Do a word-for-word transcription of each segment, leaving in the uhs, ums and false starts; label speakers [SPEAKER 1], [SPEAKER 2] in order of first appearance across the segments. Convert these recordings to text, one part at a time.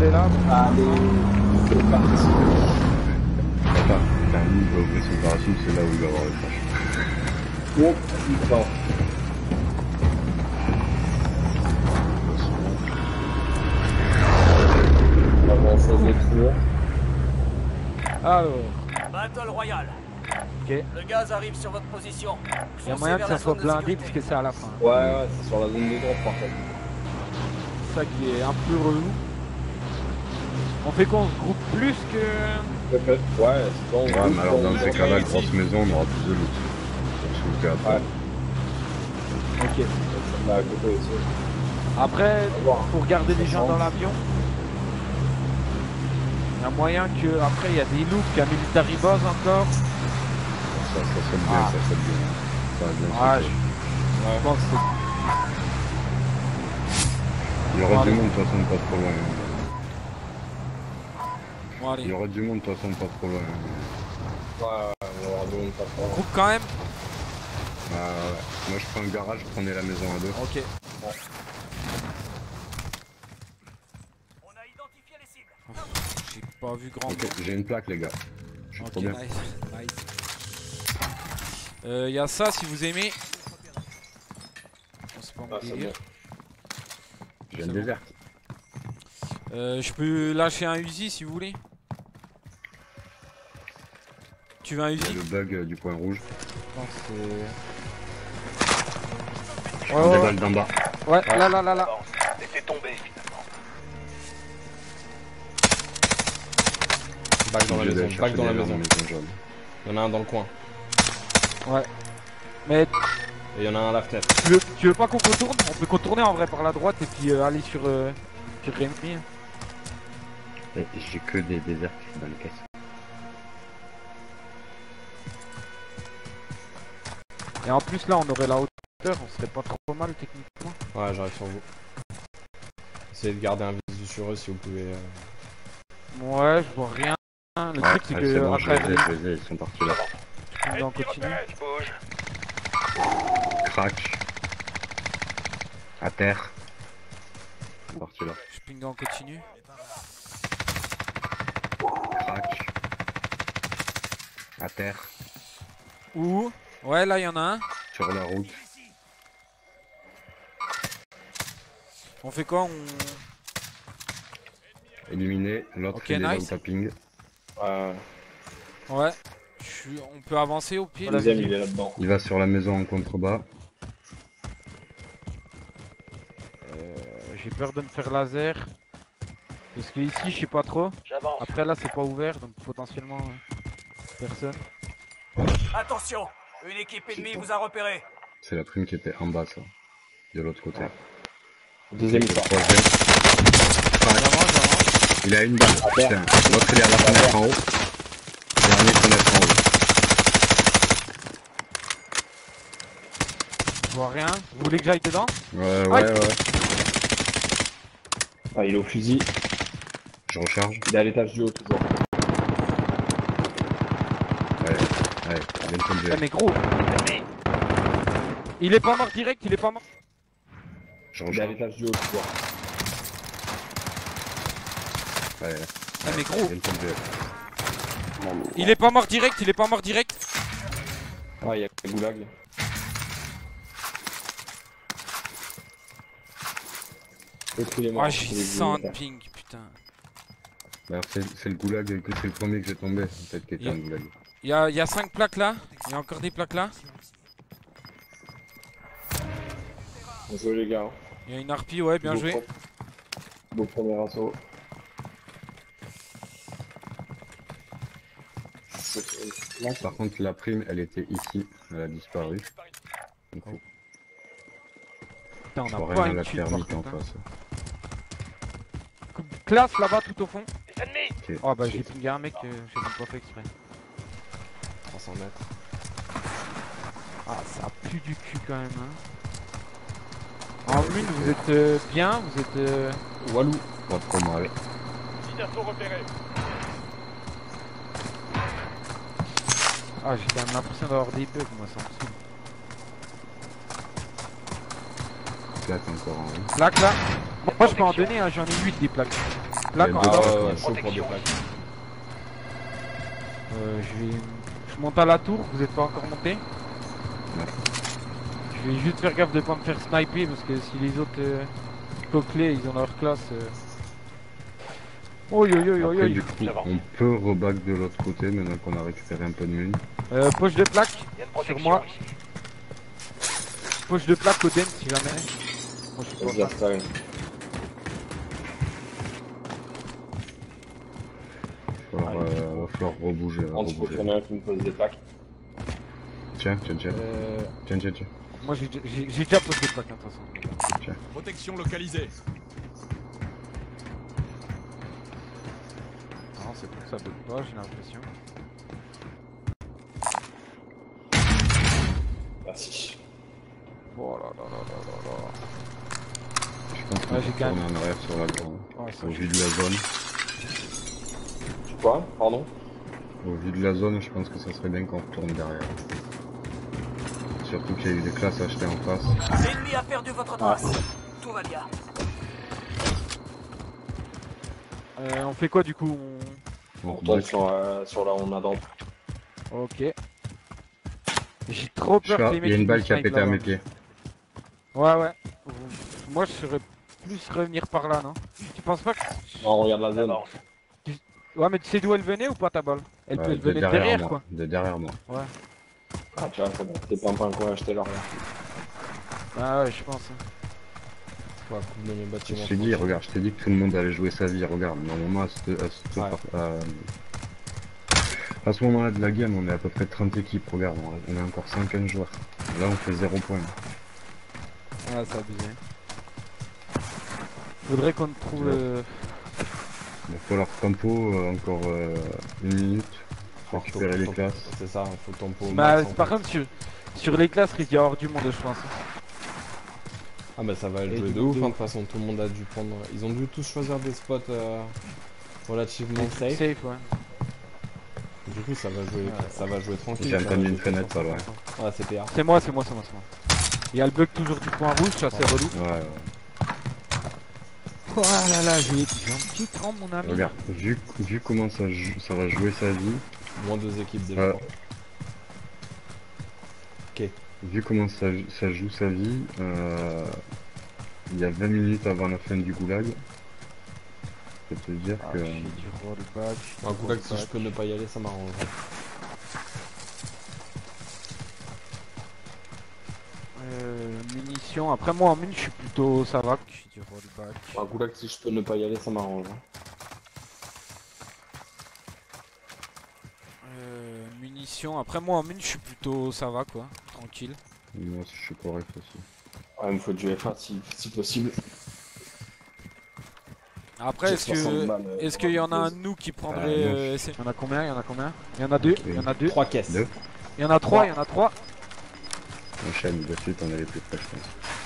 [SPEAKER 1] attendez là.
[SPEAKER 2] Allez, c'est parti.
[SPEAKER 3] Attends, t'as mis, il va ouvrir son parachute, c'est là où il va avoir le flash.
[SPEAKER 2] Oh, putain. Pas grand chose de trop.
[SPEAKER 1] Alors,
[SPEAKER 4] Battle Royale.
[SPEAKER 1] ok.
[SPEAKER 4] Le gaz arrive sur votre position.
[SPEAKER 1] Il y a moyen que ça soit blindé parce que c'est à la fin.
[SPEAKER 2] Ouais, ouais, c'est sur la zone de drop par contre.
[SPEAKER 1] C'est ça qui est un peu relou. On fait qu'on se groupe plus que...
[SPEAKER 2] Peut-être, ouais, c'est bon.
[SPEAKER 3] Ouais, mais alors dans ces cas-là, grosse maison, on aura plus de loot. Pour se looter après.
[SPEAKER 2] Ouais.
[SPEAKER 1] Ok.
[SPEAKER 2] Bah, à côté aussi.
[SPEAKER 1] Après, pour garder les gens dans l'avion, il y a moyen que après il y a des loops, qu'il y a Military Boss encore.
[SPEAKER 3] Ça, ça sonne bien,
[SPEAKER 1] Ah.
[SPEAKER 3] ça sonne bien. Ça va bien
[SPEAKER 1] Ouais,
[SPEAKER 3] sauter.
[SPEAKER 1] je, je pense que
[SPEAKER 3] Il y aura
[SPEAKER 1] Bon,
[SPEAKER 3] du
[SPEAKER 1] allez.
[SPEAKER 3] monde, de toute façon, pas trop loin.
[SPEAKER 1] bon,
[SPEAKER 3] Il y
[SPEAKER 1] allez.
[SPEAKER 3] aura du monde, de toute façon, pas trop loin.
[SPEAKER 2] Ouais, ouais, on aura besoin de pas trop.
[SPEAKER 1] Groupe quand même.
[SPEAKER 3] Ah ouais. Moi, je prends un garage, je prenais la maison à deux.
[SPEAKER 1] Ok.
[SPEAKER 4] On a identifié les cibles.
[SPEAKER 1] J'ai pas vu grand.
[SPEAKER 3] Ok, j'ai une plaque, les gars. Je suis
[SPEAKER 1] Ok,
[SPEAKER 3] trop bien.
[SPEAKER 1] nice. Nice. Euh, y a ça si vous aimez. Bon, c'est pas mon
[SPEAKER 2] Ah, c'est
[SPEAKER 1] délire.
[SPEAKER 2] bon.
[SPEAKER 3] J'ai une
[SPEAKER 1] c'est bon.
[SPEAKER 3] déserte.
[SPEAKER 1] Euh, je peux lâcher un Uzi si vous voulez. Tu veux un
[SPEAKER 3] Il y a
[SPEAKER 1] Uzi?
[SPEAKER 3] le bug euh, du point rouge.
[SPEAKER 1] Non, c'est...
[SPEAKER 3] Je
[SPEAKER 1] Ouais,
[SPEAKER 3] prends des
[SPEAKER 1] ouais,
[SPEAKER 3] balles d'en bas.
[SPEAKER 1] ouais, là, là, là, là.
[SPEAKER 4] Laissez tomber finalement.
[SPEAKER 2] Back dans la
[SPEAKER 3] Je vais
[SPEAKER 2] maison,
[SPEAKER 3] chercher
[SPEAKER 2] back dans la
[SPEAKER 3] des
[SPEAKER 2] maison.
[SPEAKER 3] maison jaune.
[SPEAKER 2] Il y en a un dans le coin.
[SPEAKER 1] Ouais. Mais
[SPEAKER 2] Et il y en a un à la fenêtre.
[SPEAKER 1] tu veux, tu veux pas qu'on contourne? On peut contourner en vrai par la droite et puis euh, aller sur, euh, sur Rémi.
[SPEAKER 3] Et J'ai que des déserts dans les caisses.
[SPEAKER 1] Et en plus là on aurait la hauteur, on serait pas trop mal techniquement.
[SPEAKER 2] Ouais, j'arrive sur vous. Essayez de garder un visu sur eux si vous pouvez. euh,
[SPEAKER 1] Ouais, je vois rien. Le
[SPEAKER 3] Ouais,
[SPEAKER 1] truc c'est
[SPEAKER 3] ouais,
[SPEAKER 1] que
[SPEAKER 3] bon, je
[SPEAKER 1] après
[SPEAKER 3] les ai, je les ai, ils sont partis là.
[SPEAKER 1] on continue.
[SPEAKER 4] Je bouge.
[SPEAKER 3] Crac. À terre. Ils sont partis là.
[SPEAKER 1] Je ping en continu.
[SPEAKER 3] Crac. À terre.
[SPEAKER 1] Où? Ouais là il y en a un.
[SPEAKER 3] Sur la route.
[SPEAKER 1] On fait quoi? On...
[SPEAKER 3] Éliminé. L'autre
[SPEAKER 1] Ok,
[SPEAKER 3] il est là où
[SPEAKER 1] nice.
[SPEAKER 3] t'as ping.
[SPEAKER 2] Ouais.
[SPEAKER 1] Ouais. Je suis... On peut avancer au pied
[SPEAKER 2] Le
[SPEAKER 1] là.
[SPEAKER 2] deuxième, il est là-dedans.
[SPEAKER 3] Il va sur la maison en contrebas.
[SPEAKER 1] Euh, J'ai peur de me faire laser. Parce que ici je sais pas trop.
[SPEAKER 4] J'avance.
[SPEAKER 1] Après là c'est pas ouvert donc potentiellement euh, personne.
[SPEAKER 4] Attention, une équipe ennemie vous a repéré.
[SPEAKER 3] C'est la prime qui était en bas, ça. De l'autre côté.
[SPEAKER 2] Le deuxième, il
[SPEAKER 3] Le
[SPEAKER 2] part.
[SPEAKER 3] troisième. Crac.
[SPEAKER 1] J'avance, j'avance.
[SPEAKER 3] Il a une balle. Putain. L'autre il est à la fenêtre en haut. Dernier fenêtre en haut.
[SPEAKER 1] Je vois rien. Vous voulez que j'aille dedans?
[SPEAKER 3] Ouais, ouais,
[SPEAKER 1] Aïe.
[SPEAKER 3] ouais.
[SPEAKER 2] Ah, il est au fusil.
[SPEAKER 3] Je recharge.
[SPEAKER 2] Il est à l'étage du haut toujours.
[SPEAKER 3] Ouais, ouais. Il est le
[SPEAKER 1] Eh
[SPEAKER 3] top
[SPEAKER 1] mais gros, il est pas mort direct, il est pas mort.
[SPEAKER 3] Je
[SPEAKER 2] Il est à
[SPEAKER 3] recharge.
[SPEAKER 2] l'étage du haut toujours.
[SPEAKER 3] Ouais.
[SPEAKER 1] Eh mais gros,
[SPEAKER 3] Il est le top
[SPEAKER 1] il est pas mort direct, il est pas mort direct.
[SPEAKER 2] Ah, il y a le goulag. L'autre, il est mort.
[SPEAKER 1] Oh j'ai
[SPEAKER 2] Il est
[SPEAKER 1] cent
[SPEAKER 2] venu,
[SPEAKER 1] de ping, putain.
[SPEAKER 3] Bah, c'est c'est le goulag, que c'est le premier que j'ai tombé. Peut-être qu'il était
[SPEAKER 1] Yeah.
[SPEAKER 3] un goulag.
[SPEAKER 1] Il y a, il y a cinq plaques là, il y a encore des plaques là.
[SPEAKER 2] Bien joué, les gars.
[SPEAKER 1] Il y a une harpie, ouais, bien
[SPEAKER 2] Beau
[SPEAKER 1] joué.
[SPEAKER 2] pro- Beau premier assaut.
[SPEAKER 3] Par contre, la prime, elle était ici. Elle a disparu. Donc, faut-
[SPEAKER 1] Putain,
[SPEAKER 3] je
[SPEAKER 1] on
[SPEAKER 3] vois
[SPEAKER 1] a pas
[SPEAKER 3] rien à
[SPEAKER 1] une
[SPEAKER 3] la
[SPEAKER 1] tuile par
[SPEAKER 3] thermique en
[SPEAKER 1] contre. hein.
[SPEAKER 3] face.
[SPEAKER 1] Classe là-bas tout au fond.
[SPEAKER 4] Les ennemis.
[SPEAKER 3] Ok.
[SPEAKER 1] Oh bah j'ai pingé un mec, euh, j'ai même pas fait exprès.
[SPEAKER 2] trois cents mètres.
[SPEAKER 1] Ah ça pue du cul quand même hein. En une vous êtes euh, bien, vous êtes... Euh...
[SPEAKER 2] Walou.
[SPEAKER 3] Pas trop mal.
[SPEAKER 4] D'infos repérés.
[SPEAKER 1] Ah j'ai quand même l'impression d'avoir des bugs moi ça me saoule.
[SPEAKER 3] Plaque encore en haut.
[SPEAKER 1] Plaque là. Moi je peux en donner, hein, j'en ai huit des plaques. plaques
[SPEAKER 3] Il y a
[SPEAKER 1] en
[SPEAKER 3] deux
[SPEAKER 1] bas.
[SPEAKER 3] plaques,
[SPEAKER 2] ouais,
[SPEAKER 3] ouais.
[SPEAKER 2] chaud pour des plaques.
[SPEAKER 1] Euh, je vais... Je monte à la tour, vous êtes pas encore monté? Je vais juste faire gaffe de pas me faire sniper parce que si les autres euh, coquelets ils ont leur classe. Euh... Oi oi oi oi
[SPEAKER 3] Après,
[SPEAKER 1] oi.
[SPEAKER 3] du coup, on peut reback de l'autre côté maintenant qu'on a récupéré un peu de mine.
[SPEAKER 1] Euh, poche de plaque
[SPEAKER 4] Il y a une
[SPEAKER 1] sur
[SPEAKER 4] protection
[SPEAKER 1] moi.
[SPEAKER 4] ici.
[SPEAKER 1] Poche de plaque au den si jamais. Moi je suis
[SPEAKER 2] Vas-y,
[SPEAKER 1] pas
[SPEAKER 2] installe.
[SPEAKER 3] Il va falloir, euh, va falloir rebouger.
[SPEAKER 2] Quand tu peux
[SPEAKER 3] rebouger.
[SPEAKER 2] prendre un qui me pose des plaques.
[SPEAKER 3] Tiens, tiens, tiens.
[SPEAKER 1] Euh,
[SPEAKER 3] Tiens, tiens, tiens.
[SPEAKER 1] moi j'ai j'ai- j'ai déjà posé de plaque hein, de toute façon.
[SPEAKER 5] Protection localisée.
[SPEAKER 1] Non c'est tout, ça bug pas j'ai l'impression.
[SPEAKER 2] Merci.
[SPEAKER 1] Oh là là là là là là.
[SPEAKER 3] Je pense qu'on
[SPEAKER 1] Ouais,
[SPEAKER 3] va
[SPEAKER 1] j'ai quand
[SPEAKER 3] retourner
[SPEAKER 1] même-
[SPEAKER 3] en arrière sur la grande.
[SPEAKER 1] Ouais, ça,
[SPEAKER 3] Au
[SPEAKER 1] j'ai-
[SPEAKER 3] vu de la zone.
[SPEAKER 2] Quoi? Pardon?
[SPEAKER 3] Au vu de la zone, je pense que ça serait bien qu'on retourne derrière. Surtout qu'il y a eu des classes achetées en face.
[SPEAKER 4] L'ennemi a perdu votre trace. Tout va bien.
[SPEAKER 1] Euh, on fait quoi du coup on...
[SPEAKER 3] On
[SPEAKER 2] On retourne
[SPEAKER 3] reback.
[SPEAKER 2] sur, euh, sur là où on a dans.
[SPEAKER 1] Ok. J'ai trop peur que les mecs
[SPEAKER 3] Il y a une
[SPEAKER 1] ils
[SPEAKER 3] balle
[SPEAKER 1] nous
[SPEAKER 3] qui a
[SPEAKER 1] snipent
[SPEAKER 3] pété à
[SPEAKER 1] là-bas.
[SPEAKER 3] mes pieds.
[SPEAKER 1] Ouais ouais. Moi je serais plus revenir par là non? Tu penses pas que...
[SPEAKER 2] Non, on regarde la zone.
[SPEAKER 4] D'abord,
[SPEAKER 1] Ouais mais tu sais d'où elle venait ou pas ta balle? Elle,
[SPEAKER 3] Ouais,
[SPEAKER 1] peut- elle
[SPEAKER 3] de
[SPEAKER 1] venait de
[SPEAKER 3] derrière,
[SPEAKER 1] derrière
[SPEAKER 3] moi.
[SPEAKER 1] quoi.
[SPEAKER 3] De derrière moi.
[SPEAKER 1] Ouais.
[SPEAKER 2] Ah, tu vois, c'est bon. T'es pas un qu'on a acheté là, regarde.
[SPEAKER 1] Ah ouais je pense. hein.
[SPEAKER 2] Ouais, coupe de mes
[SPEAKER 3] Je
[SPEAKER 2] bâtiments.
[SPEAKER 3] t'ai dit, regarde, je t'ai dit que tout le monde allait jouer sa vie. Regarde, normalement, à ce, à ce,
[SPEAKER 2] Ouais.
[SPEAKER 3] à- à ce moment-là de la game, on est à peu près trente équipes. Regarde, on est encore cent quinze joueurs. Là, on fait zéro point.
[SPEAKER 1] Ah c'est abusé. Faudrait qu'on trouve...
[SPEAKER 3] Ouais.
[SPEAKER 1] euh,
[SPEAKER 3] Il va falloir tempo euh, encore euh, une minute. Récupérer les
[SPEAKER 2] Tempo-
[SPEAKER 3] classes.
[SPEAKER 2] C'est ça, il faut tempo. au
[SPEAKER 1] Bah,
[SPEAKER 2] max, en
[SPEAKER 1] par
[SPEAKER 2] fait.
[SPEAKER 1] contre, sur, sur les classes, risque d'y avoir du monde, je pense.
[SPEAKER 2] Ah, bah ça va
[SPEAKER 1] Et
[SPEAKER 2] jouer
[SPEAKER 1] du
[SPEAKER 2] de
[SPEAKER 1] coup,
[SPEAKER 2] ouf,
[SPEAKER 1] de
[SPEAKER 2] hein, de
[SPEAKER 1] ouf.
[SPEAKER 2] toute façon. Tout le monde a dû prendre. Ils ont dû tous choisir des spots euh, relativement safe.
[SPEAKER 1] Safe, ouais.
[SPEAKER 2] Du coup, ça va jouer, ça va jouer tranquille.
[SPEAKER 3] J'ai
[SPEAKER 2] ça va
[SPEAKER 3] entendu une
[SPEAKER 2] jouer
[SPEAKER 3] fenêtre
[SPEAKER 2] cent pour
[SPEAKER 3] pas
[SPEAKER 2] cent. Ouais, c'est P R.
[SPEAKER 1] C'est moi, c'est moi, c'est moi, c'est moi. Il y a le bug toujours du point rouge, ça c'est relou.
[SPEAKER 3] Ouais, ouais.
[SPEAKER 1] Oh là là, j'ai j'ai un petit cran, mon ami.
[SPEAKER 3] Regarde, vu, vu comment ça, jou- ça va jouer sa vie,
[SPEAKER 2] Moins deux équipes déjà.
[SPEAKER 3] Euh,
[SPEAKER 2] Ok.
[SPEAKER 3] vu comment ça, ça joue sa vie, euh, il y a vingt minutes avant la fin du goulag, je peux te dire
[SPEAKER 1] Ah,
[SPEAKER 3] que...
[SPEAKER 1] je fais du rollback. je fais
[SPEAKER 2] Un
[SPEAKER 1] du
[SPEAKER 2] coup là, si je
[SPEAKER 1] rollback.
[SPEAKER 2] peux ne pas y aller, ça m'arrange.
[SPEAKER 1] Euh, munitions. Après, moi en mine, je suis plutôt. Ça va. Je fais du rollback.
[SPEAKER 2] Un coup là, si je peux ne pas y aller, ça m'arrange.
[SPEAKER 1] Euh, munitions. Après, moi en mine, je suis plutôt. Ça va quoi. Tranquille.
[SPEAKER 3] Moi, je suis correct aussi.
[SPEAKER 2] Ouais, il me faut du F A si, si possible.
[SPEAKER 1] Après,
[SPEAKER 2] J'ai
[SPEAKER 1] est-ce
[SPEAKER 2] soixante
[SPEAKER 1] que.
[SPEAKER 2] balles, euh,
[SPEAKER 1] Est-ce
[SPEAKER 2] pour
[SPEAKER 1] qu'il y
[SPEAKER 2] la
[SPEAKER 1] en a un
[SPEAKER 2] pause.
[SPEAKER 1] de nous qui prendrait.
[SPEAKER 3] Ah, non.
[SPEAKER 1] euh, essai- Il y en a combien Il y en a combien Il y en a deux. Il y en a deux.
[SPEAKER 2] Trois caisses.
[SPEAKER 3] Deux.
[SPEAKER 1] Il y en a trois. Il y en a trois.
[SPEAKER 3] Enchaîne, de suite, on est les plus près, je pense.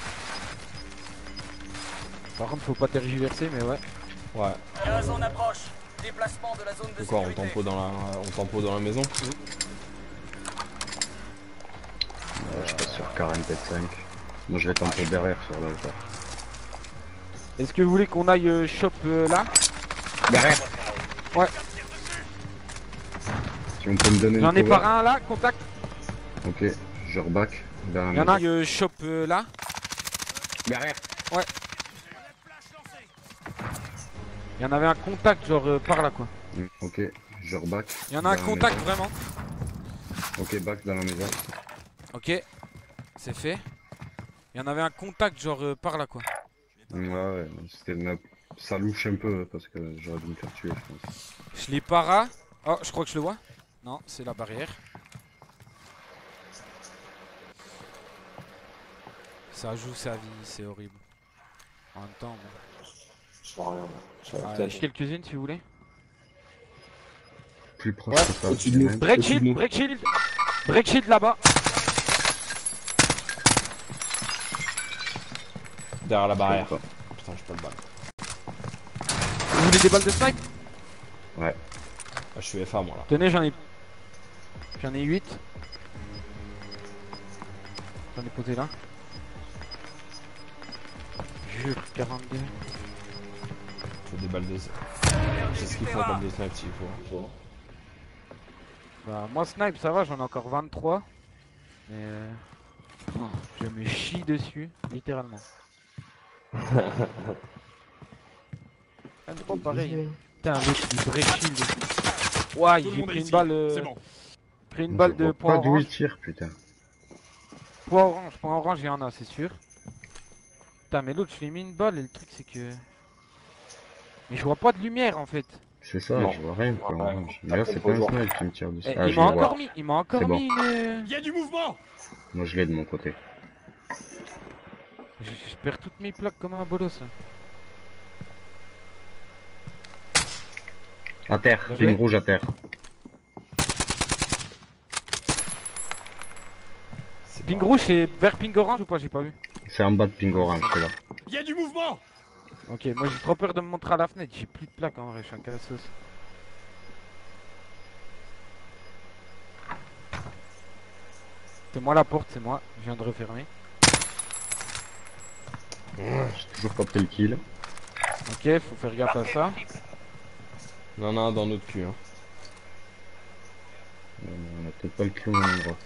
[SPEAKER 1] Par contre, faut pas tergiverser, mais ouais.
[SPEAKER 2] Ouais.
[SPEAKER 4] la zone approche. Déplacement de la zone de
[SPEAKER 2] C'est quoi, on
[SPEAKER 4] sécurité.
[SPEAKER 2] tempo dans la, on tempo dans la maison?
[SPEAKER 3] Ouais, je passe sur quarante-cinq. Moi, je vais tenter derrière sur l'altar.
[SPEAKER 1] Est-ce que vous voulez qu'on aille euh, shop euh, là?
[SPEAKER 3] Derrière.
[SPEAKER 1] Ouais.
[SPEAKER 3] Si on peut me donner
[SPEAKER 1] J'en
[SPEAKER 3] une
[SPEAKER 1] ai
[SPEAKER 3] cover.
[SPEAKER 1] par un là, contact.
[SPEAKER 3] Ok, je reback vers la
[SPEAKER 1] Il y en a un
[SPEAKER 3] maison.
[SPEAKER 1] euh, shop euh, là.
[SPEAKER 3] Derrière.
[SPEAKER 1] Il y en avait un contact genre euh, par là quoi.
[SPEAKER 3] Ok, je reback.
[SPEAKER 1] Il y en a un
[SPEAKER 3] vers la
[SPEAKER 1] contact
[SPEAKER 3] maison.
[SPEAKER 1] vraiment.
[SPEAKER 3] Ok, back dans la maison.
[SPEAKER 1] Ok. C'est fait. Il y en avait un contact genre euh, par là quoi.
[SPEAKER 3] Ouais, ouais, c'était une... ça louche un peu parce que j'aurais dû me faire tuer, je pense.
[SPEAKER 1] Je l'ai para. Oh, je crois que je le vois. Non, c'est la barrière. Ça joue sa vie, c'est horrible. En même temps, bon.
[SPEAKER 2] Je vois rien. Je vois
[SPEAKER 1] Ah,
[SPEAKER 2] peut-être.
[SPEAKER 1] j'ai quelques-unes si vous voulez.
[SPEAKER 3] Plus proche
[SPEAKER 1] Ouais,
[SPEAKER 3] que ça.
[SPEAKER 2] au-dessus de nous.
[SPEAKER 3] même.
[SPEAKER 1] Break
[SPEAKER 2] Au-dessus de
[SPEAKER 1] shield,
[SPEAKER 2] nous.
[SPEAKER 1] break shield. Break shield là-bas.
[SPEAKER 2] Derrière la barrière.
[SPEAKER 3] Je sais
[SPEAKER 2] Putain, j'ai pas de balle.
[SPEAKER 1] Vous voulez des balles de snipe?
[SPEAKER 3] Ouais.
[SPEAKER 2] Ah, je suis F A moi là.
[SPEAKER 1] Tenez, j'en ai. J'en ai huit. J'en ai posé là. Jure, quarante-deux.
[SPEAKER 2] Tu C'est des balles de... C'est ce qu'il faut, balles de snipe s'il faut. faut.
[SPEAKER 1] Bah, moi, snipe, ça va, j'en ai encore vingt-trois. Mais. Euh... oh, je me chie dessus, littéralement. vingt-trois, pareil. Putain, l'autre, il break shield. Ouah, j'ai pris une balle. Euh...
[SPEAKER 5] Bon.
[SPEAKER 1] pris une
[SPEAKER 3] Je
[SPEAKER 1] balle de
[SPEAKER 3] vois
[SPEAKER 1] point
[SPEAKER 3] pas d'où il
[SPEAKER 1] orange.
[SPEAKER 3] tire, putain.
[SPEAKER 1] Point orange, point orange, il y en a, c'est sûr. Putain, mais l'autre, je lui ai mis une balle et le truc, c'est que. Mais je vois pas de lumière en fait.
[SPEAKER 3] C'est ça,
[SPEAKER 2] Non.
[SPEAKER 3] je vois rien quoi.
[SPEAKER 2] Ouais.
[SPEAKER 3] orange. Mais là, c'est pas un snipe qui me tire dessus.
[SPEAKER 1] Et
[SPEAKER 3] Ah,
[SPEAKER 1] il
[SPEAKER 3] je
[SPEAKER 1] m'a
[SPEAKER 3] le vois.
[SPEAKER 1] encore mis, il m'a encore
[SPEAKER 3] C'est bon.
[SPEAKER 1] mis une.
[SPEAKER 5] Il y a du mouvement.
[SPEAKER 3] Moi, je l'ai de mon côté.
[SPEAKER 1] Je, je perds toutes mes plaques comme un bolos. Là.
[SPEAKER 3] À terre,
[SPEAKER 1] Bien
[SPEAKER 3] ligne
[SPEAKER 1] joué.
[SPEAKER 3] rouge à terre.
[SPEAKER 2] C'est
[SPEAKER 1] Ping
[SPEAKER 2] pas-
[SPEAKER 1] rouge, c'est vers ping orange ou pas? J'ai pas vu.
[SPEAKER 3] C'est en bas de ping orange, c'est là.
[SPEAKER 5] Il y a du mouvement.
[SPEAKER 1] Ok, moi j'ai trop peur de me montrer à la fenêtre. J'ai plus de plaques en vrai, je suis un cassos. C'est moi la porte, c'est moi. Je viens de refermer.
[SPEAKER 3] J'ai toujours pas pris le kill.
[SPEAKER 1] Ok, faut faire gaffe à ça.
[SPEAKER 2] Il y en a un dans notre cul. Hein.
[SPEAKER 3] Euh, On a peut-être pas le cul au même endroit.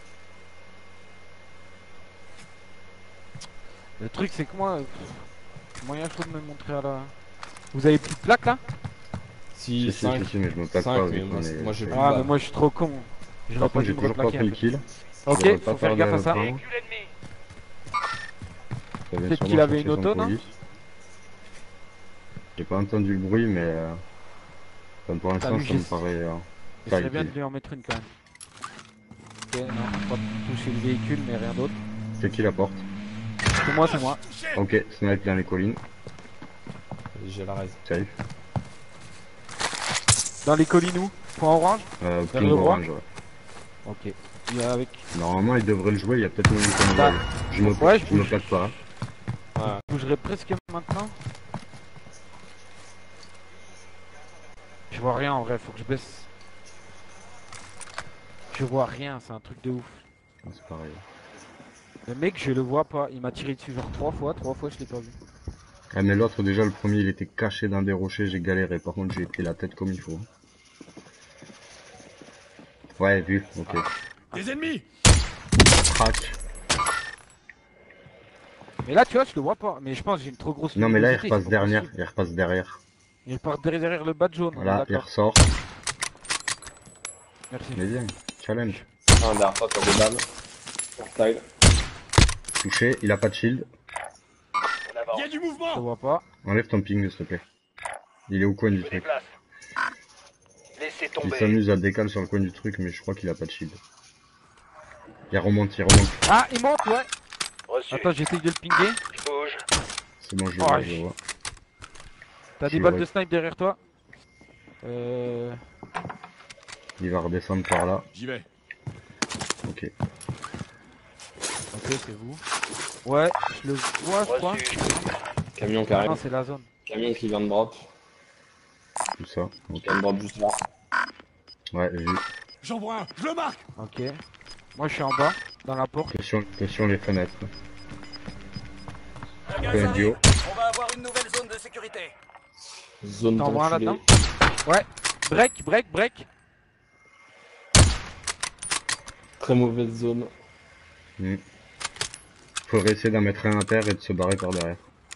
[SPEAKER 1] Le truc c'est que moi, pff, moyen chaud de me montrer à la. Vous avez plus de plaques là?
[SPEAKER 2] Si,
[SPEAKER 3] Si, si,
[SPEAKER 2] cinq.
[SPEAKER 3] si, si, mais je me plaque
[SPEAKER 2] cinq,
[SPEAKER 3] pas
[SPEAKER 2] mais
[SPEAKER 3] vu
[SPEAKER 2] moi,
[SPEAKER 3] qu'on est-
[SPEAKER 2] moi, j'ai
[SPEAKER 3] c'est-
[SPEAKER 2] plus-
[SPEAKER 1] Ah
[SPEAKER 2] de
[SPEAKER 1] mais moi je suis trop con. Je
[SPEAKER 3] Par contre, j'ai
[SPEAKER 1] me
[SPEAKER 3] toujours pas
[SPEAKER 1] replaquer
[SPEAKER 3] pris
[SPEAKER 1] un
[SPEAKER 3] le
[SPEAKER 1] peu.
[SPEAKER 3] kill.
[SPEAKER 1] Ok,
[SPEAKER 3] Je devrais pas
[SPEAKER 1] faut faire
[SPEAKER 3] faire
[SPEAKER 1] gaffe à
[SPEAKER 3] de
[SPEAKER 1] ça.
[SPEAKER 3] temps.
[SPEAKER 4] Véhicule ennemi.
[SPEAKER 3] Ça vient
[SPEAKER 1] Peut-être
[SPEAKER 3] sûrement
[SPEAKER 1] qu'il avait
[SPEAKER 3] chercher
[SPEAKER 1] une
[SPEAKER 3] son
[SPEAKER 1] auto, non?
[SPEAKER 3] colis. J'ai pas entendu le bruit, mais euh... enfin, pour l'instant,
[SPEAKER 1] vu,
[SPEAKER 3] ça me
[SPEAKER 1] j'ai-
[SPEAKER 3] paraît. Euh...
[SPEAKER 1] Ce serait
[SPEAKER 3] qualité.
[SPEAKER 1] bien de lui en mettre une quand même. Ok, non, pas toucher le véhicule mais rien d'autre.
[SPEAKER 3] C'est qui la porte?
[SPEAKER 1] C'est moi, c'est moi.
[SPEAKER 5] Touché.
[SPEAKER 3] Ok, snipe dans les collines.
[SPEAKER 2] J'ai la raise.
[SPEAKER 3] Safe.
[SPEAKER 1] Dans les collines où? Point orange?
[SPEAKER 3] Euh,
[SPEAKER 1] Vers
[SPEAKER 3] ping
[SPEAKER 1] le droit
[SPEAKER 3] orange, ouais.
[SPEAKER 1] Ok. Il y a avec.
[SPEAKER 3] Normalement, il devrait le jouer, il y a peut-être même une connerie.
[SPEAKER 1] Bah,
[SPEAKER 3] Je me,
[SPEAKER 1] ouais, je
[SPEAKER 3] je me
[SPEAKER 1] bouge.
[SPEAKER 3] plaque pas. hein.
[SPEAKER 2] Ouais.
[SPEAKER 1] Je bougerai presque maintenant. Je vois rien en vrai, faut que je baisse. Je vois rien, c'est un truc de ouf.
[SPEAKER 3] Ah, c'est pareil.
[SPEAKER 1] Le mec, je le vois pas. Il m'a tiré dessus genre trois fois, trois fois je l'ai pas vu.
[SPEAKER 3] Ah, mais l'autre, déjà, le premier, il était caché dans des rochers, j'ai galéré. Par contre, j'ai pris la tête comme il faut. Ouais, vu, ok.
[SPEAKER 5] Des ennemis.
[SPEAKER 3] Crac.
[SPEAKER 1] Mais là, tu vois, je le vois pas. Mais je pense que j'ai une trop grosse.
[SPEAKER 3] Non, mais là, il
[SPEAKER 1] luminosité,
[SPEAKER 3] repasse
[SPEAKER 1] c'est pas
[SPEAKER 3] derrière.
[SPEAKER 1] possible.
[SPEAKER 3] Il repasse derrière.
[SPEAKER 1] Il repart derrière le bas de jaune. on est
[SPEAKER 3] Voilà, il
[SPEAKER 1] d'accord.
[SPEAKER 3] ressort.
[SPEAKER 1] Merci.
[SPEAKER 3] Mais viens, challenge.
[SPEAKER 2] Un derrière toi, t'as des balles. Style.
[SPEAKER 3] Touché, il a pas de shield.
[SPEAKER 4] On avance.
[SPEAKER 5] Il y a du
[SPEAKER 1] Je le
[SPEAKER 5] mouvement.
[SPEAKER 1] vois pas.
[SPEAKER 3] Enlève ton ping, s'il te plaît. Il est au coin
[SPEAKER 4] Je
[SPEAKER 3] du
[SPEAKER 4] me
[SPEAKER 3] truc.
[SPEAKER 4] déplace. Laissez
[SPEAKER 3] Il
[SPEAKER 4] tomber.
[SPEAKER 3] s'amuse à décaler sur le coin du truc, mais je crois qu'il a pas de shield. Il remonte, il remonte.
[SPEAKER 1] Ah, il monte, ouais.
[SPEAKER 4] Reçu.
[SPEAKER 1] Attends, j'essaye de le pinguer.
[SPEAKER 4] Je bouge.
[SPEAKER 3] C'est bon, je le
[SPEAKER 1] Oh,
[SPEAKER 3] vois, je
[SPEAKER 1] je-
[SPEAKER 3] le vois.
[SPEAKER 1] T'as
[SPEAKER 3] Je
[SPEAKER 1] des
[SPEAKER 3] le
[SPEAKER 1] balles
[SPEAKER 3] vois.
[SPEAKER 1] de snipe derrière toi. Euh.
[SPEAKER 3] Il va redescendre par là.
[SPEAKER 5] J'y vais.
[SPEAKER 3] Ok.
[SPEAKER 1] Ok, c'est vous. Ouais, je le vois, je crois.
[SPEAKER 4] Reçu.
[SPEAKER 2] Camion qui
[SPEAKER 1] Ah
[SPEAKER 2] arrive.
[SPEAKER 1] non, c'est la zone.
[SPEAKER 2] Camion qui vient de drop.
[SPEAKER 3] Tout ça.
[SPEAKER 2] Qui
[SPEAKER 3] Ok.
[SPEAKER 2] vient de drop juste là.
[SPEAKER 3] Ouais, vu.
[SPEAKER 5] J'en vois un. Je le marque.
[SPEAKER 1] Ok. Moi, je suis en bas, dans la porte.
[SPEAKER 3] Attention, attention les fenêtres.
[SPEAKER 4] Le gaz
[SPEAKER 3] Ouais,
[SPEAKER 4] arrive.
[SPEAKER 3] duo.
[SPEAKER 4] On va avoir une nouvelle zone de sécurité.
[SPEAKER 2] Zone
[SPEAKER 1] T'en vois un
[SPEAKER 2] d'enculé.
[SPEAKER 1] là-dedans? Ouais. Break, break, break.
[SPEAKER 2] Très mauvaise zone.
[SPEAKER 3] Hmm. Faudrait essayer d'en mettre un à terre et de se barrer par derrière.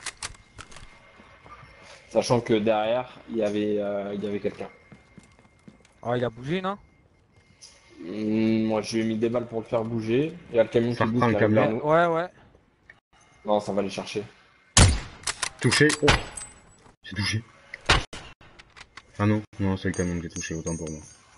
[SPEAKER 2] Sachant que derrière, il y avait, euh, il y avait quelqu'un.
[SPEAKER 1] Ah, il a bougé, non?
[SPEAKER 2] Hmm, moi, je lui ai mis des balles pour le faire bouger. Il y a le camion
[SPEAKER 3] Ça
[SPEAKER 2] qui bouge.
[SPEAKER 3] reprend le
[SPEAKER 2] qui arrive vers
[SPEAKER 3] camion.
[SPEAKER 2] nous.
[SPEAKER 1] Ouais, ouais.
[SPEAKER 2] Non, ça va les chercher.
[SPEAKER 3] Touché. Oh. J'ai touché. Ah non, non, c'est le camion qui est touché, autant pour moi.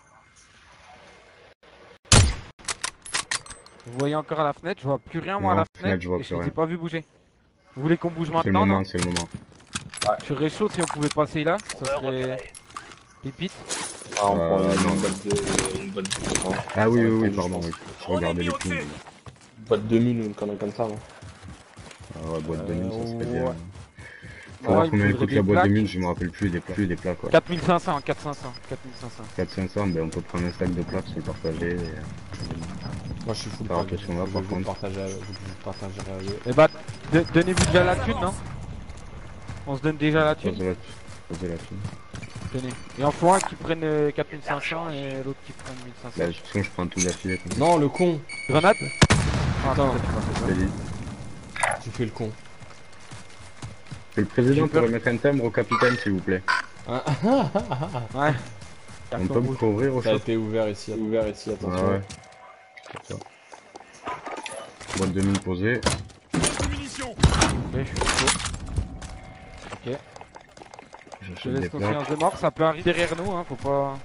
[SPEAKER 1] Vous voyez encore à la fenêtre, je vois plus rien moi
[SPEAKER 3] Non,
[SPEAKER 1] à la
[SPEAKER 3] fenêtre,
[SPEAKER 1] fenêtre,
[SPEAKER 3] je vois
[SPEAKER 1] et
[SPEAKER 3] plus
[SPEAKER 1] je les ai
[SPEAKER 3] rien.
[SPEAKER 1] pas vu bouger. Vous voulez qu'on bouge
[SPEAKER 3] C'est le
[SPEAKER 1] maintenant,
[SPEAKER 3] moment,
[SPEAKER 1] non?
[SPEAKER 3] c'est le moment.
[SPEAKER 1] Je serais chaud si on pouvait passer là, ça
[SPEAKER 4] On va
[SPEAKER 1] serait
[SPEAKER 4] repérer.
[SPEAKER 1] pépite.
[SPEAKER 2] Ah, on
[SPEAKER 3] Euh,
[SPEAKER 2] prend une,
[SPEAKER 3] non.
[SPEAKER 2] une boîte de... Une boîte de... hein.
[SPEAKER 3] Ah oui,
[SPEAKER 2] Ouais,
[SPEAKER 3] oui, oui,
[SPEAKER 2] je
[SPEAKER 3] pardon,
[SPEAKER 2] pense.
[SPEAKER 3] oui. Je regardais les pings.
[SPEAKER 2] Une boîte de mille ou une connerie comme ça, non?
[SPEAKER 3] Ah ouais, boîte de mine, ça serait
[SPEAKER 1] Euh,
[SPEAKER 3] bien.
[SPEAKER 1] ouais.
[SPEAKER 3] Faut voir
[SPEAKER 1] Ouais, il
[SPEAKER 3] combien
[SPEAKER 1] me
[SPEAKER 3] elle
[SPEAKER 1] faudrait
[SPEAKER 3] coûte la
[SPEAKER 1] des
[SPEAKER 3] boîte de
[SPEAKER 1] plaques.
[SPEAKER 3] mine, je me rappelle plus des, plus des plaques, quoi.
[SPEAKER 1] quatre mille cinq cents, quatre mille cinq cents, quatre mille cinq cents.
[SPEAKER 3] quatre cinq cents, ben on peut prendre un sac de plaques, se le partager. Et...
[SPEAKER 2] Moi, je suis full
[SPEAKER 3] Alors,
[SPEAKER 2] pack.
[SPEAKER 3] question là,
[SPEAKER 2] Je
[SPEAKER 3] par
[SPEAKER 2] vais vous
[SPEAKER 3] contre.
[SPEAKER 2] partager avec- je vais vous partager avec eux.
[SPEAKER 1] Eh bah, de- donnez-vous déjà la thune, non? On se donne déjà la
[SPEAKER 3] Ça
[SPEAKER 1] thune.
[SPEAKER 3] doit être- Posez la fille.
[SPEAKER 1] Tenez. Il en faut un qui prenne euh, quatre mille cinq cents et l'autre qui prenne mille cinq cents.
[SPEAKER 3] Bah, de toute façon, je prends tout d'affilée. comme ça.
[SPEAKER 2] Non, le con.
[SPEAKER 1] Grenade. Ah,
[SPEAKER 2] Putain.
[SPEAKER 1] peut-être pas,
[SPEAKER 3] Vas-y.
[SPEAKER 2] Tu fais le con.
[SPEAKER 3] Que le président
[SPEAKER 1] J'ai peur.
[SPEAKER 3] pourrait mettre un timbre au capitaine, s'il vous plaît.
[SPEAKER 2] Hein
[SPEAKER 1] c'est pas. Ouais.
[SPEAKER 3] On
[SPEAKER 1] Carton
[SPEAKER 3] peut me
[SPEAKER 1] rouge.
[SPEAKER 3] couvrir au
[SPEAKER 2] Ça a
[SPEAKER 3] shop.
[SPEAKER 2] été ouvert ici, ouvert ici,
[SPEAKER 3] Ah
[SPEAKER 2] attention.
[SPEAKER 3] ouais. C'est ça. Boîte de mine posée.
[SPEAKER 5] Munitions.
[SPEAKER 1] Ok, je suis chaud. Ok. Je
[SPEAKER 3] J'achète des
[SPEAKER 1] laisse
[SPEAKER 3] plaques.
[SPEAKER 1] conscience de mort, ça peut arriver derrière nous, hein, faut pas...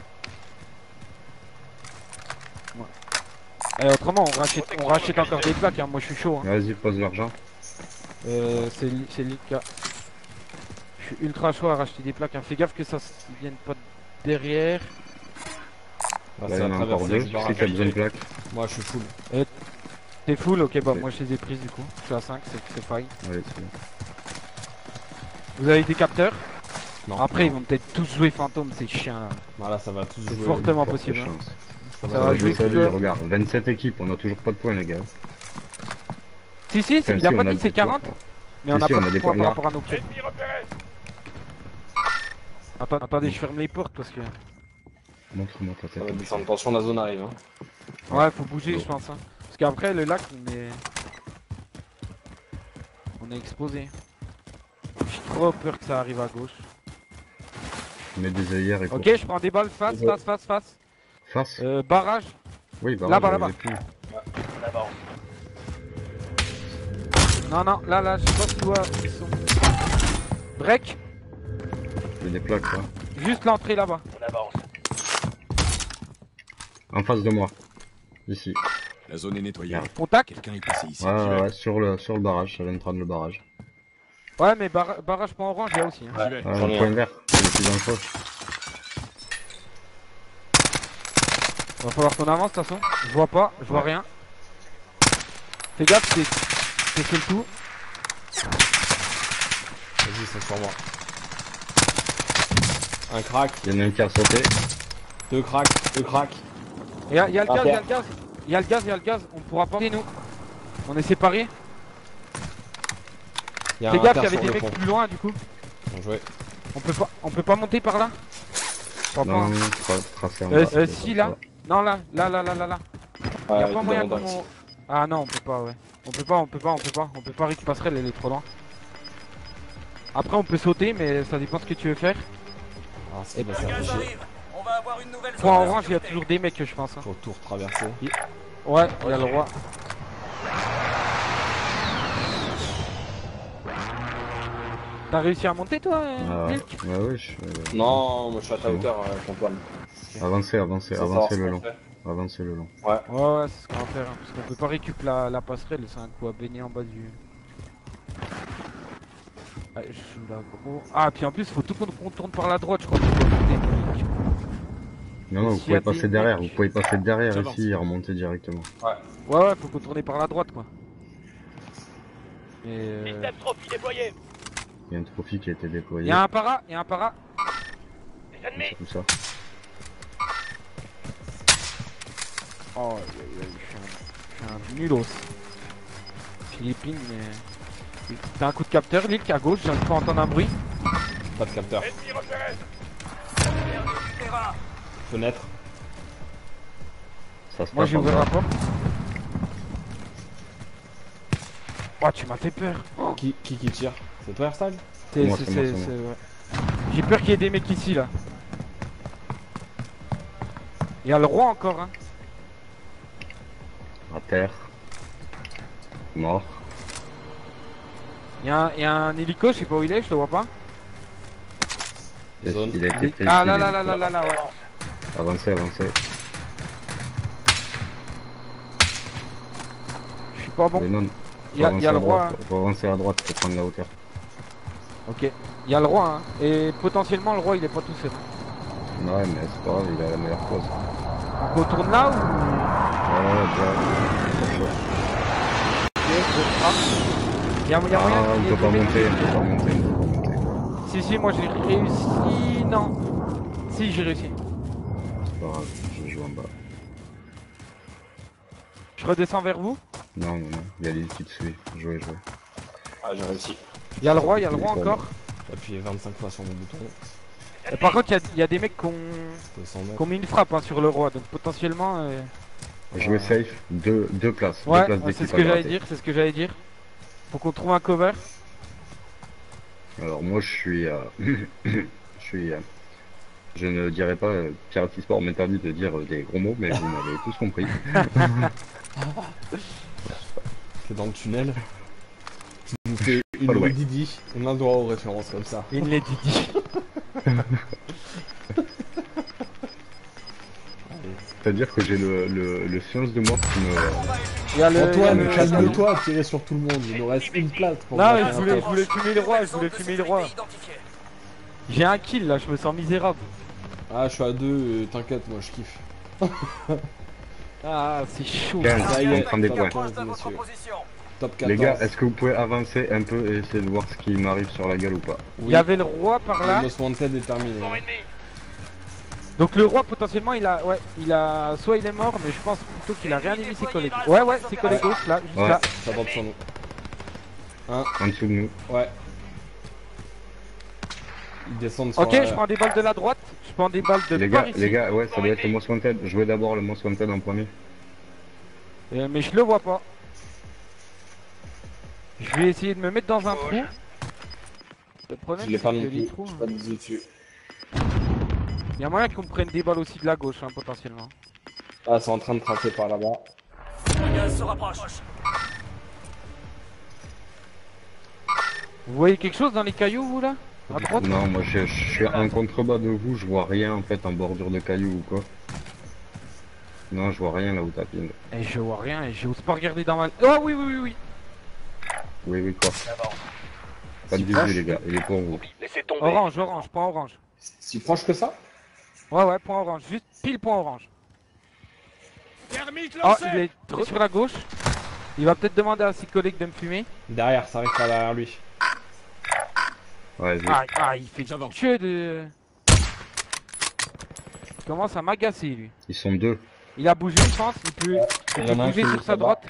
[SPEAKER 1] Ouais. Et autrement, on rachète, on rachète encore des plaques, hein, moi je suis chaud. Hein.
[SPEAKER 3] Vas-y, pose l'argent.
[SPEAKER 1] Euh, c'est li- c'est Lika. Je suis ultra chaud à racheter des plaques, hein. Fais gaffe que ça s- vienne pas de derrière.
[SPEAKER 2] Ah,
[SPEAKER 3] Là,
[SPEAKER 2] ça
[SPEAKER 3] il y en
[SPEAKER 2] va
[SPEAKER 3] a encore deux.
[SPEAKER 2] traverser.
[SPEAKER 3] Je sais qu'il y a besoin de plaques.
[SPEAKER 2] Moi, je suis full.
[SPEAKER 1] T'es full, ok, bah
[SPEAKER 3] Ouais.
[SPEAKER 1] moi je les ai prises du coup. Je suis à cinq, c'est c'est fine.
[SPEAKER 3] Allez, c'est bon.
[SPEAKER 1] Vous avez des capteurs?
[SPEAKER 2] Non.
[SPEAKER 1] Après ils vont peut-être tous jouer fantôme ces chiens là.
[SPEAKER 2] Voilà, ça va tous
[SPEAKER 1] C'est
[SPEAKER 2] jouer.
[SPEAKER 1] fortement
[SPEAKER 3] Forte
[SPEAKER 1] possible. hein.
[SPEAKER 3] chance.
[SPEAKER 2] Ça
[SPEAKER 1] ça
[SPEAKER 2] va
[SPEAKER 1] va
[SPEAKER 3] Ça
[SPEAKER 2] jouer.
[SPEAKER 1] jouer
[SPEAKER 3] joue sa
[SPEAKER 1] que-
[SPEAKER 3] vie, regarde. vingt-sept équipes, on a toujours pas de points, les gars.
[SPEAKER 1] Si si, c'est-
[SPEAKER 3] Enfin,
[SPEAKER 1] il a
[SPEAKER 3] si,
[SPEAKER 1] pas
[SPEAKER 3] on a
[SPEAKER 1] dit c'est
[SPEAKER 3] des points.
[SPEAKER 1] quarante, mais
[SPEAKER 3] Si,
[SPEAKER 1] on a
[SPEAKER 3] si,
[SPEAKER 1] pas
[SPEAKER 3] on a
[SPEAKER 1] de
[SPEAKER 3] des
[SPEAKER 1] points
[SPEAKER 3] points
[SPEAKER 1] par
[SPEAKER 3] là.
[SPEAKER 1] rapport à nos clubs.
[SPEAKER 5] Ennemi repéré.
[SPEAKER 1] Attends, attendez, je ferme les portes parce que...
[SPEAKER 3] Montre-moi ta
[SPEAKER 2] Ça
[SPEAKER 3] tête.
[SPEAKER 2] va descendre. Attention, la zone arrive. Hein.
[SPEAKER 1] Ouais, faut bouger
[SPEAKER 3] Bon.
[SPEAKER 1] je pense. Hein. Parce qu'après le lac, on est... On est exposé. J'ai trop peur que ça arrive à gauche.
[SPEAKER 3] Mets des œillères et
[SPEAKER 1] Ok,
[SPEAKER 3] cours.
[SPEAKER 1] je prends des balles face,
[SPEAKER 2] Ouais.
[SPEAKER 1] face, face, face.
[SPEAKER 3] Face.
[SPEAKER 1] Euh, barrage.
[SPEAKER 3] Oui, bah
[SPEAKER 1] là-bas,
[SPEAKER 3] ouais,
[SPEAKER 1] là-bas.
[SPEAKER 3] j'avais plus.
[SPEAKER 4] On avance.
[SPEAKER 1] Non, non, là, là, je sais pas si tu vois. Ils sont... Break.
[SPEAKER 3] Il y a des plaques là.
[SPEAKER 1] Juste l'entrée là-bas.
[SPEAKER 4] On avance.
[SPEAKER 3] En face de moi. Ici.
[SPEAKER 5] La zone est nettoyée.
[SPEAKER 3] Merde.
[SPEAKER 1] Contact.
[SPEAKER 5] Quelqu'un est passé ici.
[SPEAKER 3] Ouais,
[SPEAKER 5] J'y
[SPEAKER 3] ouais,
[SPEAKER 5] vais.
[SPEAKER 3] ouais, sur le, sur le barrage. Ça vient de prendre le barrage.
[SPEAKER 1] Ouais, mais barra- barrage point orange, il y a aussi. Hein.
[SPEAKER 5] J'y vais.
[SPEAKER 3] Ah,
[SPEAKER 2] J'en
[SPEAKER 3] un
[SPEAKER 2] ai
[SPEAKER 3] point
[SPEAKER 2] un.
[SPEAKER 3] vert. C'est le plus dangereux.
[SPEAKER 1] Va falloir qu'on avance de toute façon. Je vois pas, je vois
[SPEAKER 3] Ouais.
[SPEAKER 1] rien. Fais gaffe, c'est c'est fait le tout.
[SPEAKER 2] Vas-y, c'est sur moi. Un crack,
[SPEAKER 3] Il y en a un qui a sauté.
[SPEAKER 2] deux cracks, deux cracks.
[SPEAKER 1] Il y a, y a le
[SPEAKER 2] Ah,
[SPEAKER 1] gaz, il y a
[SPEAKER 2] terre.
[SPEAKER 1] le gaz. Il y a le gaz, il y a le gaz. On pourra pas. nous. On est séparés.
[SPEAKER 2] Il y a
[SPEAKER 1] Fais
[SPEAKER 2] un
[SPEAKER 1] gaffe, il y
[SPEAKER 2] terre
[SPEAKER 1] avait
[SPEAKER 2] sur
[SPEAKER 1] des
[SPEAKER 2] le
[SPEAKER 1] mecs
[SPEAKER 2] pont.
[SPEAKER 1] plus loin du coup.
[SPEAKER 2] Bien joué.
[SPEAKER 1] On peut pas, on peut pas monter par là. Je crois pas,
[SPEAKER 3] Non,
[SPEAKER 1] hein.
[SPEAKER 3] non, tra- tracé en
[SPEAKER 1] Euh,
[SPEAKER 3] bas.
[SPEAKER 1] euh,
[SPEAKER 3] c'est
[SPEAKER 1] si
[SPEAKER 3] ça.
[SPEAKER 1] là. Non là, là, là, là, là, là. Y a
[SPEAKER 2] Ouais,
[SPEAKER 1] pas moyen
[SPEAKER 2] dans- dans-
[SPEAKER 1] qu'on... Ah non, on peut pas, ouais. On peut pas, on peut pas, on peut pas. On peut pas récupérer passerelle, elle est trop loin. Après on peut sauter, mais ça dépend ce que tu veux faire.
[SPEAKER 2] Ah, c'est bah,
[SPEAKER 4] Le
[SPEAKER 2] ça fait
[SPEAKER 4] gaz
[SPEAKER 2] chier.
[SPEAKER 4] arrive. On va avoir une nouvelle zone.
[SPEAKER 1] Point
[SPEAKER 4] de
[SPEAKER 1] orange, il y a
[SPEAKER 4] sécurité.
[SPEAKER 1] toujours des mecs, je pense. Hein.
[SPEAKER 2] Faut tout retraverser.
[SPEAKER 1] Ouais, il y a le roi. T'as réussi à monter toi, euh,
[SPEAKER 3] Ah,
[SPEAKER 1] Milk
[SPEAKER 3] ouais, ouais, je... euh,
[SPEAKER 2] Non, moi je suis à ta
[SPEAKER 3] C'est bon.
[SPEAKER 2] hauteur, euh, Antoine.
[SPEAKER 3] Avancez, avancez,
[SPEAKER 2] Ça, ça va,
[SPEAKER 3] avancez
[SPEAKER 2] ça
[SPEAKER 3] le
[SPEAKER 2] va
[SPEAKER 3] long.
[SPEAKER 2] faire.
[SPEAKER 3] Avancez le long.
[SPEAKER 1] Ouais, ouais, c'est ce qu'on va faire. Hein, parce qu'on peut pas récupérer la, la passerelle, c'est un coup à baigner en bas du. Ah, je suis là, gros. Ah, puis en plus, faut tout qu'on qu'on tourne par la droite, je crois. Pour monter, Milk.
[SPEAKER 3] Non, non, vous
[SPEAKER 1] S'il y
[SPEAKER 3] pouvez
[SPEAKER 1] a des
[SPEAKER 3] passer derrière. Vous
[SPEAKER 1] mecs-
[SPEAKER 3] pouvez passer derrière
[SPEAKER 5] J'avance.
[SPEAKER 3] ici et remonter directement.
[SPEAKER 1] Ouais, ouais, faut qu'on tourne par la droite, quoi. Et euh...
[SPEAKER 4] Système trophy déployé.
[SPEAKER 3] Il y a un trophy qui a été déployé.
[SPEAKER 1] y a un para, y a un para.
[SPEAKER 4] Les ennemis.
[SPEAKER 3] C'est tout ça.
[SPEAKER 1] Oh, aïe, aïe, aïe, je suis un, je suis un nulos. Philippine, mais. T'as un coup de capteur, Lilk, à gauche, j'ai pas entendre un bruit.
[SPEAKER 2] Pas de capteur.
[SPEAKER 5] Ennemi repéré.
[SPEAKER 4] Perdu du terrain.
[SPEAKER 2] Fenêtre.
[SPEAKER 3] Ça se
[SPEAKER 1] Moi
[SPEAKER 3] tape
[SPEAKER 1] j'ai
[SPEAKER 3] en
[SPEAKER 1] ouvert
[SPEAKER 3] bas.
[SPEAKER 1] la porte. Oh, tu m'as fait peur.
[SPEAKER 2] Qui, qui qui tire? C'est toi, Airstyle?
[SPEAKER 1] C'est,
[SPEAKER 3] moi,
[SPEAKER 1] c'est,
[SPEAKER 3] c'est moi,
[SPEAKER 1] c'est,
[SPEAKER 3] c'est
[SPEAKER 1] c'est- ouais. J'ai peur qu'il y ait des mecs ici là. Il y a le roi encore, hein.
[SPEAKER 3] À terre. Mort.
[SPEAKER 1] Il y, a un- il y a un hélico, je sais pas où il est, je le vois pas.
[SPEAKER 3] Et
[SPEAKER 2] Zone.
[SPEAKER 3] il a été pris
[SPEAKER 1] Ah
[SPEAKER 3] ici,
[SPEAKER 1] là
[SPEAKER 3] il
[SPEAKER 1] là
[SPEAKER 3] est-
[SPEAKER 1] là là là là, ouais.
[SPEAKER 3] Avancez, avancez.
[SPEAKER 1] Je suis pas bon.
[SPEAKER 3] Mais non,
[SPEAKER 1] Il y a,
[SPEAKER 3] faut
[SPEAKER 1] il y a
[SPEAKER 3] avancer
[SPEAKER 1] le
[SPEAKER 3] à
[SPEAKER 1] roi.
[SPEAKER 3] droite, faut avancer à droite pour prendre la hauteur.
[SPEAKER 1] Ok. Il y a le roi, hein. Et potentiellement le roi il est pas tout seul.
[SPEAKER 3] Ouais, mais c'est pas grave, il a la meilleure pause.
[SPEAKER 1] On retourne là ou.
[SPEAKER 3] Ouais, direct. Chaud.
[SPEAKER 1] Ok, je frappe. Il y a, il y a moyen
[SPEAKER 3] Ah, on
[SPEAKER 1] qu'il y ait
[SPEAKER 3] peut
[SPEAKER 1] des
[SPEAKER 3] pas
[SPEAKER 1] mecs-
[SPEAKER 3] monter, on peut pas monter, on peut pas monter.
[SPEAKER 1] Si, si, moi j'ai réussi. Non. Si, j'ai réussi.
[SPEAKER 3] C'est pas grave, je joue en bas.
[SPEAKER 1] Je redescends vers vous.
[SPEAKER 3] Non, non, non, il y a l'île qui te suit. Jouez, jouez.
[SPEAKER 2] Ah, j'ai réussi.
[SPEAKER 1] Il y a le roi, il y a le roi
[SPEAKER 3] Il est
[SPEAKER 1] encore.
[SPEAKER 2] Appuyez vingt-cinq fois sur mon bouton.
[SPEAKER 1] Et par contre, il y, a- y a des mecs qui ont,
[SPEAKER 2] deux cents mètres.
[SPEAKER 1] qui ont mis une frappe hein, sur le roi, donc potentiellement. Euh...
[SPEAKER 3] Jouer safe, deux, deux places.
[SPEAKER 1] Ouais,
[SPEAKER 3] deux places
[SPEAKER 1] ouais, c'est
[SPEAKER 3] d'équipe
[SPEAKER 1] ce
[SPEAKER 3] à
[SPEAKER 1] que j'allais
[SPEAKER 3] gratter.
[SPEAKER 1] dire, c'est ce que j'allais dire. Faut qu'on trouve un cover.
[SPEAKER 3] Alors moi je suis... euh, je suis... euh, Je ne dirais pas, euh, Pirate Sport m'interdit de dire euh, des gros mots, mais vous m'avez tous compris.
[SPEAKER 2] C'est dans le tunnel. Tu nous fais une
[SPEAKER 3] Pas loin.
[SPEAKER 2] Didi, on a le droit aux références comme ça.
[SPEAKER 1] Il l'a dit.
[SPEAKER 3] C'est-à-dire que j'ai le, le, le science de mort qui me...
[SPEAKER 1] Il y a le.
[SPEAKER 2] Antoine,
[SPEAKER 1] il y a le-
[SPEAKER 2] calme-toi, tirer sur tout le monde, il nous reste une place pour
[SPEAKER 1] Non,
[SPEAKER 2] gratter
[SPEAKER 1] mais je
[SPEAKER 2] un
[SPEAKER 1] voulais, je
[SPEAKER 2] top.
[SPEAKER 1] voulais fumer le roi, je voulais fumer le roi. J'ai un kill là, je me sens misérable.
[SPEAKER 2] Ah, je suis à deux, euh, t'inquiète, moi je kiffe.
[SPEAKER 1] Ah, c'est chaud.
[SPEAKER 3] Quinze,
[SPEAKER 2] Ça y est,
[SPEAKER 3] on prend des
[SPEAKER 2] top
[SPEAKER 3] points.
[SPEAKER 2] quinze, messieurs. Top quatorze.
[SPEAKER 3] Les gars, est-ce que vous pouvez avancer un peu et essayer de voir ce qui m'arrive sur la gueule ou pas?
[SPEAKER 1] Il y avait le roi par
[SPEAKER 2] Le
[SPEAKER 1] là.
[SPEAKER 2] Most Wanted est terminé. hein.
[SPEAKER 1] Donc le roi potentiellement il a ouais il a soit il est mort mais je pense plutôt qu'il a réanimé ses collègues. Ouais ouais ses collègues gauche là, juste
[SPEAKER 3] Ouais.
[SPEAKER 1] là.
[SPEAKER 2] Ça drop sur nous. Un,
[SPEAKER 3] En dessous de nous.
[SPEAKER 2] ouais. Ils descendent sur
[SPEAKER 1] Ok
[SPEAKER 2] la-
[SPEAKER 1] je prends des balles de la droite, je prends des balles de
[SPEAKER 3] Les
[SPEAKER 1] par
[SPEAKER 3] gars,
[SPEAKER 1] ici.
[SPEAKER 3] les gars, ouais, ça doit être le Most Wanted. Jouez d'abord le Most Wanted en premier.
[SPEAKER 1] Euh, mais je le vois pas. Je vais essayer de me mettre dans un trou. Le problème
[SPEAKER 2] Je l'ai
[SPEAKER 1] c'est
[SPEAKER 2] pas
[SPEAKER 1] que
[SPEAKER 2] non
[SPEAKER 1] les
[SPEAKER 2] plus,
[SPEAKER 1] trous,
[SPEAKER 2] je suis pas visé dessus.
[SPEAKER 1] il y a moyen qu'on prenne des balles aussi de la gauche hein, potentiellement.
[SPEAKER 2] Ah, c'est en train de tracer par là-bas.
[SPEAKER 4] Le gaz se rapproche.
[SPEAKER 1] Vous voyez quelque chose dans les cailloux vous là? À droite?
[SPEAKER 3] Non, moi je, je suis en contrebas de vous, je vois rien en fait en bordure de cailloux ou quoi. Non, je vois rien là où t'as ping.
[SPEAKER 1] Et je vois rien et j'ose pas regarder dans ma... Oh oui oui oui oui.
[SPEAKER 3] Oui, oui, quoi. Pas de visu les gars, il est pour vous.
[SPEAKER 4] Laissez tomber.
[SPEAKER 1] Orange, orange, point orange.
[SPEAKER 2] Si proche que ça?
[SPEAKER 1] Ouais ouais point orange, juste pile point orange.
[SPEAKER 5] Thermique
[SPEAKER 1] Oh,
[SPEAKER 5] lancé.
[SPEAKER 1] il est trop sur la gauche. Il va peut-être demander à ses collègues de me fumer.
[SPEAKER 2] Derrière, ça arrive par derrière lui.
[SPEAKER 3] Ouais, vas-y.
[SPEAKER 1] Ah, ah il fait
[SPEAKER 5] J'avance.
[SPEAKER 1] que de... Il commence à m'agacer lui.
[SPEAKER 3] Ils sont deux.
[SPEAKER 1] Il a bougé je pense, il peut, il
[SPEAKER 2] Il
[SPEAKER 1] peut
[SPEAKER 2] y en a un
[SPEAKER 1] bouger
[SPEAKER 2] qui
[SPEAKER 1] sur
[SPEAKER 2] est
[SPEAKER 1] sa
[SPEAKER 2] là-bas.
[SPEAKER 1] droite.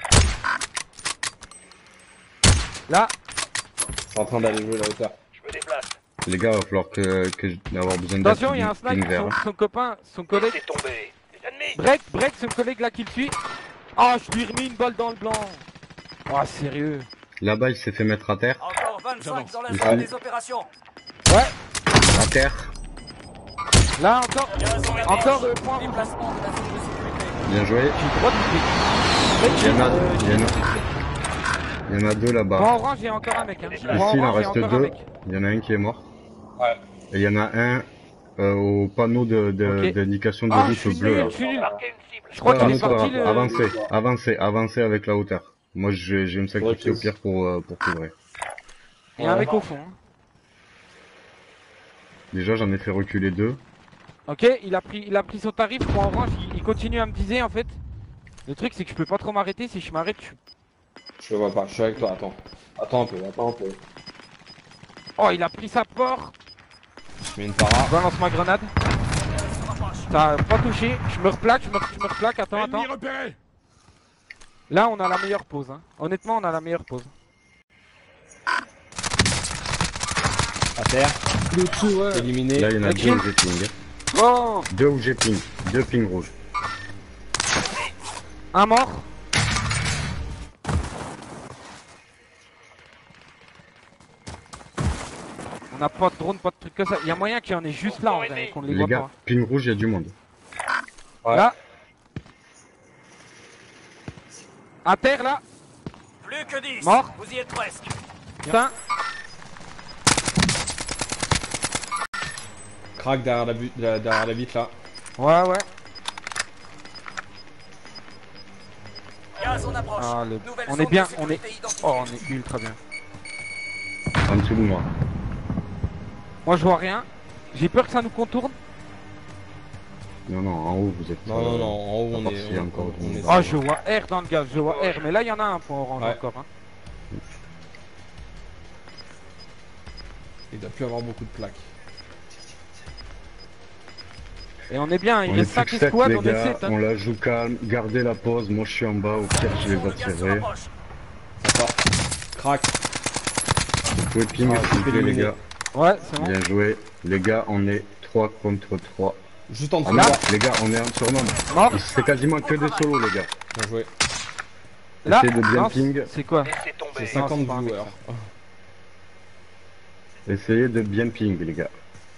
[SPEAKER 1] Là,
[SPEAKER 2] C'est en train d'aller jouer la hauteur.
[SPEAKER 4] Je me déplace.
[SPEAKER 3] Les gars, il va falloir que, que je vais avoir besoin d'aide.
[SPEAKER 1] attention il y a un
[SPEAKER 3] ping
[SPEAKER 1] snipe,
[SPEAKER 3] vert.
[SPEAKER 1] son, son copain, son collègue.
[SPEAKER 4] Laissez tomber. Les ennemis.
[SPEAKER 1] Break, break, son collègue là qui le suit. Ah je lui ai remis une balle dans le blanc. Ah sérieux.
[SPEAKER 3] Là-bas, il s'est fait mettre à terre.
[SPEAKER 4] Encore vingt-cinq
[SPEAKER 5] J'avance.
[SPEAKER 4] dans la
[SPEAKER 3] Il
[SPEAKER 4] zone
[SPEAKER 3] faut-
[SPEAKER 4] des opérations.
[SPEAKER 1] Ouais,
[SPEAKER 3] À terre.
[SPEAKER 1] là encore,
[SPEAKER 4] Gaz en
[SPEAKER 1] encore euh, point orange.
[SPEAKER 4] Déplacement de la zone de sécurité.
[SPEAKER 3] Bien joué.
[SPEAKER 1] J'ai droit de
[SPEAKER 3] Il y en a,
[SPEAKER 1] Euh,
[SPEAKER 3] il y en a, il y en a deux
[SPEAKER 1] Point
[SPEAKER 3] là-bas.
[SPEAKER 1] orange, il y a encore un mec. Hein.
[SPEAKER 3] Ici,
[SPEAKER 1] Point
[SPEAKER 3] il en
[SPEAKER 1] orange, il y a
[SPEAKER 3] reste
[SPEAKER 1] encore un
[SPEAKER 3] deux.
[SPEAKER 1] mec.
[SPEAKER 3] Il y en a un qui est mort.
[SPEAKER 2] Ouais.
[SPEAKER 3] Et il y en a un euh, au panneau de, de,
[SPEAKER 1] Ok.
[SPEAKER 3] d'indication de
[SPEAKER 1] Ah, je
[SPEAKER 3] route
[SPEAKER 1] suis
[SPEAKER 3] bleu là.
[SPEAKER 1] nul, je suis nul.
[SPEAKER 4] Marquez une cible.
[SPEAKER 1] Je crois qu'il est
[SPEAKER 3] Calme-toi,
[SPEAKER 1] parti le...
[SPEAKER 3] avancez, avancez, avancez avec la hauteur. Moi, je vais, je vais me sacrifier au pire pour, euh, pour couvrir.
[SPEAKER 1] Il y a un mec au fond. hein.
[SPEAKER 3] Déjà, j'en ai fait reculer deux.
[SPEAKER 1] Ok, il a pris, il a pris son tarif. Point orange, il, il continue à me viser en fait. Le truc c'est que je peux pas trop m'arrêter. Si je m'arrête, je...
[SPEAKER 2] Je le vois pas, je suis avec toi, attends. Attends un peu, attends un peu.
[SPEAKER 1] Oh, il a pris sa porte.
[SPEAKER 2] Je mets une para.
[SPEAKER 1] Je balance ma grenade. Ça a pas touché. Je me replaque, je me, je me replaque. Attends, attends.
[SPEAKER 5] Ennemi repéré.
[SPEAKER 1] Là, on a la meilleure pause. Hein. Honnêtement, on a la meilleure pause.
[SPEAKER 2] À terre. Éliminé.
[SPEAKER 3] Là, il y en a
[SPEAKER 1] Ok.
[SPEAKER 3] deux où j'ai ping.
[SPEAKER 1] Oh,
[SPEAKER 3] Deux où j'ai ping. Deux ping rouges.
[SPEAKER 1] un mort. On n'a pas de drone, pas de trucs comme ça. Il y a moyen qu'il y en ait juste là en vrai, qu'on ne les
[SPEAKER 3] Les
[SPEAKER 1] voit
[SPEAKER 3] gars,
[SPEAKER 1] pas.
[SPEAKER 3] ping rouge, il y a du monde.
[SPEAKER 2] Ouais.
[SPEAKER 1] Là. À terre là.
[SPEAKER 4] Plus que dix.
[SPEAKER 1] Mort.
[SPEAKER 4] Vous y êtes presque.
[SPEAKER 1] Putain.
[SPEAKER 2] Crack derrière la, bu- la- derrière la vitre là.
[SPEAKER 1] Ouais, ouais.
[SPEAKER 4] Gaz en approche.
[SPEAKER 1] Ah, le-
[SPEAKER 4] Nouvelle
[SPEAKER 1] on
[SPEAKER 4] zone
[SPEAKER 1] est bien,
[SPEAKER 4] de
[SPEAKER 1] on est.
[SPEAKER 4] sécurité identifiée.
[SPEAKER 1] Oh, on est ultra bien.
[SPEAKER 3] En dessous de moi.
[SPEAKER 1] Moi, je vois rien. J'ai peur que ça nous contourne.
[SPEAKER 3] Non, non, en haut, vous êtes.
[SPEAKER 2] Non, non, non, en haut on
[SPEAKER 3] part
[SPEAKER 2] est.
[SPEAKER 3] s'il y a
[SPEAKER 2] On,
[SPEAKER 3] encore
[SPEAKER 2] on
[SPEAKER 3] du
[SPEAKER 2] est
[SPEAKER 3] monde.
[SPEAKER 1] Oh, je vois R dans le gaz, je vois R. Mais là, il y en a un point orange
[SPEAKER 2] Ouais.
[SPEAKER 1] encore. Hein.
[SPEAKER 2] Il doit plus avoir beaucoup de plaques.
[SPEAKER 1] Et on est bien, il
[SPEAKER 3] On est
[SPEAKER 1] reste
[SPEAKER 3] plus
[SPEAKER 1] cinq
[SPEAKER 3] que sept,
[SPEAKER 1] escouades,
[SPEAKER 3] les
[SPEAKER 1] on est
[SPEAKER 3] gars.
[SPEAKER 1] sept. Hein.
[SPEAKER 3] On la joue calme. Gardez la pause. Moi, je suis en bas. Au pire, je les
[SPEAKER 4] Le gaz se
[SPEAKER 3] attirerai.
[SPEAKER 4] rapproche.
[SPEAKER 2] Ça sort. Crack.
[SPEAKER 3] Vous pouvez ping,
[SPEAKER 2] Ah,
[SPEAKER 3] s'il vous plaît, les
[SPEAKER 2] éliminé.
[SPEAKER 3] gars.
[SPEAKER 1] Ouais, c'est bon.
[SPEAKER 3] Bien joué. Les gars, on est trois contre trois.
[SPEAKER 2] Juste en
[SPEAKER 3] Ah
[SPEAKER 2] dessous.
[SPEAKER 3] non,
[SPEAKER 2] Là.
[SPEAKER 3] les gars, on est un surnombre.
[SPEAKER 1] Mort.
[SPEAKER 3] C'est quasiment que des solos, les gars.
[SPEAKER 2] Bien joué.
[SPEAKER 1] Là,
[SPEAKER 3] Essayez de bien
[SPEAKER 1] non,
[SPEAKER 3] ping.
[SPEAKER 1] c'est quoi?
[SPEAKER 4] Laissez tomber.
[SPEAKER 2] C'est cinquante
[SPEAKER 1] c'est pas un mec,
[SPEAKER 2] viewers.
[SPEAKER 3] Essayez de bien ping, les gars.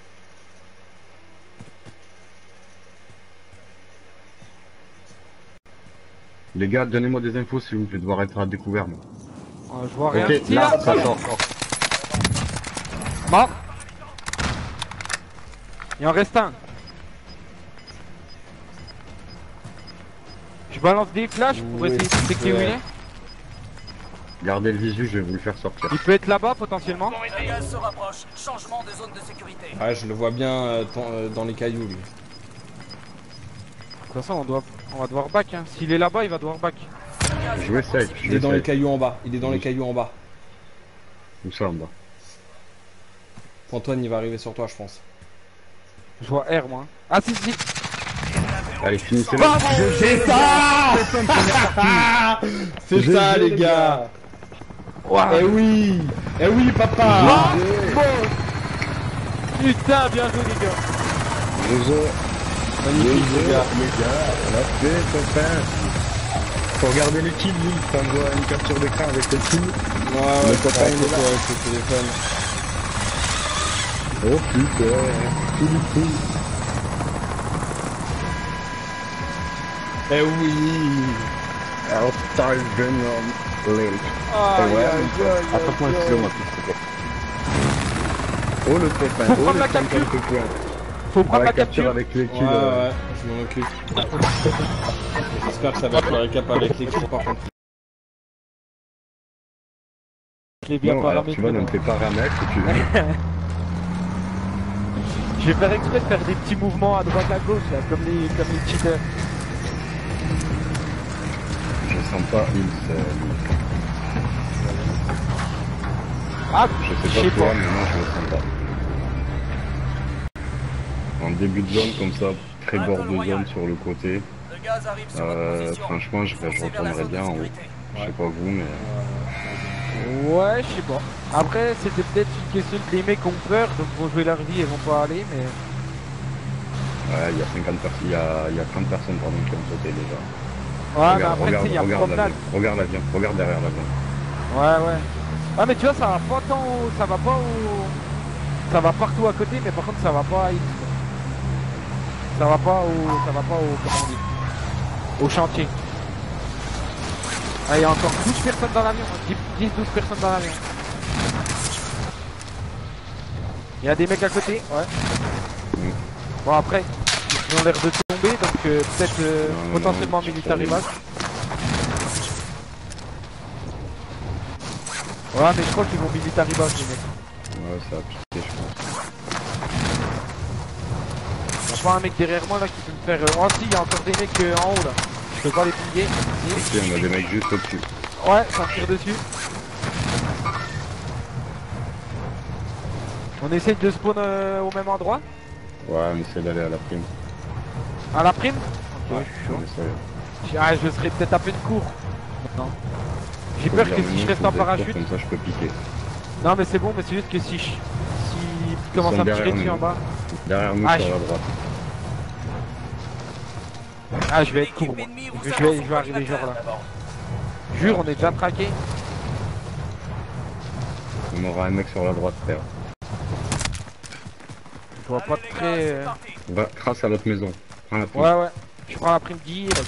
[SPEAKER 3] Les gars, donnez-moi des infos si vous, je vais devoir être à découvert, moi.
[SPEAKER 1] Ouais, je vois rien.
[SPEAKER 3] Ok,
[SPEAKER 1] Tire.
[SPEAKER 3] là, ça sort.
[SPEAKER 1] Mort. Il en reste un. Je balance des flashs pour
[SPEAKER 2] Oui,
[SPEAKER 1] essayer de détecter où il
[SPEAKER 2] ouais.
[SPEAKER 1] est.
[SPEAKER 3] Gardez le visu, je vais vous le faire sortir.
[SPEAKER 1] Il peut être là-bas potentiellement. De
[SPEAKER 4] Le gaz se rapproche. Changement de zone de sécurité.
[SPEAKER 2] Ouais, je le vois bien euh, dans, euh, dans les cailloux, lui.
[SPEAKER 1] toute façon, on, doit... on va devoir back. Hein. S'il est là-bas, il va devoir back.
[SPEAKER 3] Je vais safe, je
[SPEAKER 2] Il
[SPEAKER 3] vais
[SPEAKER 2] est dans les
[SPEAKER 3] safe.
[SPEAKER 2] cailloux en bas. Il est dans les cailloux en bas.
[SPEAKER 3] Où ça, en bas?
[SPEAKER 2] Antoine, il va arriver sur toi, je pense.
[SPEAKER 1] Je vois R moi. Ah si si.
[SPEAKER 3] Allez, finissez-le.
[SPEAKER 1] Bravo.
[SPEAKER 2] C'est ça. C'est
[SPEAKER 3] G G,
[SPEAKER 2] ça, les
[SPEAKER 3] les
[SPEAKER 2] gars.
[SPEAKER 1] Ouah.
[SPEAKER 2] Eh oui. Eh oui, papa.
[SPEAKER 1] Ah, bon. Putain, bien joué les gars.
[SPEAKER 3] G G.
[SPEAKER 2] Magnifique, les gars.
[SPEAKER 3] Les gars, on a fait, copain. Faut regarder les kills, lui. Il t'envoie une capture d'écran avec les kills.
[SPEAKER 2] Ouais, ouais,
[SPEAKER 3] Le
[SPEAKER 2] faut
[SPEAKER 3] copain,
[SPEAKER 2] pas
[SPEAKER 3] il est
[SPEAKER 2] photo
[SPEAKER 3] là.
[SPEAKER 2] avec le téléphone.
[SPEAKER 3] Oh putain, tout du tout.
[SPEAKER 2] Eh oui.
[SPEAKER 3] Outside Venom Lake.
[SPEAKER 1] Ah,
[SPEAKER 3] Et ouais, attends-moi, excusez-moi, s'il te plaît. Oh le copain,
[SPEAKER 1] Faut
[SPEAKER 3] oh
[SPEAKER 1] prendre
[SPEAKER 3] le
[SPEAKER 1] la capture.
[SPEAKER 3] cinquante points.
[SPEAKER 1] Faut prendre
[SPEAKER 3] Ouais,
[SPEAKER 1] la capture.
[SPEAKER 3] avec les
[SPEAKER 2] Ouais,
[SPEAKER 3] kills. euh,
[SPEAKER 2] ouais, je m'en occupe. J'espère que ça va être le récap avec les kills, par contre.
[SPEAKER 1] Je l'ai bien
[SPEAKER 3] Non, alors
[SPEAKER 1] paramé.
[SPEAKER 3] tu vois, ne me fais pas ramer si tu veux.
[SPEAKER 1] Je vais faire exprès de faire des petits mouvements à droite à gauche là, comme les comme les cheaters.
[SPEAKER 3] Je sens pas une seule.
[SPEAKER 1] Ah,
[SPEAKER 3] Je sais
[SPEAKER 1] je sais
[SPEAKER 3] pas toi,
[SPEAKER 1] pas.
[SPEAKER 3] mais moi je le sens pas. En début de zone, comme ça, très bord de zone sur le côté.
[SPEAKER 4] Le gaz arrive sur votre
[SPEAKER 3] Euh,
[SPEAKER 4] position.
[SPEAKER 3] franchement, je, je
[SPEAKER 4] Foncez vers la
[SPEAKER 3] retournerais
[SPEAKER 4] zone de
[SPEAKER 3] bien en haut.
[SPEAKER 4] sécurité.
[SPEAKER 3] Je sais pas vous, mais.
[SPEAKER 1] Ouais, je sais pas. Après, c'était peut-être une question que les mecs ont peur, donc vont jouer leur vie et vont pas aller, mais.
[SPEAKER 3] Ouais, il y a cinquante personnes, il y a, il y a trente personnes pardon, qui ont sauté déjà.
[SPEAKER 1] Ouais, mais
[SPEAKER 3] regarde,
[SPEAKER 1] après, tu sais,
[SPEAKER 3] regarde,
[SPEAKER 1] il y a
[SPEAKER 3] regarde
[SPEAKER 1] promenade.
[SPEAKER 3] l'avion, regarde l'avion, regarde derrière l'avion.
[SPEAKER 1] Ouais, ouais. Ah, mais tu vois, ça va pas tant au... Ça va pas au... Ça va partout à côté, mais par contre, ça va pas à X. quoi. Ça va pas au... Ça va pas au... Comment on dit? Au chantier. Ah, il y a encore douze personnes dans l'avion. dix douze personnes dans l'avion. Il y a des mecs à côté, ouais.
[SPEAKER 3] Mm.
[SPEAKER 1] Bon, après, ils ont l'air de tomber, donc euh, peut-être euh,
[SPEAKER 3] Non, non,
[SPEAKER 1] potentiellement
[SPEAKER 3] non,
[SPEAKER 1] military
[SPEAKER 3] c'est
[SPEAKER 1] base. Ouais, mais je crois qu'ils vont military base, les mecs.
[SPEAKER 3] Ouais, ça a piqué, je pense.
[SPEAKER 1] Y'a pas un mec derrière moi là qui peut me faire. euh, Oh, si, il y a encore des mecs euh, en haut là. Je peux pas les pinguer. Si.
[SPEAKER 3] Ok, on a des mecs juste au-dessus.
[SPEAKER 1] Ouais, ça me tire dessus. On essaye de spawn euh, au même endroit.
[SPEAKER 3] Ouais, on essaie d'aller à la prime.
[SPEAKER 1] À la prime. Ok,
[SPEAKER 3] Ouais,
[SPEAKER 1] je suis chaud.
[SPEAKER 3] on essaie.
[SPEAKER 1] Ah, je serais peut-être à peine court. Non. J'ai
[SPEAKER 3] Faut
[SPEAKER 1] peur
[SPEAKER 3] dire
[SPEAKER 1] que
[SPEAKER 3] le
[SPEAKER 1] si
[SPEAKER 3] nom,
[SPEAKER 1] je reste
[SPEAKER 3] faut
[SPEAKER 1] en
[SPEAKER 3] dire
[SPEAKER 1] parachute.
[SPEAKER 3] Comme ça, je peux piquer.
[SPEAKER 1] Non, mais c'est bon, mais c'est juste que si je. Si il commence
[SPEAKER 3] sont
[SPEAKER 1] à me tirer
[SPEAKER 3] derrière
[SPEAKER 1] dessus
[SPEAKER 3] nous.
[SPEAKER 1] en bas.
[SPEAKER 3] Derrière nous,
[SPEAKER 1] Ah,
[SPEAKER 3] sur
[SPEAKER 1] je-
[SPEAKER 3] la droite.
[SPEAKER 1] Ah, je vais être court
[SPEAKER 4] L'équipe
[SPEAKER 1] moi.
[SPEAKER 4] ennemie vous
[SPEAKER 1] Je vais,
[SPEAKER 4] avance
[SPEAKER 1] je
[SPEAKER 4] au
[SPEAKER 1] vais arriver genre
[SPEAKER 4] coordinateur,
[SPEAKER 1] là.
[SPEAKER 4] d'abord.
[SPEAKER 1] Jure, on est déjà traqué.
[SPEAKER 3] On aura un mec sur la droite, frère.
[SPEAKER 1] Je vois pas
[SPEAKER 4] Allez, les gars,
[SPEAKER 1] très.
[SPEAKER 4] c'est
[SPEAKER 1] euh,
[SPEAKER 4] parti.
[SPEAKER 3] Va, trace à l'autre maison. Prends la prime.
[SPEAKER 1] Ouais, ouais. Je prends la prime direct.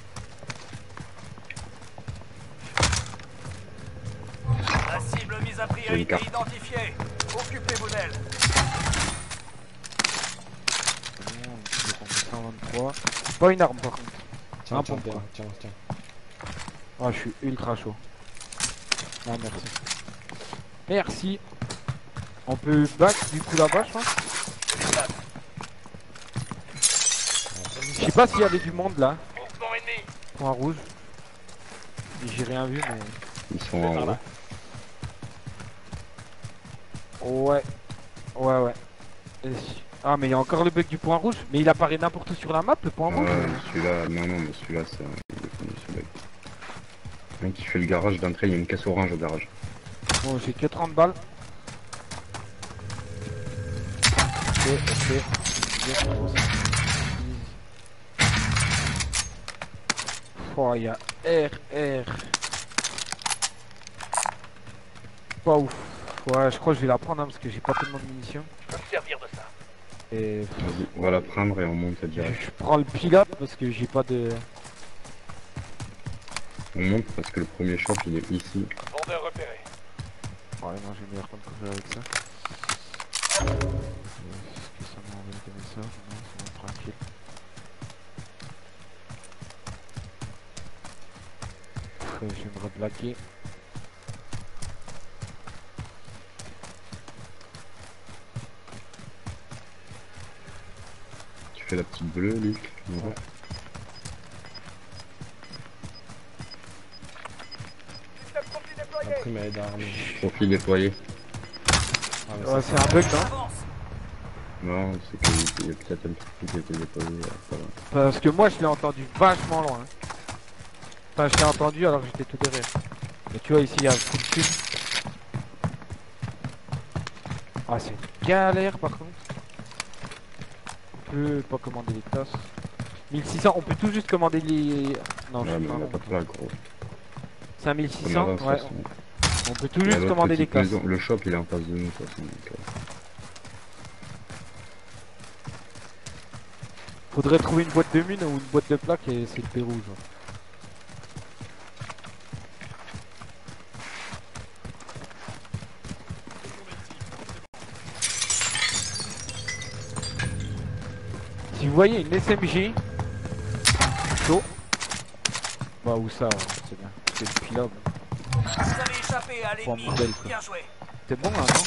[SPEAKER 4] La cible mise à
[SPEAKER 3] J'ai une
[SPEAKER 4] priorité
[SPEAKER 3] carte.
[SPEAKER 4] identifiée. Occupez-vous d'elle.
[SPEAKER 1] cent vingt-trois. Pas une arme par contre.
[SPEAKER 2] Tiens,
[SPEAKER 1] Un
[SPEAKER 2] tiens,
[SPEAKER 1] pompe,
[SPEAKER 2] tiens,
[SPEAKER 1] quoi.
[SPEAKER 2] tiens, tiens.
[SPEAKER 1] Ah, je suis ultra chaud. Ah, merci. Merci. On peut back du coup là-bas, je pense. Je sais pas s'il y avait du monde là.
[SPEAKER 4] Mouvement ennemi.
[SPEAKER 1] Point rouge. J'ai rien vu, mais.
[SPEAKER 3] Ils sont en haut.
[SPEAKER 1] Ouais. Ouais, ouais. Et si- Ah, mais il y a encore le bug du point rouge. Mais il apparaît n'importe où sur la map, le point rouge.
[SPEAKER 3] Ouais, celui-là, non, non, mais celui-là, c'est un. Il est connu, ce mec. Le mec qui fait le garage d'entrée, il y a une caisse orange au garage.
[SPEAKER 1] Bon, j'ai que trente balles. ok, ok. Bien, bon, ça. Oh, il y a R, R. Pas ouf. Ouais, je crois que je vais la prendre hein, parce que j'ai pas tellement de munitions.
[SPEAKER 4] Je peux me servir de ça.
[SPEAKER 1] Et
[SPEAKER 3] Vas-y, on va la prendre et on monte
[SPEAKER 1] je,
[SPEAKER 3] direct.
[SPEAKER 1] je prends le pilote parce que j'ai pas de.
[SPEAKER 3] On monte parce que le premier shop il est ici.
[SPEAKER 4] Vendeur repéré.
[SPEAKER 1] Ouais, non, j'ai meilleur temps que avec ça. Est-ce que ça m'a envoyé des messages? Non, c'est bon, tranquille. Après, je vais me reblaquer.
[SPEAKER 3] Tu fais la petite bleue, Luc.
[SPEAKER 1] Ouais.
[SPEAKER 2] La prime elle est d'armes.
[SPEAKER 3] Profil déployé.
[SPEAKER 2] Ah, mais
[SPEAKER 1] Ouais,
[SPEAKER 2] ça,
[SPEAKER 1] c'est un bug, non?
[SPEAKER 4] Avance.
[SPEAKER 3] Non, c'est qu'il y a peut-être un truc qui a été déployé. euh, ça va.
[SPEAKER 1] Parce que moi, je l'ai entendu vachement loin. hein. Enfin, je l'ai entendu alors que j'étais tout derrière. Mais tu vois, ici, il y a un coup de fil. Ah, c'est une galère par contre. On peut pas commander les tasses. mille six cents, on peut tout juste commander les. Non, je
[SPEAKER 3] Ouais,
[SPEAKER 1] sais
[SPEAKER 3] mais
[SPEAKER 1] pas.
[SPEAKER 3] on a pas de place, gros.
[SPEAKER 1] C'est un mille six cents,
[SPEAKER 3] On avance, de
[SPEAKER 1] ouais.
[SPEAKER 3] toute façon.
[SPEAKER 1] On peut tout
[SPEAKER 3] Il y a
[SPEAKER 1] juste
[SPEAKER 3] l'autre
[SPEAKER 1] commander des
[SPEAKER 3] petite
[SPEAKER 1] classes.
[SPEAKER 3] maison. Le shop il est en face de nous, de toute façon. Donc, euh,
[SPEAKER 1] Faudrait trouver une boîte de mine ou une boîte de plaques et c'est le Pérou, genre. Si vous voyez une S M G, chaud. Bah où ça, ouais, c'est bien. C'est le pilote.
[SPEAKER 4] Vous avez échappé à
[SPEAKER 1] Pour
[SPEAKER 4] l'ennemi.
[SPEAKER 1] modèle, quoi.
[SPEAKER 4] Bien joué.
[SPEAKER 1] C'est bon là, non?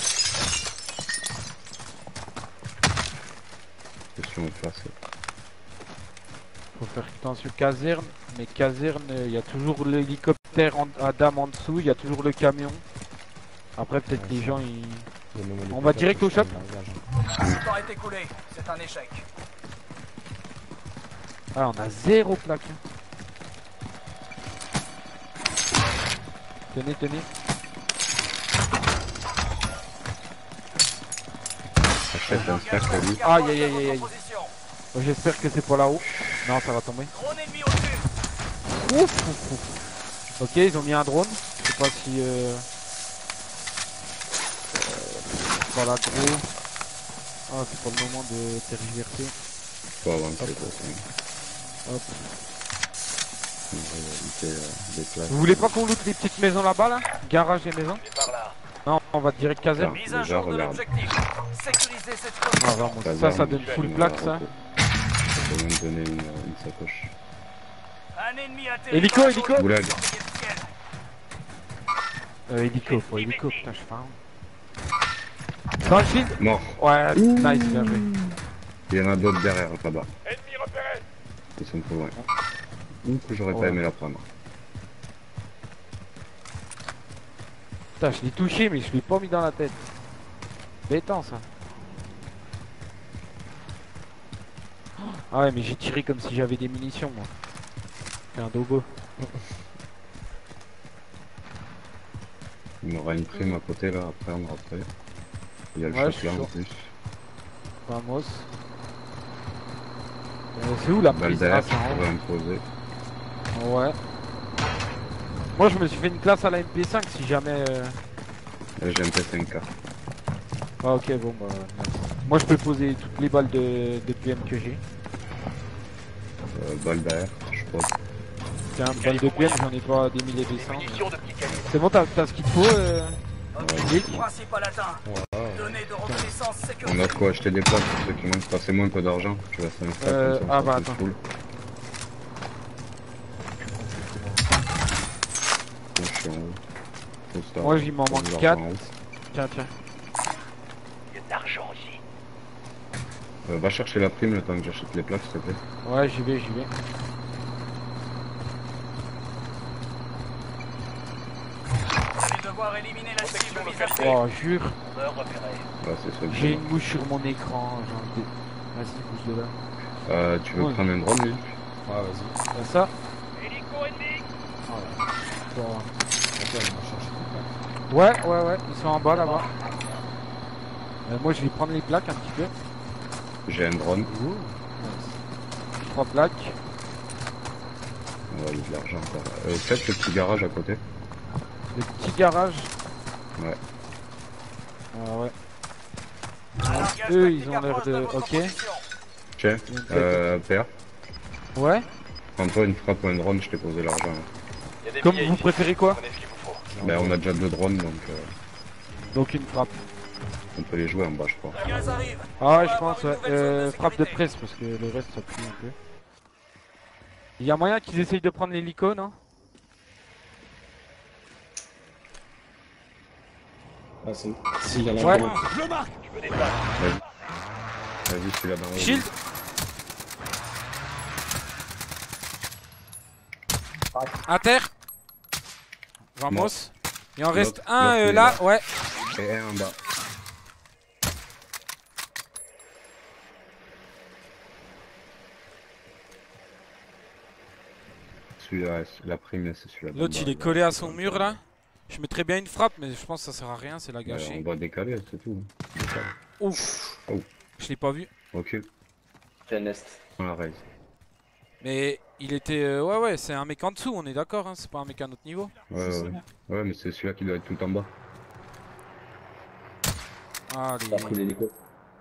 [SPEAKER 3] question de place.
[SPEAKER 1] Faut faire attention caserne, mais caserne, il y a toujours l'hélicoptère en- à dame en dessous, il y a toujours le camion. Après peut-être
[SPEAKER 2] Ouais,
[SPEAKER 1] les
[SPEAKER 2] ça.
[SPEAKER 1] gens ils...
[SPEAKER 2] Il y a même
[SPEAKER 1] On
[SPEAKER 2] les
[SPEAKER 1] va
[SPEAKER 2] patates
[SPEAKER 1] direct
[SPEAKER 2] qui
[SPEAKER 1] au
[SPEAKER 2] sont
[SPEAKER 1] shop.
[SPEAKER 2] dans le garage.
[SPEAKER 4] Le temps est écoulé. C'est un échec.
[SPEAKER 1] Ah on a zéro plaque. Tenez, tenez.
[SPEAKER 3] Achète un stack à lui.
[SPEAKER 1] Aïe, aïe, aïe, aïe, aïe.
[SPEAKER 4] Position.
[SPEAKER 1] Bon, j'espère que c'est pas là-haut. Non ça va tomber.
[SPEAKER 4] Drone ennemi au-dessus.
[SPEAKER 1] Ouf, ouf, ouf. Ok ils ont mis un drone. Je sais pas si... Euh... Voilà gros. Ah c'est pas le moment de tergiverser.
[SPEAKER 3] Faut avancer,
[SPEAKER 1] Hop.
[SPEAKER 3] de toute façon.
[SPEAKER 1] Hop.
[SPEAKER 3] On va éviter euh, des places.
[SPEAKER 1] Vous voulez pas qu'on loot les petites maisons là-bas là? Garage et maisons?
[SPEAKER 4] C'est par là.
[SPEAKER 1] Non on va direct caserne.
[SPEAKER 3] Ah,
[SPEAKER 4] Mise à
[SPEAKER 3] déjà,
[SPEAKER 4] jour de
[SPEAKER 3] regarde.
[SPEAKER 4] l'objectif. Sécuriser cette
[SPEAKER 1] Ah,
[SPEAKER 4] zone.
[SPEAKER 1] vraiment, ça,
[SPEAKER 3] Caserne,
[SPEAKER 1] ça donne full
[SPEAKER 3] on
[SPEAKER 1] plaque,
[SPEAKER 3] va
[SPEAKER 1] ça.
[SPEAKER 3] repos. Ça peut même donner une, une sacoche.
[SPEAKER 4] Un ennemi atterri.
[SPEAKER 1] Hélico,
[SPEAKER 4] dans la
[SPEAKER 1] hélico.
[SPEAKER 4] zone.
[SPEAKER 3] Goulag.
[SPEAKER 4] Surveillez le ciel.
[SPEAKER 1] Euh, hélico, faut hélico, putain, je farm. Dans le shield?
[SPEAKER 3] Mort.
[SPEAKER 1] Ouais, nice, bien joué.
[SPEAKER 3] Il y en a d'autres derrière, là-bas.
[SPEAKER 4] Ennemi repéré.
[SPEAKER 3] Ils sont trop loin. Ouh, que j'aurais pas
[SPEAKER 1] Ouais.
[SPEAKER 3] aimé la prendre.
[SPEAKER 1] Putain, je l'ai touché, mais je l'ai pas mis dans la tête. Bétant, ça. Ah ouais, mais j'ai tiré comme si j'avais des munitions, moi. C'est un dogo.
[SPEAKER 3] Il y aura une prime à côté là, à prendre après. Il y a le
[SPEAKER 1] Ouais, je
[SPEAKER 3] shop
[SPEAKER 1] suis
[SPEAKER 3] là en
[SPEAKER 1] chaud.
[SPEAKER 3] plus.
[SPEAKER 1] Vamos. Euh, c'est où la prise?
[SPEAKER 3] Balder,
[SPEAKER 1] Ah, c'est en
[SPEAKER 3] on va imposer.
[SPEAKER 1] haut. Ouais. Moi, je me suis fait une classe à la M P cinq si jamais... Euh...
[SPEAKER 3] Là j'ai un P cinq K.
[SPEAKER 1] Ah ok, bon bah... nice. Moi, je peux poser toutes les balles de, de P M que j'ai.
[SPEAKER 3] Euh, Balder, je crois.
[SPEAKER 1] Tiens, balle de P M, j'en ai pas des milliers de cents. mais-
[SPEAKER 4] Munitions de petit calibre.
[SPEAKER 1] C'est bon, t'as t'as ce qu'il te faut, euh...
[SPEAKER 4] Objectif principal atteint.
[SPEAKER 2] Ouais, ouais.
[SPEAKER 4] Données de reconnaissance
[SPEAKER 3] On
[SPEAKER 4] sécurisées.
[SPEAKER 3] a de quoi acheter des places pour ceux qui manquent. Passez-moi un peu d'argent. Je vais faire un stack
[SPEAKER 1] Euh,
[SPEAKER 3] comme ça,
[SPEAKER 1] ah
[SPEAKER 3] on
[SPEAKER 1] bah,
[SPEAKER 3] s'en
[SPEAKER 1] attends.
[SPEAKER 3] fout. Bon, je suis en haut. Faut se
[SPEAKER 1] Moi,
[SPEAKER 3] faire-
[SPEAKER 1] j'y m'en
[SPEAKER 3] faut
[SPEAKER 1] manque
[SPEAKER 3] vouloir
[SPEAKER 1] quatre.
[SPEAKER 3] en haut.
[SPEAKER 1] Tiens, tiens.
[SPEAKER 4] Il y a de l'argent ici.
[SPEAKER 3] Euh, va chercher la prime le temps que j'achète les plaques, s'il te plaît.
[SPEAKER 1] Ouais, j'y vais, j'y vais.
[SPEAKER 4] Vous allez devoir éliminer la cible vis-à-vis.
[SPEAKER 1] Oh, jure.
[SPEAKER 4] Vendeur repéré.
[SPEAKER 3] Là, c'est ça. que
[SPEAKER 1] J'ai
[SPEAKER 3] j'ai.
[SPEAKER 1] une mouche sur mon écran. J'ai envie de... Vas-y, bouge de là.
[SPEAKER 3] Euh, tu veux
[SPEAKER 1] Ouais.
[SPEAKER 3] prendre un drone, lui
[SPEAKER 2] Ouais, vas-y.
[SPEAKER 1] T'as ça?
[SPEAKER 4] Hélico ennemi.
[SPEAKER 1] Bon.
[SPEAKER 2] Attends, on va chercher des plaques.
[SPEAKER 1] Ouais, ouais, ouais. Ils sont en bas, là-bas. Euh, moi, je vais prendre les plaques un petit peu.
[SPEAKER 3] J'ai un drone.
[SPEAKER 1] trois plaques.
[SPEAKER 3] On va aller de l'argent encore. Euh, faites le petit garage à côté.
[SPEAKER 1] Le petit garage.
[SPEAKER 3] Ouais.
[SPEAKER 1] Ah ouais.
[SPEAKER 4] Engage
[SPEAKER 1] Eux,
[SPEAKER 4] tactique
[SPEAKER 1] ils ont l'air
[SPEAKER 4] approche
[SPEAKER 1] de-
[SPEAKER 4] votre
[SPEAKER 1] ok.
[SPEAKER 4] position.
[SPEAKER 3] Tiens, euh, Père,
[SPEAKER 1] Ouais.
[SPEAKER 3] prends-toi une frappe ou un drone, je t'ai posé l'argent.
[SPEAKER 1] Comme vous préférez quoi?
[SPEAKER 3] Ben, on a déjà deux drones, donc euh,
[SPEAKER 1] Donc une frappe.
[SPEAKER 3] on peut les jouer en bas, je crois.
[SPEAKER 4] Le gaz arrive.
[SPEAKER 1] Ah
[SPEAKER 4] On
[SPEAKER 1] ouais,
[SPEAKER 4] va
[SPEAKER 1] je
[SPEAKER 4] avoir
[SPEAKER 1] pense,
[SPEAKER 4] une
[SPEAKER 1] ouais.
[SPEAKER 4] nouvelle zone de
[SPEAKER 1] Euh, frappe de
[SPEAKER 4] sécurité.
[SPEAKER 1] presse parce que le reste ça pue un peu. Il y a moyen qu'ils essayent de prendre l'hélico, non?
[SPEAKER 2] Ah, c'est. Si, il y en a
[SPEAKER 1] Ouais.
[SPEAKER 2] un drone.
[SPEAKER 5] Je le marque.
[SPEAKER 3] Vas-y, celui-là dans le
[SPEAKER 1] Shield. À terre. Vamos. Il en reste
[SPEAKER 3] L'autre-
[SPEAKER 1] un
[SPEAKER 3] l'autre,
[SPEAKER 1] euh,
[SPEAKER 3] il est
[SPEAKER 1] là,
[SPEAKER 3] là.
[SPEAKER 1] ouais.
[SPEAKER 3] et un en bas. Celui-là, la prime, c'est celui-là. d'en
[SPEAKER 1] L'autre
[SPEAKER 3] bas,
[SPEAKER 1] il est
[SPEAKER 3] là,
[SPEAKER 1] collé à
[SPEAKER 3] c'est
[SPEAKER 1] son
[SPEAKER 3] pas
[SPEAKER 1] mur
[SPEAKER 3] grave.
[SPEAKER 1] là. Je mettrais bien une frappe, mais je pense que ça sert à rien, c'est la
[SPEAKER 3] Ouais,
[SPEAKER 1] gâcher.
[SPEAKER 3] on va décaler, c'est tout. Décale.
[SPEAKER 1] Ouf.
[SPEAKER 3] Oh.
[SPEAKER 1] Je l'ai pas vu.
[SPEAKER 3] Recule,
[SPEAKER 6] J'ai un nest.
[SPEAKER 3] on la raise.
[SPEAKER 1] Mais il était. euh, ouais, ouais, c'est un mec en dessous, on est d'accord, hein, c'est pas un mec à notre niveau.
[SPEAKER 3] Ouais, ouais, ouais. Ouais, mais c'est celui-là qui doit être tout en bas.
[SPEAKER 1] Allez.
[SPEAKER 6] J'ai pris l'hélico.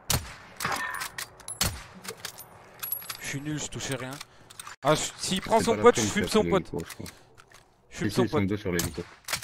[SPEAKER 1] Je suis nul, je touchais rien. Ah, je- s'il prend
[SPEAKER 3] C'est
[SPEAKER 1] son
[SPEAKER 3] pas la
[SPEAKER 1] pote, je
[SPEAKER 3] prime,
[SPEAKER 1] fume
[SPEAKER 3] c'est
[SPEAKER 1] son
[SPEAKER 3] sur
[SPEAKER 1] pote.
[SPEAKER 3] l'hélico, je crois.
[SPEAKER 1] Je fume
[SPEAKER 3] Si, si,
[SPEAKER 1] son
[SPEAKER 3] ils sont
[SPEAKER 1] pote.
[SPEAKER 3] deux sur l'hélico.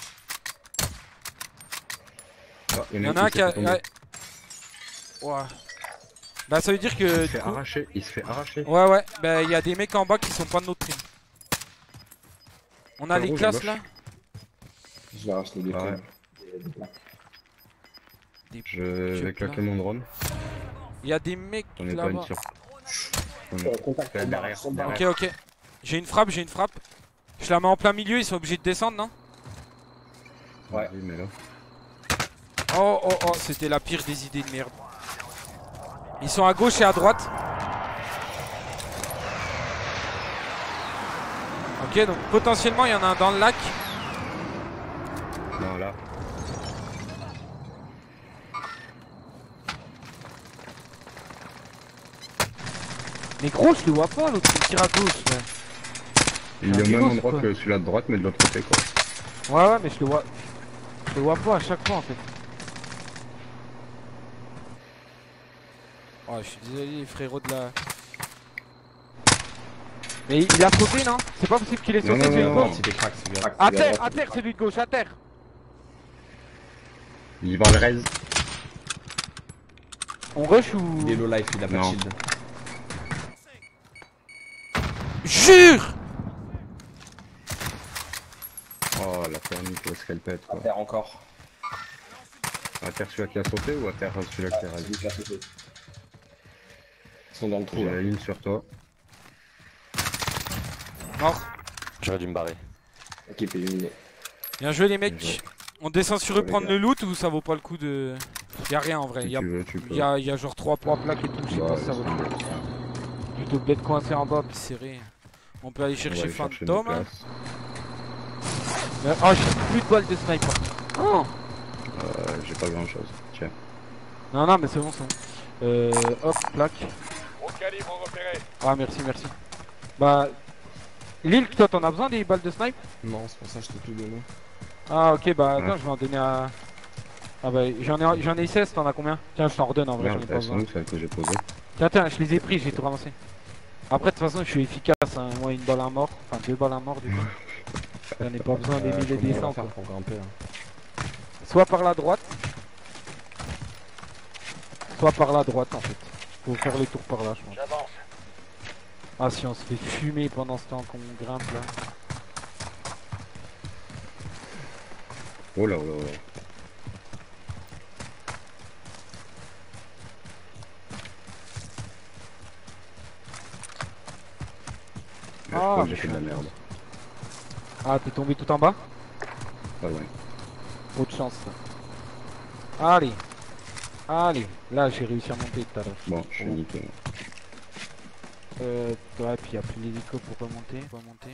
[SPEAKER 3] Ah,
[SPEAKER 1] Il y en a un qui a. Ouais. Ouah. Bah, ça veut dire que.
[SPEAKER 3] Il se
[SPEAKER 1] du
[SPEAKER 3] fait
[SPEAKER 1] coup-
[SPEAKER 3] arracher, il se fait arracher.
[SPEAKER 1] Ouais, ouais, bah, il y a des mecs en bas qui sont pas de notre team. On a
[SPEAKER 3] Sur
[SPEAKER 1] les
[SPEAKER 3] rouge, à
[SPEAKER 1] classes
[SPEAKER 3] gauche.
[SPEAKER 1] là.
[SPEAKER 6] Je vais racheter des
[SPEAKER 3] Ah ouais.
[SPEAKER 6] trucs. Des- des plaques.
[SPEAKER 1] Des-
[SPEAKER 3] Je vais
[SPEAKER 1] Chop,
[SPEAKER 3] claquer
[SPEAKER 1] là.
[SPEAKER 3] mon drone.
[SPEAKER 1] Il y a des mecs
[SPEAKER 3] On est pas une
[SPEAKER 1] là-bas.
[SPEAKER 3] sur. On
[SPEAKER 6] Euh,
[SPEAKER 3] est
[SPEAKER 6] Contact,
[SPEAKER 3] derrière,
[SPEAKER 6] derrière,
[SPEAKER 3] derrière.
[SPEAKER 6] derrière.
[SPEAKER 1] Ok, ok. J'ai une frappe, j'ai une frappe. Je la mets en plein milieu, ils sont obligés de descendre, non?
[SPEAKER 6] Ouais.
[SPEAKER 3] Vas-y, mais là.
[SPEAKER 1] Oh, oh, oh, c'était la pire des idées de merde. Ils sont à gauche et à droite. Ok, donc potentiellement il y en a un dans le lac.
[SPEAKER 3] Non, là.
[SPEAKER 1] Mais gros, je le vois pas, l'autre il tire à gauche. Ouais,
[SPEAKER 3] Il est au
[SPEAKER 1] un
[SPEAKER 3] même
[SPEAKER 1] niveau,
[SPEAKER 3] endroit
[SPEAKER 1] c'est
[SPEAKER 3] que celui-là de droite, mais de l'autre côté, quoi.
[SPEAKER 1] ouais, ouais, mais je le vois. Je le vois pas à chaque fois en fait. Oh, je suis désolé, les frérots de la. Mais il il a sauté, non? C'est pas possible qu'il ait
[SPEAKER 3] Non,
[SPEAKER 1] sauté,
[SPEAKER 3] non,
[SPEAKER 1] celui
[SPEAKER 3] non,
[SPEAKER 1] de
[SPEAKER 3] non,
[SPEAKER 1] gauche.
[SPEAKER 2] C'est des cracks, c'est bien.
[SPEAKER 1] À terre, à terre, celui de gauche, à terre.
[SPEAKER 3] Il va le raise.
[SPEAKER 1] On rush ou.
[SPEAKER 2] Il est low life, il a pas de
[SPEAKER 3] Non.
[SPEAKER 2] shield.
[SPEAKER 1] Jure!
[SPEAKER 3] Oh, la thermique, où est-ce qu'elle pète,
[SPEAKER 6] À
[SPEAKER 3] quoi.
[SPEAKER 6] terre encore.
[SPEAKER 3] À terre celui-là qui a sauté ou à terre celui-là qui a
[SPEAKER 6] Ouais,
[SPEAKER 3] raise?
[SPEAKER 6] celui qui a sauté.
[SPEAKER 2] Ils sont dans le trou
[SPEAKER 3] J'ai
[SPEAKER 2] là.
[SPEAKER 3] la ligne sur toi.
[SPEAKER 1] Mort.
[SPEAKER 7] J'aurais dû me barrer.
[SPEAKER 6] Équipe éliminée.
[SPEAKER 1] Bien joué les mecs.
[SPEAKER 3] Bien joué.
[SPEAKER 1] On descend sur eux
[SPEAKER 6] les
[SPEAKER 1] prendre
[SPEAKER 6] gars.
[SPEAKER 1] le loot ou ça vaut pas le coup de. Y'a rien en vrai.
[SPEAKER 3] Si
[SPEAKER 1] Y'a
[SPEAKER 3] tu veux, tu peux.
[SPEAKER 1] y a, y a genre trois plaques et tout. Je sais
[SPEAKER 3] Bah,
[SPEAKER 1] pas si ça vaut le coup. Plutôt que d'être coincé en bas puis serré. On peut aller
[SPEAKER 3] On va
[SPEAKER 1] chercher
[SPEAKER 3] aller chercher nos
[SPEAKER 1] Phantom. hein.
[SPEAKER 3] places.
[SPEAKER 1] Mais- Oh, j'ai plus de balles de sniper. Oh.
[SPEAKER 3] Euh, j'ai pas grand chose. Tiens.
[SPEAKER 1] Non, non, mais c'est bon, c'est bon. Euh, hop, plaque.
[SPEAKER 5] Au calibre repéré.
[SPEAKER 1] Ah, merci, merci. Bah. Lille, toi, t'en as besoin des balles de snipe?
[SPEAKER 2] Non, c'est pour ça que je t'ai tout donné.
[SPEAKER 1] Ah, ok, bah attends,
[SPEAKER 3] Ouais.
[SPEAKER 1] je vais en donner à. Ah, bah j'en ai, j'en ai seize, t'en as combien? Tiens, je t'en redonne en vrai, j'en ai
[SPEAKER 3] Merde,
[SPEAKER 1] pas
[SPEAKER 3] elles sont
[SPEAKER 1] besoin.
[SPEAKER 3] où celles que j'ai posées?
[SPEAKER 1] Tiens, tiens, je les ai pris, j'ai tout ramassé. Après, de toute façon, je suis efficace, hein. Moi, une balle à mort, enfin deux balles à mort, du coup. J'en ai pas besoin des
[SPEAKER 2] Euh,
[SPEAKER 1] mille et
[SPEAKER 2] comment
[SPEAKER 1] des
[SPEAKER 2] on va
[SPEAKER 1] cents,
[SPEAKER 2] faire
[SPEAKER 1] quoi.
[SPEAKER 2] pour grimper là?
[SPEAKER 1] Soit par la droite, soit par la droite, en fait. Faut faire les tours par là, je pense.
[SPEAKER 4] J'avance.
[SPEAKER 1] Ah, si on se fait fumer pendant ce temps qu'on grimpe là.
[SPEAKER 3] Oh là, oh là, oh là. Je
[SPEAKER 1] Ah,
[SPEAKER 3] crois que
[SPEAKER 1] mais
[SPEAKER 3] j'ai fait de la
[SPEAKER 1] je suis
[SPEAKER 3] merde.
[SPEAKER 1] Ah, t'es tombé tout en bas?
[SPEAKER 3] Pas loin.
[SPEAKER 1] Trop de chance, là. Allez. Allez. Là, j'ai réussi à monter tout à l'heure.
[SPEAKER 3] Bon, je suis niqué.
[SPEAKER 1] Euh, ouais, puis il n'y a plus l'hélico pour remonter. remonter.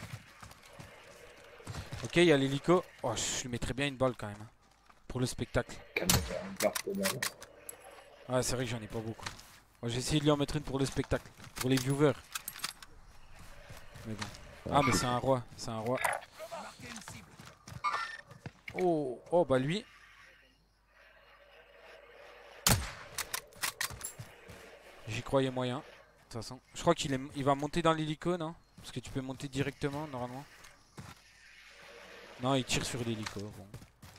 [SPEAKER 1] Ok, il y a l'hélico. Oh, je lui mettrais bien une balle quand même. hein, Pour le spectacle.
[SPEAKER 6] Calme-toi, une barre de balle.
[SPEAKER 1] Ouais, c'est vrai que j'en ai pas beaucoup.
[SPEAKER 7] Moi j'ai essayé de lui en mettre une pour le spectacle, pour les viewers. Mais bon. Ah mais c'est un roi, c'est un roi. Oh, oh bah lui. J'y croyais moyen. De toute façon. Je crois qu'il est... il va monter dans l'hélico, non? Parce que tu peux monter directement normalement. Non, il tire sur l'hélico. Bon.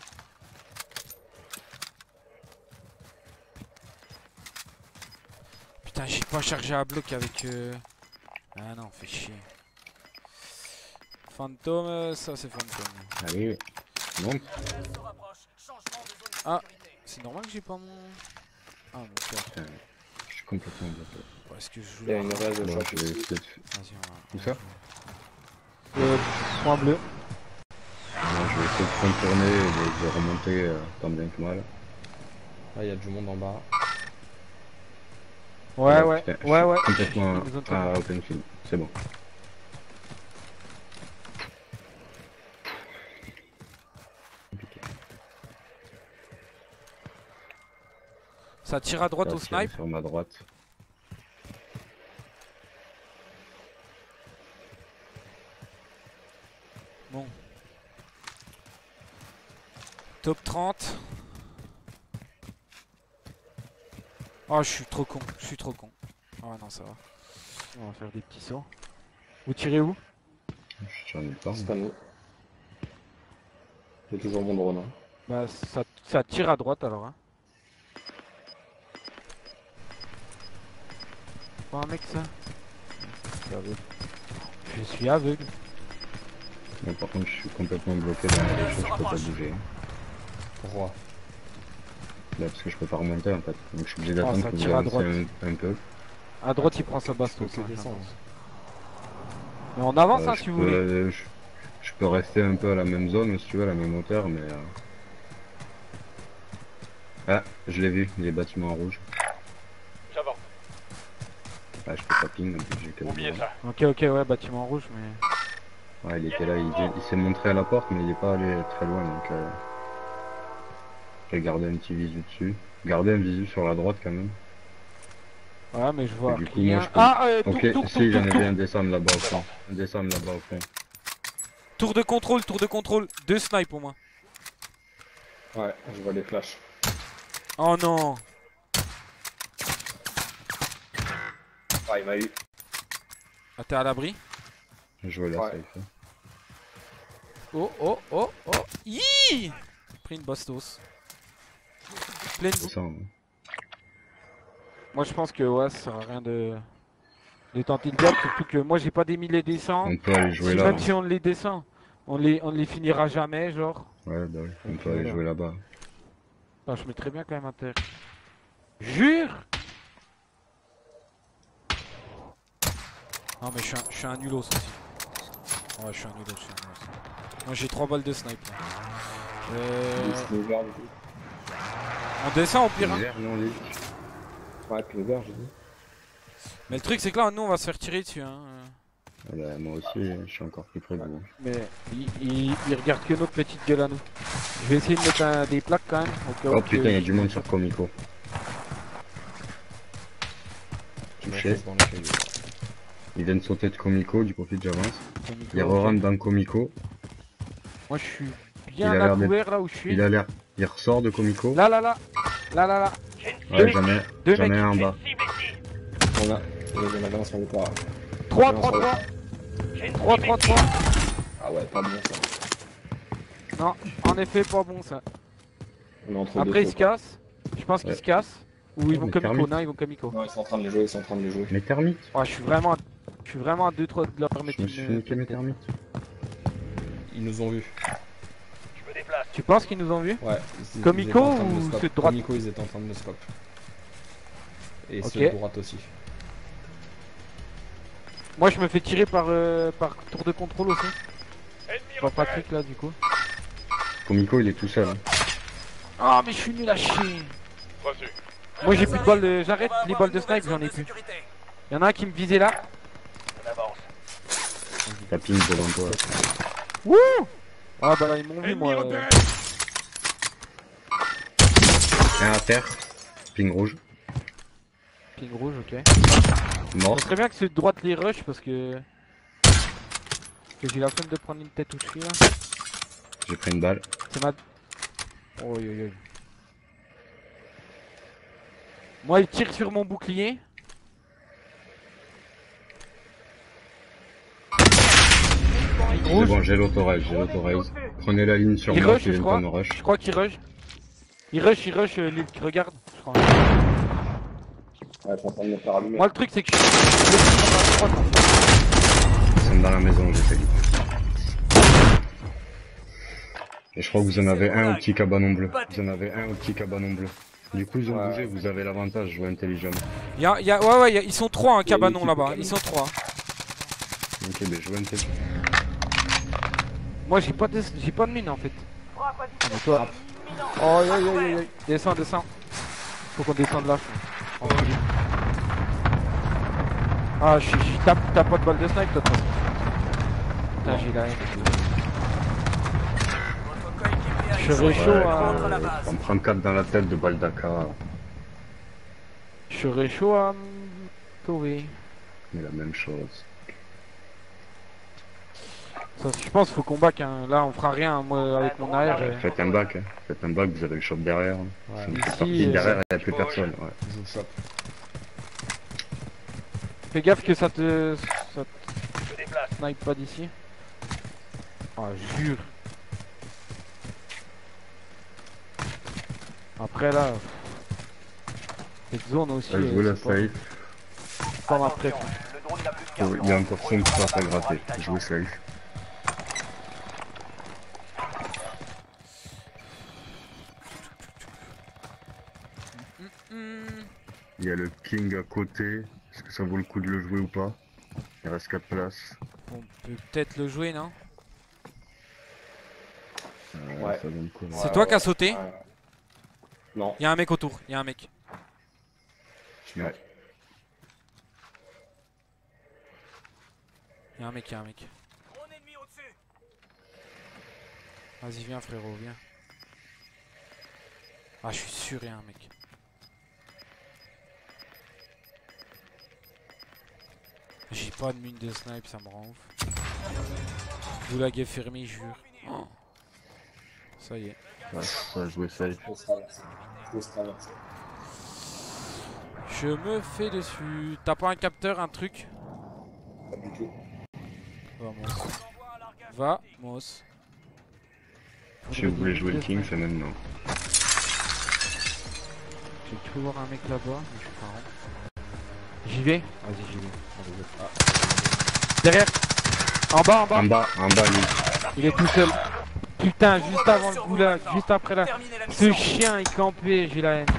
[SPEAKER 7] Putain, j'ai pas chargé à bloc avec... Euh... Ah non, fait chier. Fantôme, ça c'est fantôme.
[SPEAKER 3] Allez, monte.
[SPEAKER 7] Ah, c'est normal que j'ai pas mon... Ah mon cœur.
[SPEAKER 3] Putain, je suis complètement bloqué.
[SPEAKER 7] Est-ce que je joue
[SPEAKER 6] Il y a
[SPEAKER 7] là?
[SPEAKER 6] une raise de
[SPEAKER 3] Bon,
[SPEAKER 6] choc
[SPEAKER 3] je vais
[SPEAKER 6] ici.
[SPEAKER 3] essayer de...
[SPEAKER 7] Vas-y, on va...
[SPEAKER 3] Où ça?
[SPEAKER 1] Euh, point bleu.
[SPEAKER 3] Moi, je vais essayer de contourner et de, de remonter euh, tant bien que mal.
[SPEAKER 2] Là, il y a du monde en bas.
[SPEAKER 1] Ouais,
[SPEAKER 3] Oh,
[SPEAKER 1] ouais,
[SPEAKER 3] putain, je
[SPEAKER 1] ouais,
[SPEAKER 3] suis
[SPEAKER 1] ouais.
[SPEAKER 3] complètement
[SPEAKER 1] Ils nous ont
[SPEAKER 3] à
[SPEAKER 1] tombé.
[SPEAKER 3] open field. C'est bon. Compliqué.
[SPEAKER 7] Ça tire à droite
[SPEAKER 3] Ça
[SPEAKER 7] au
[SPEAKER 3] a tiré
[SPEAKER 7] snipe.
[SPEAKER 3] sur ma droite.
[SPEAKER 7] Bon. Top trente. Oh, je suis trop con, je suis trop con. Oh non, ça va.
[SPEAKER 1] On va faire des petits sauts. Vous tirez où?
[SPEAKER 3] Je suis sur nulle part.
[SPEAKER 6] C'est pas nous. J'ai toujours mon drone. Hein.
[SPEAKER 1] Bah ça, ça tire à droite alors hein. Pas un mec ça? Je suis aveugle. Je suis aveugle.
[SPEAKER 3] Bon, par contre, je suis complètement bloqué dans les choses, je peux pas bouger.
[SPEAKER 2] Roi.
[SPEAKER 3] Là, parce que je peux pas remonter en fait. Donc je suis obligé
[SPEAKER 1] Ah,
[SPEAKER 3] d'attendre
[SPEAKER 1] ça
[SPEAKER 3] que vous
[SPEAKER 1] tire à
[SPEAKER 3] avanciez
[SPEAKER 1] droite.
[SPEAKER 3] un, un peu.
[SPEAKER 1] À droite il prend sa
[SPEAKER 2] Je
[SPEAKER 1] bastos.
[SPEAKER 2] peux
[SPEAKER 1] hein,
[SPEAKER 2] que descendre.
[SPEAKER 1] Mais on avance
[SPEAKER 3] Euh,
[SPEAKER 1] hein
[SPEAKER 3] je
[SPEAKER 1] si vous
[SPEAKER 3] peux,
[SPEAKER 1] voulez.
[SPEAKER 3] euh, je, je peux rester un peu à la même zone si tu veux, à la même hauteur, mais... euh, Ah, je l'ai vu, les bâtiments en rouge.
[SPEAKER 5] J'avance.
[SPEAKER 3] Ah, je peux pas ping, en plus j'ai que le
[SPEAKER 5] Oubliez
[SPEAKER 3] droit.
[SPEAKER 5] ça.
[SPEAKER 1] Ok ok ouais bâtiment rouge mais...
[SPEAKER 3] Ouais, il était là, il, vient- il s'est montré à la porte, mais il est pas allé très loin, donc... Euh... J'ai gardé un petit visu dessus. Gardé un visu sur la droite quand même.
[SPEAKER 1] Ouais mais je vois
[SPEAKER 3] Et du coup,
[SPEAKER 1] rien.
[SPEAKER 3] moi, je peux-
[SPEAKER 1] Ah euh, tour
[SPEAKER 3] Ok,
[SPEAKER 1] tour
[SPEAKER 3] si,
[SPEAKER 1] tour
[SPEAKER 3] j'en
[SPEAKER 1] tour
[SPEAKER 3] avais un
[SPEAKER 1] tour.
[SPEAKER 3] descendre là-bas au fond. Un descendre là-bas au fond.
[SPEAKER 7] Tour de contrôle, tour de contrôle. Deux snipes au moins.
[SPEAKER 6] Ouais, je vois les flashs.
[SPEAKER 7] Oh non.
[SPEAKER 6] Ah, il m'a eu.
[SPEAKER 7] Ah, t'es à l'abri?
[SPEAKER 3] Je vois la
[SPEAKER 6] Ouais.
[SPEAKER 3] safe.
[SPEAKER 7] Oh, oh, oh, oh. Yii. Pris une bastos. Pleine
[SPEAKER 3] C'est ça, hein.
[SPEAKER 1] Moi je pense que ouais ça sert à rien de... de tenter le diable, surtout que moi j'ai pas des mille et des cents.
[SPEAKER 3] On peut aller jouer
[SPEAKER 1] Si
[SPEAKER 3] là.
[SPEAKER 1] même
[SPEAKER 3] hein.
[SPEAKER 1] si on les descend, on les, on les finira jamais genre.
[SPEAKER 3] Ouais, bah oui, on
[SPEAKER 1] Ok,
[SPEAKER 3] peut aller
[SPEAKER 1] voilà.
[SPEAKER 3] jouer là-bas.
[SPEAKER 1] Ah, je mets très bien quand même à terre. Jure.
[SPEAKER 7] Non mais je suis un, je suis un nulos aussi. Ouais, je suis un nulos, je suis un nulos. Moi j'ai trois balles de snipe là. Euh...
[SPEAKER 6] Il est ouvert, du coup.
[SPEAKER 7] On descend au pire hein.
[SPEAKER 3] Hiver, non, lui.
[SPEAKER 6] Ouais, puis ouvert, j'ai dit.
[SPEAKER 7] Mais le truc c'est que là nous on va se faire tirer dessus hein.
[SPEAKER 3] Ah bah, moi aussi, je suis encore plus près de vous.
[SPEAKER 1] Mais il, il, il regarde que notre petite gueule à nous. Je vais essayer de mettre un- des plaques quand même. Au cas
[SPEAKER 3] Oh
[SPEAKER 1] où
[SPEAKER 3] putain,
[SPEAKER 1] que-
[SPEAKER 3] il y a du monde sur Comico.
[SPEAKER 2] Je me
[SPEAKER 3] Touché.
[SPEAKER 2] pose dans le caillou.
[SPEAKER 3] Il vient de sauter de Comico, du coup, vite j'avance.
[SPEAKER 1] Comico,
[SPEAKER 3] Il
[SPEAKER 1] ok.
[SPEAKER 3] re-rentre dans Comico.
[SPEAKER 1] Moi je suis
[SPEAKER 3] Il
[SPEAKER 1] bien
[SPEAKER 3] a
[SPEAKER 1] à
[SPEAKER 3] l'air d'être-
[SPEAKER 1] couvert là où je suis.
[SPEAKER 3] Il a l'air. Il ressort de Comico.
[SPEAKER 1] Là là là. Là là là.
[SPEAKER 3] Ouais, j'en ai,
[SPEAKER 1] Deux
[SPEAKER 3] j'en ai
[SPEAKER 1] mecs.
[SPEAKER 3] un en bas.
[SPEAKER 6] On a. Il y en a un sur le toit.
[SPEAKER 1] trois
[SPEAKER 6] Non,
[SPEAKER 1] trois
[SPEAKER 6] ça va.
[SPEAKER 1] trois. trois trois trois.
[SPEAKER 6] Ah ouais, pas bon ça.
[SPEAKER 1] Non, en effet pas bon ça.
[SPEAKER 6] On est entre
[SPEAKER 1] Après
[SPEAKER 6] deux
[SPEAKER 1] ils se
[SPEAKER 6] feux, quoi.
[SPEAKER 1] cassent. Je pense qu'ils
[SPEAKER 3] Ouais.
[SPEAKER 1] se cassent. Ou ils vont
[SPEAKER 3] mais
[SPEAKER 1] Comico.
[SPEAKER 3] termite.
[SPEAKER 1] Non, ils vont Comico.
[SPEAKER 6] Non, ils sont en train de les jouer, ils sont en train de les jouer.
[SPEAKER 3] Mes termites.
[SPEAKER 1] Ouais, je suis vraiment, à- je suis vraiment à deux trois de leur permettre
[SPEAKER 3] Je me suis
[SPEAKER 1] une-
[SPEAKER 3] niqué mes termites.
[SPEAKER 2] Ils nous ont vus.
[SPEAKER 5] Je me déplace.
[SPEAKER 1] Tu penses qu'ils nous ont vus?
[SPEAKER 2] Ouais. ils-
[SPEAKER 1] Comico
[SPEAKER 2] ils étaient en train de
[SPEAKER 1] ou
[SPEAKER 2] me scope.
[SPEAKER 1] ceux de droite?
[SPEAKER 2] Comico, ils étaient en train de me scope. Et
[SPEAKER 1] Ok.
[SPEAKER 2] ceux de droite aussi.
[SPEAKER 1] Moi je me fais tirer par, euh, par tour de contrôle aussi.
[SPEAKER 5] Ennemi
[SPEAKER 1] Par
[SPEAKER 5] repéré.
[SPEAKER 1] Patrick là du coup.
[SPEAKER 3] Comico, il est tout seul. hein.
[SPEAKER 1] Ah mais je suis nul à chier.
[SPEAKER 5] Reçu.
[SPEAKER 1] Moi j'ai plus de balles de... J'arrête les balles de snipe, j'en ai plus. Y'en a un qui me visait là.
[SPEAKER 5] On avance.
[SPEAKER 3] T'as ping devant toi.
[SPEAKER 1] Wouh. Ah bah là ils m'ont vu moi. euh.
[SPEAKER 3] Un à terre. Ping rouge.
[SPEAKER 1] Ping rouge, ok.
[SPEAKER 3] Mort.
[SPEAKER 1] Ça serait bien que celui de droite les rush parce que. que j'ai la flemme de prendre une tête où je suis là.
[SPEAKER 3] J'ai pris une balle.
[SPEAKER 1] C'est ma. Oh yo yo. Moi il tire sur mon bouclier.
[SPEAKER 3] C'est
[SPEAKER 1] Rouge.
[SPEAKER 3] bon, j'ai l'autoraise, j'ai l'autoraise. Prenez la ligne sur
[SPEAKER 1] Il
[SPEAKER 3] moi,
[SPEAKER 1] rush,
[SPEAKER 3] qui
[SPEAKER 1] je
[SPEAKER 3] vient
[SPEAKER 1] crois.
[SPEAKER 3] pas me rush.
[SPEAKER 1] Je crois qu'il rush. Il rush, il rush, euh, l'île qui regarde. Je crois.
[SPEAKER 6] Ouais, je suis en train de me faire allumer.
[SPEAKER 1] Moi le truc c'est que je suis. Je suis
[SPEAKER 3] Ils sont dans la maison, j'ai fait. Et je crois que vous en avez un au petit cabanon bleu. Vous en avez un au petit cabanon bleu. Du coup, ils ont
[SPEAKER 6] Ouais.
[SPEAKER 3] bougé, vous avez l'avantage, jouez intelligemment.
[SPEAKER 7] Y'a, y a, ouais, ouais, y a- ils sont trois, un
[SPEAKER 6] Il y a une
[SPEAKER 7] cabanon
[SPEAKER 6] équipe
[SPEAKER 7] là-bas.
[SPEAKER 6] au
[SPEAKER 7] Ils sont trois.
[SPEAKER 3] Ok, ben jouez intelligemment.
[SPEAKER 1] Moi j'ai pas de j'ai pas de mine en fait. Ah, mais toi. Oh yo yo yo yo. Descends, descends. Faut qu'on descende là. je crois. Tranquille. Ah je je tape t'as pas de balle de snipe toi. toi. Putain j'ai la haine.
[SPEAKER 4] Votre coéquipier a
[SPEAKER 1] Je serais
[SPEAKER 4] échoué.
[SPEAKER 1] chaud
[SPEAKER 3] Ouais,
[SPEAKER 1] à.
[SPEAKER 4] Prendre la base.
[SPEAKER 3] on me prend quatre dans la tête de balle d'Aka.
[SPEAKER 1] Je serais chaud à me sauver.
[SPEAKER 3] Mais la même chose.
[SPEAKER 1] Ça, je pense qu'il faut qu'on back hein. Là on fera rien moi avec mon arrière. euh.
[SPEAKER 3] Faites un bac, hein. Faites un bac, vous avez le shop derrière. hein.
[SPEAKER 2] Ouais,
[SPEAKER 3] C'est une
[SPEAKER 1] ici,
[SPEAKER 3] petite partie
[SPEAKER 1] euh,
[SPEAKER 3] derrière, il n'y a plus personne. Ouais.
[SPEAKER 2] ils ont shop.
[SPEAKER 1] Fais gaffe que ça te. ça te
[SPEAKER 5] Je me déplace.
[SPEAKER 1] snipe pas d'ici. Ah jure. Après là. Cette zone aussi.
[SPEAKER 3] Ouais, je vous
[SPEAKER 1] euh,
[SPEAKER 3] la
[SPEAKER 1] c'est pas-
[SPEAKER 3] safe.
[SPEAKER 1] pas ma préf.
[SPEAKER 5] Le drone n'a plus de
[SPEAKER 3] Oh,
[SPEAKER 5] carburant.
[SPEAKER 3] il y a encore cinq spots à gratter. Je vous safe. Il y a le King à côté. Est-ce que ça vaut le coup de le jouer ou pas? Il reste quatre places.
[SPEAKER 7] On peut peut-être le jouer, non?
[SPEAKER 3] Euh,
[SPEAKER 6] Ouais.
[SPEAKER 3] Ça vaut le coup.
[SPEAKER 7] C'est
[SPEAKER 6] Ouais,
[SPEAKER 7] toi
[SPEAKER 6] ouais.
[SPEAKER 7] qui as sauté?
[SPEAKER 6] Ouais. Non.
[SPEAKER 7] Y'a un mec autour, y'a un mec.
[SPEAKER 3] Ouais.
[SPEAKER 7] Y'a un mec, y'a un mec.
[SPEAKER 4] Drone ennemi au-dessus.
[SPEAKER 7] Vas-y, viens frérot, viens. Ah, je suis sûr, y'a un mec. J'ai pas de mine de snipe, ça me rend ouf. Vous la gueule fermée, je jure. Oh. Ça y est.
[SPEAKER 3] Ouais, ça a joué safe.
[SPEAKER 6] Faut se traverser. Faut se traverser.
[SPEAKER 7] Je me fais dessus. T'as pas un capteur, un truc?
[SPEAKER 6] Pas du tout.
[SPEAKER 7] Vamos. Vamos.
[SPEAKER 3] Si vous voulez jouer le King, c'est maintenant.
[SPEAKER 1] J'ai cru voir un mec là-bas, mais je suis pas rond. J'y vais. Vas-y, j'y vais. Allez, go. Ah. Derrière. En bas, en bas.
[SPEAKER 3] En bas, en bas, lui.
[SPEAKER 1] Il est tout seul. Putain, juste avant le goulag, juste après là.
[SPEAKER 4] Terminez la
[SPEAKER 1] Ce
[SPEAKER 4] mission.
[SPEAKER 1] chien, il campait, j'ai la haine.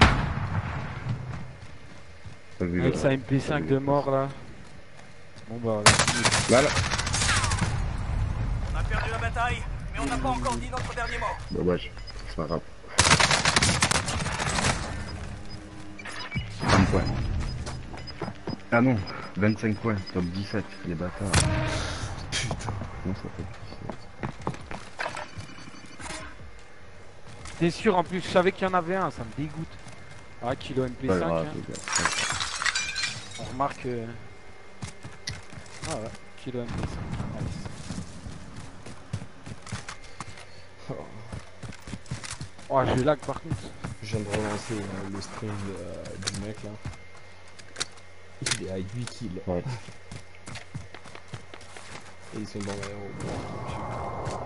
[SPEAKER 3] T'as vu
[SPEAKER 1] Avec
[SPEAKER 3] le-
[SPEAKER 1] sa M P cinq de mort là. Bon bah,
[SPEAKER 3] Là, là.
[SPEAKER 4] On a perdu la bataille, mais on n'a pas encore dit notre dernier mot.
[SPEAKER 3] Dommage. C'est pas grave. trente points. Ah non, vingt-cinq points, top dix-sept, les bâtards. Putain, comment ça fait dix-sept?
[SPEAKER 1] t'es sûr en plus, je savais qu'il y en avait un, ça me dégoûte. Ah, kilo M P cinq.
[SPEAKER 3] Pas grave,
[SPEAKER 1] hein.
[SPEAKER 3] les gars.
[SPEAKER 1] On remarque. euh, Ah ouais, kilo M P cinq. Nice. Oh, je lag par contre.
[SPEAKER 2] Je viens de relancer euh, le stream de, euh, du mec là. Il est à huit kills.
[SPEAKER 3] Ouais.
[SPEAKER 2] Et ils sont dans l'aéroport.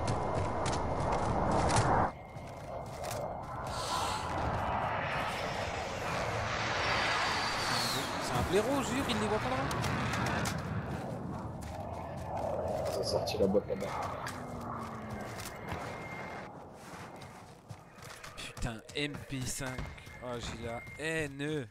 [SPEAKER 7] C'est un blaireau, jure, il les voit pas là.
[SPEAKER 6] Ils ont sorti la boîte là-bas.
[SPEAKER 7] Putain, M P cinq. Oh, j'ai la haine.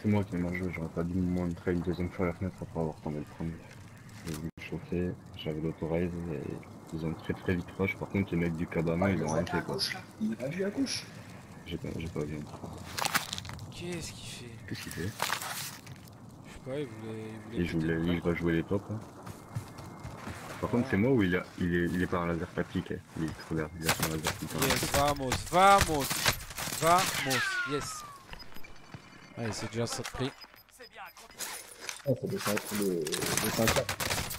[SPEAKER 3] c'est moi qui ai mal joué, j'aurais pas dû me montrer une deuxième fois à la fenêtre après avoir tombé le premier. J'ai voulu chauffer, j'avais l'autorise et ils ont très très vite rush. Par contre, les mecs du cabana, ils ont rien fait quoi.
[SPEAKER 6] Il a vu à gauche.
[SPEAKER 3] J'ai pas, j'ai pas vu.
[SPEAKER 7] Qu'est-ce qu'il fait?
[SPEAKER 3] Qu'est-ce qu'il fait?
[SPEAKER 7] Je sais pas, il voulait. Il,
[SPEAKER 3] Il, joue
[SPEAKER 7] voulait
[SPEAKER 3] les- il va jouer les tops. Hein. Par contre, c'est moi où il, a, il, est, il est pas un laser tactique. Hein. Il est trop vert, il a son laser tactique.
[SPEAKER 7] Yes, vamos, vamos, vamos, yes. Allez, c'est déjà ça de prix.
[SPEAKER 4] C'est bien, continue.
[SPEAKER 6] Ah, ça doit être le, le cinq A.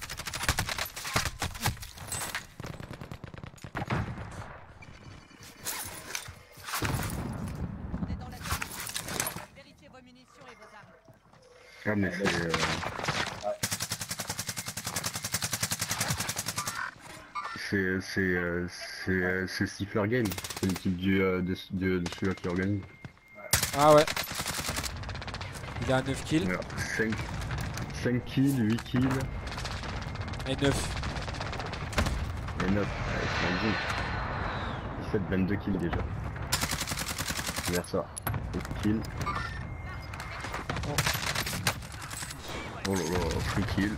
[SPEAKER 8] On est dans la zone. Vérifiez vos munitions et vos armes.
[SPEAKER 3] Ah, mais c'est. Euh... C'est c'est euh, c'est euh, c'est Stifler Game, c'est l'équipe du euh, de, de, de celui-là qui organise.
[SPEAKER 7] Ah ouais. Il a neuf kills.
[SPEAKER 3] Voilà. cinq, cinq kills, huit kills
[SPEAKER 7] Et neuf.
[SPEAKER 3] et neuf. Ouais, c'est dix-sept, vingt-deux kills déjà. Vers ça. sept kills. Oh là là, trois kills.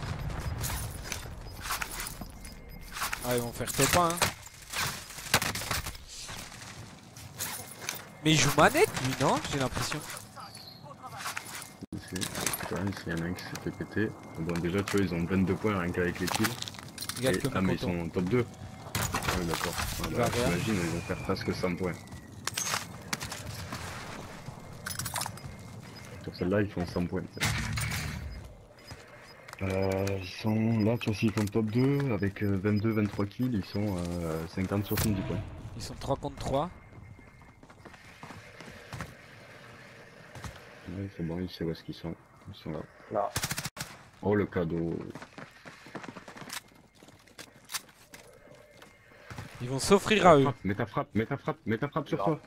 [SPEAKER 7] Ah, ils vont faire top un. Hein. Mais il joue manette lui, non? J'ai l'impression.
[SPEAKER 3] Ici, il y en a un qui s'est fait péter. Bon, déjà, tu vois, ils ont vingt-deux points rien qu'avec les kills.
[SPEAKER 7] Regarde
[SPEAKER 3] Et-
[SPEAKER 7] comme
[SPEAKER 3] ah, mais ils
[SPEAKER 7] content.
[SPEAKER 3] sont top deux. Ouais, d'accord. Ah,
[SPEAKER 7] Il
[SPEAKER 3] bah,
[SPEAKER 7] va rien.
[SPEAKER 3] T'imagines, ils vont faire presque cent points. Sur celle-là, ils font cent points. Euh, ils sont là, tu vois, s'ils font top deux avec euh, vingt-deux vingt-trois kills, ils sont euh, cinquante soixante-dix points.
[SPEAKER 7] Ils sont trois contre trois.
[SPEAKER 3] Ouais, c'est bon, ils savent où est-ce qu'ils sont. Ils sont là.
[SPEAKER 6] Là.
[SPEAKER 3] Oh, le cadeau.
[SPEAKER 7] Ils vont s'offrir à eux.
[SPEAKER 3] Frappe, mets ta frappe, mets ta frappe, mets ta frappe sur toi.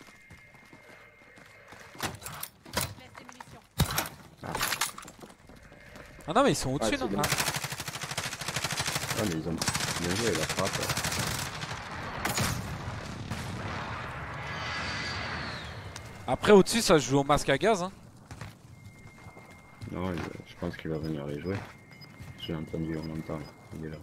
[SPEAKER 8] Laisse des munitions.
[SPEAKER 7] Ah non, mais ils sont au-dessus,
[SPEAKER 6] Ouais,
[SPEAKER 7] non?
[SPEAKER 6] c'est bien.
[SPEAKER 7] Ah.
[SPEAKER 3] Ah, mais ils ont bien joué la frappe.
[SPEAKER 7] Après, au-dessus, ça se joue au masque à gaz. Hein.
[SPEAKER 3] Non, il- je pense qu'il va venir les jouer. J'ai entendu en même temps, il est là.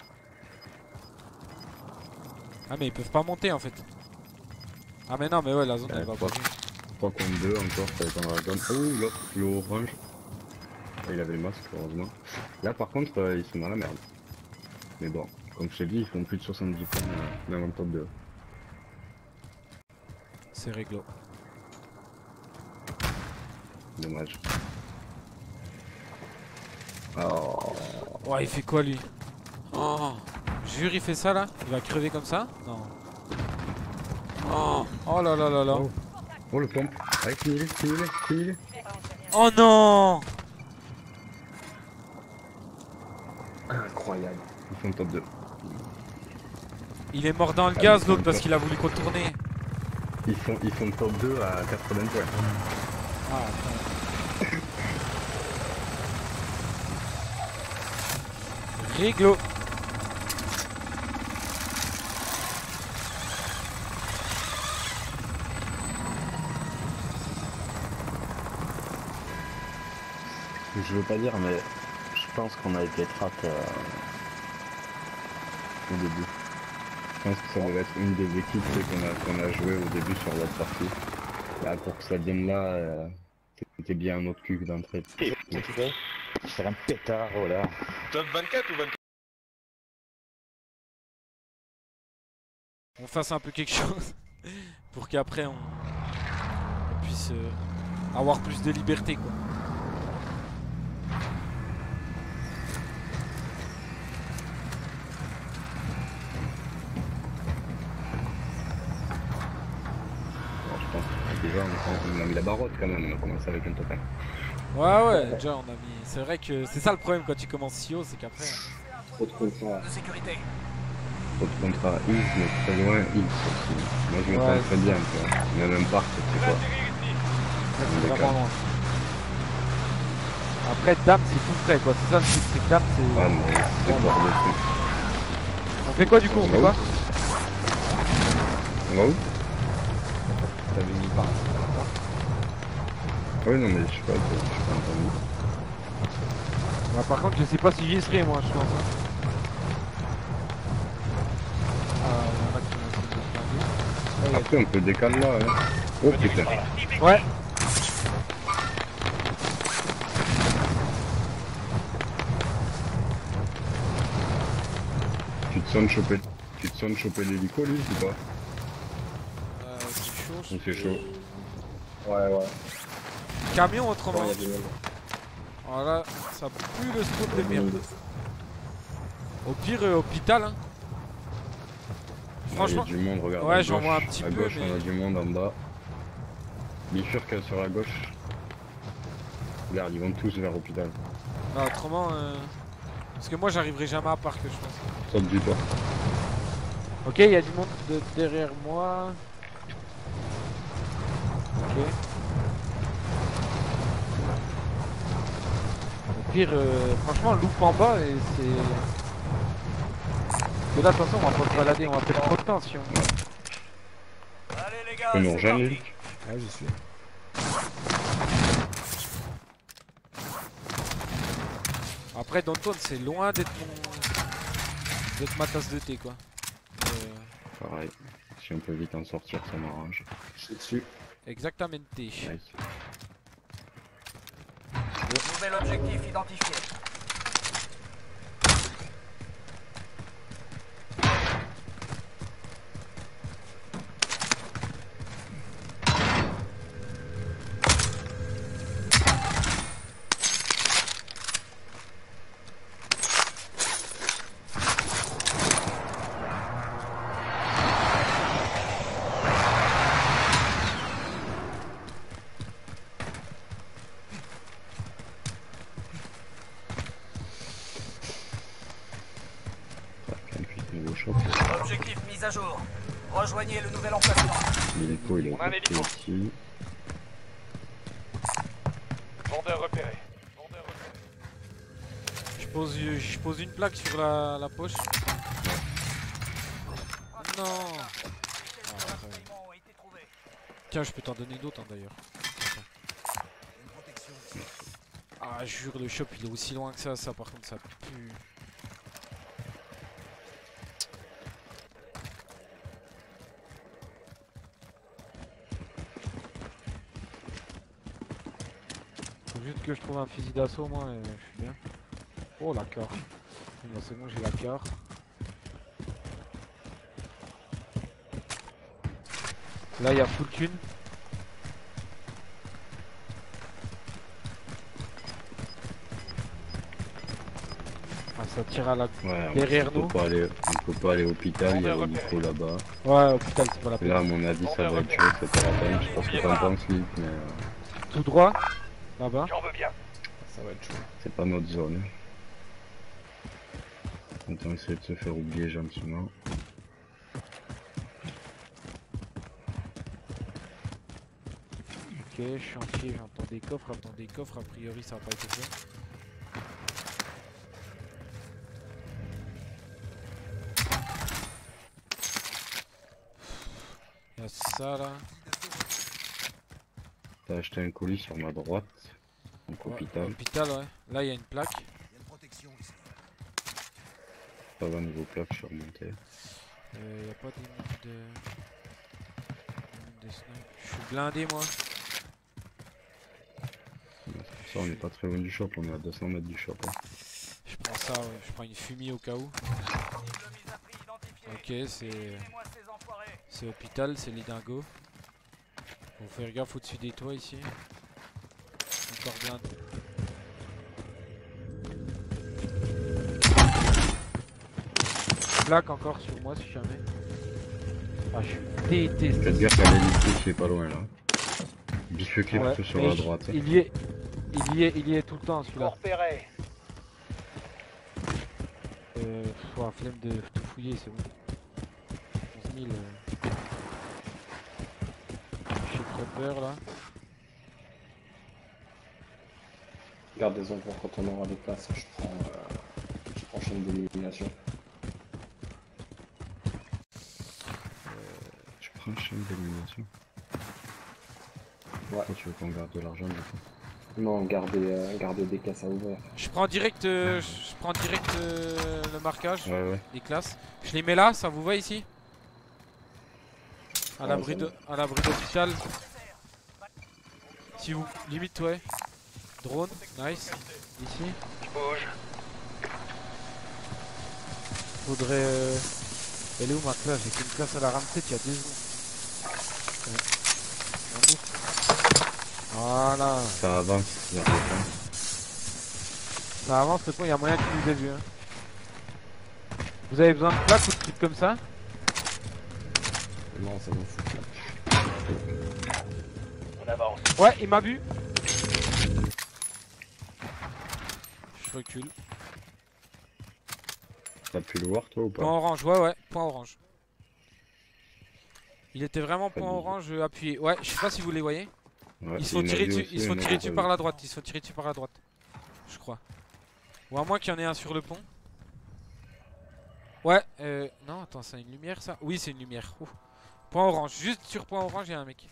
[SPEAKER 7] Ah, mais ils peuvent pas monter en fait. Ah, mais non, mais ouais, la zone
[SPEAKER 3] Ouais,
[SPEAKER 7] elle va
[SPEAKER 3] trois.
[SPEAKER 7] bouger.
[SPEAKER 3] trois contre deux encore, ça va être dans la zone. Oh, l'autre, le orange. Ah, il avait le masque, heureusement. Là, par contre, euh, ils sont dans la merde. Mais bon, comme je t'ai dit, ils font plus de soixante-dix points euh, dans le top deux.
[SPEAKER 7] C'est réglo.
[SPEAKER 3] Dommage. Oh.
[SPEAKER 7] Ouais, il fait quoi lui? Oh, jure, il fait ça là? Il va crever comme ça? Non. Oh, oh là là là là.
[SPEAKER 3] Oh. Oh, le pompe. Allez, finis-les, finis-les, finis-les.
[SPEAKER 7] Oh non!
[SPEAKER 6] Incroyable.
[SPEAKER 3] Ils font top deux.
[SPEAKER 7] Il est mort dans le
[SPEAKER 3] Ah,
[SPEAKER 7] gaz
[SPEAKER 3] mais
[SPEAKER 7] l'autre
[SPEAKER 3] c'est
[SPEAKER 7] parce
[SPEAKER 3] encore-
[SPEAKER 7] qu'il a voulu contourner.
[SPEAKER 3] Ils font, ils font top deux à quatre-vingts points.
[SPEAKER 7] Ah, attends. Réglo.
[SPEAKER 3] Je veux pas dire, mais je pense qu'on a été track euh, au début. Je pense que ça devait être une des équipes qu'on a, qu'on a joué au début sur l'autre partie. Là, pour que ça vienne là, euh, c'était bien un autre cul d'entrée.
[SPEAKER 9] Faire un pétard, voilà.
[SPEAKER 5] Top vingt-quatre ou vingt-quatre?
[SPEAKER 7] On fasse un peu quelque chose pour qu'après on... on puisse euh, avoir plus de liberté quoi.
[SPEAKER 3] Bon, je pense que déjà on, on a mis la barotte quand même, on a commencé avec un top un.
[SPEAKER 7] Ouais ouais, déjà on a mis... C'est vrai que c'est ça le problème quand tu commences si haut, c'est qu'après...
[SPEAKER 6] Trop de contrats.
[SPEAKER 4] De sécurité.
[SPEAKER 3] Trop de contrat X, mais très loin X aussi. Moi je me
[SPEAKER 7] Ouais,
[SPEAKER 3] sens très bien, tu vois. Mais même parc, c'est quoi.
[SPEAKER 1] C'est vraiment loin. Après, Dame, c'est tout près quoi. C'est ça le truc, c'est que Dame, c'est.
[SPEAKER 3] Ah mais c'est
[SPEAKER 1] Bon,
[SPEAKER 3] bord de truc.
[SPEAKER 1] On fait quoi du coup? On fait quoi?
[SPEAKER 3] On va où?
[SPEAKER 1] T'avais mis par.
[SPEAKER 3] Ah oui, non, mais je sais pas, je suis pas entendu.
[SPEAKER 1] Bah, par contre, je sais pas si j'y serai, moi, je pense. Hein. Ah, il y en a qui vont essayer de se blinder. Ah, il y a-
[SPEAKER 3] Après, on peut décaler là, hein. Oh putain.
[SPEAKER 1] Ouais.
[SPEAKER 3] Tu te sens choper, tu te sens choper l'hélico, lui, ou pas?
[SPEAKER 7] Euh, c'est chaud.
[SPEAKER 3] Ou c'est chaud?
[SPEAKER 6] Ouais, ouais.
[SPEAKER 7] Camion
[SPEAKER 6] Bon,
[SPEAKER 7] autrement.
[SPEAKER 6] il y a du monde.
[SPEAKER 7] Voilà, ça pue le spawn de merde. Au pire, euh, hôpital. Hein. Franchement.
[SPEAKER 3] Il y a du monde, regarde.
[SPEAKER 7] Ouais,
[SPEAKER 3] à
[SPEAKER 7] j'en
[SPEAKER 3] gauche,
[SPEAKER 7] vois un petit
[SPEAKER 3] à
[SPEAKER 7] peu,
[SPEAKER 3] gauche,
[SPEAKER 7] mais-
[SPEAKER 3] on a du monde en bas. Bifurque sur la gauche. Regarde, ils vont tous vers l'hôpital.
[SPEAKER 7] Bah, autrement. Euh... Parce que moi, j'arriverai jamais à parc, je pense.
[SPEAKER 3] Saute du toit.
[SPEAKER 1] Ok, il y a du monde de derrière moi. Ok. Au pire, euh, franchement, loupe en bas et c'est. Parce que là, attention, on va pas se balader, on va perdre trop de temps si on.
[SPEAKER 4] Allez les
[SPEAKER 3] Tu
[SPEAKER 4] gars,
[SPEAKER 3] peux nous
[SPEAKER 4] c'est
[SPEAKER 3] rejoindre,
[SPEAKER 4] parti.
[SPEAKER 3] lui?
[SPEAKER 2] Ouais, j'y suis.
[SPEAKER 7] Après, Danton, c'est loin d'être mon. d'être ma tasse de thé, quoi. Euh,
[SPEAKER 3] Pareil. Si on peut vite en sortir, ça m'arrange.
[SPEAKER 6] Je suis dessus.
[SPEAKER 7] Exactement.
[SPEAKER 3] Nice.
[SPEAKER 4] Nouvel objectif identifié.
[SPEAKER 3] Niveau shop.
[SPEAKER 4] Objectif mis à jour. Rejoignez le nouvel emplacement.
[SPEAKER 3] L'hélico, il est
[SPEAKER 5] On a un
[SPEAKER 3] parti
[SPEAKER 5] hélico.
[SPEAKER 3] ici.
[SPEAKER 5] Vendeur repéré. Vendeur repéré.
[SPEAKER 7] Je pose, je pose une plaque sur la, la poche. Non. Ah, après.
[SPEAKER 4] Renseignements ont été trouvés.
[SPEAKER 7] Tiens, je peux t'en donner d'autres hein, d'ailleurs. Ah, je jure, le shop il est aussi loin que ça, ça par contre ça pue.
[SPEAKER 1] Faut juste que je trouve un fusil d'assaut, moi, et je suis bien. Oh, la carte. Bon, c'est bon, j'ai la carte. Là, il y a full thune. Ah, ça tire à la.
[SPEAKER 3] Ouais,
[SPEAKER 1] Derrière
[SPEAKER 3] on
[SPEAKER 1] nous.
[SPEAKER 3] peut pas aller, on peut pas aller au hôpital, il y a l'hélico là-bas.
[SPEAKER 1] Ouais, hôpital, c'est pas la peine.
[SPEAKER 3] Là, à mon avis, ça va être chaud, c'est pas la peine. Je sais pas ce que t'en penses, Luc, mais euh,
[SPEAKER 1] Tout droit, là-bas.
[SPEAKER 5] J'en veux bien.
[SPEAKER 2] Ça va être chaud.
[SPEAKER 3] c'est pas notre zone. On va essayer de se faire oublier gentiment.
[SPEAKER 1] Ok, chantier, j'entends des coffres, j'entends des coffres, a priori ça va pas été fait.
[SPEAKER 7] Il y a ça là.
[SPEAKER 3] T'as acheté un colis sur ma droite, donc
[SPEAKER 7] Ouais,
[SPEAKER 3] hôpital.
[SPEAKER 7] hôpital, ouais. Là il y a une plaque.
[SPEAKER 3] Ça va niveau plaque, je suis remonté.
[SPEAKER 7] Euh, il y a pas des mines de. des mines de snipe. Je suis blindé moi.
[SPEAKER 3] Ça, on est pas très loin du shop, on est à deux cents mètres du shop. Hein.
[SPEAKER 7] Je prends ça, ouais. Je prends une fumée au cas où.
[SPEAKER 4] Cible mise à prix identifiée.
[SPEAKER 7] Ok, c'est.
[SPEAKER 4] Éliminez-moi ces enfoirés.
[SPEAKER 7] C'est hôpital, c'est les dingos. Faut faire gaffe au-dessus des toits ici. Encore blindé.
[SPEAKER 1] Plaque encore sur moi si jamais. Ah, je suis détesté.
[SPEAKER 3] Faites gaffe à l'hélico qui est pas loin là. Bifurqué
[SPEAKER 1] Ouais,
[SPEAKER 3] plutôt sur
[SPEAKER 1] mais
[SPEAKER 3] la
[SPEAKER 1] je-
[SPEAKER 3] droite. hein.
[SPEAKER 1] Il y est, il y est, il y est tout le temps celui-là.
[SPEAKER 5] Repéré.
[SPEAKER 1] Euh, pff, ouais, flemme de tout fouiller, c'est bon. onze mille. Euh... J'ai trop peur là.
[SPEAKER 6] Garde des ombres quand on aura des places. Je prends, euh, je prends chaîne d'élimination.
[SPEAKER 3] Je prends une chaîne d'élimination.
[SPEAKER 6] Ouais.
[SPEAKER 3] Pourquoi tu veux qu'on garde de l'argent du coup?
[SPEAKER 6] Non, gardez, euh, gardez des caisses à ouvrir.
[SPEAKER 7] Je prends direct, euh, je prends direct euh, le marquage
[SPEAKER 3] Ouais, ouais.
[SPEAKER 7] des classes. Je les mets là, ça vous va ici? À
[SPEAKER 6] Ouais,
[SPEAKER 7] l'abri
[SPEAKER 6] ça
[SPEAKER 7] de, à l'abri d'hôpital. Si vous, limite ouais. Drone, nice. Ici.
[SPEAKER 5] Je bouge.
[SPEAKER 1] Faudrait... Euh... Elle est où ma classe? J'ai fait une classe à la ramsey il y a deux secondes. Ouais. On ouvre. Voilà.
[SPEAKER 3] Ça avance vers le point.
[SPEAKER 1] Ça avance le point, il y a moyen qu'il nous ait vu. Hein. Vous avez besoin de plaques ou de trucs comme ça?
[SPEAKER 2] Non, ça me fout là.
[SPEAKER 5] On avance.
[SPEAKER 1] Ouais, il m'a vu.
[SPEAKER 7] Je recule.
[SPEAKER 3] T'as pu le voir toi ou pas?
[SPEAKER 7] Point orange, ouais ouais, point orange. Il était vraiment
[SPEAKER 3] Pas
[SPEAKER 7] point
[SPEAKER 3] de-
[SPEAKER 7] orange euh, appuyé. Ouais, je sais pas si vous les voyez.
[SPEAKER 3] Ouais,
[SPEAKER 7] Ils se
[SPEAKER 3] il
[SPEAKER 7] font
[SPEAKER 3] m'a
[SPEAKER 7] tirer
[SPEAKER 3] vu
[SPEAKER 7] dessus,
[SPEAKER 3] aussi,
[SPEAKER 7] ils se font
[SPEAKER 3] mais
[SPEAKER 7] tirer
[SPEAKER 3] moi,
[SPEAKER 7] dessus
[SPEAKER 3] j'ai
[SPEAKER 7] par
[SPEAKER 3] pas
[SPEAKER 7] la
[SPEAKER 3] vu.
[SPEAKER 7] droite, ils se font tirer dessus par la droite. Je crois. Ou à moins qu'il y en ait un sur le pont. Ouais, euh... non, attends, c'est une lumière ça? Oui, c'est une lumière. Ouh. Point orange, juste sur point orange, il y a un mec.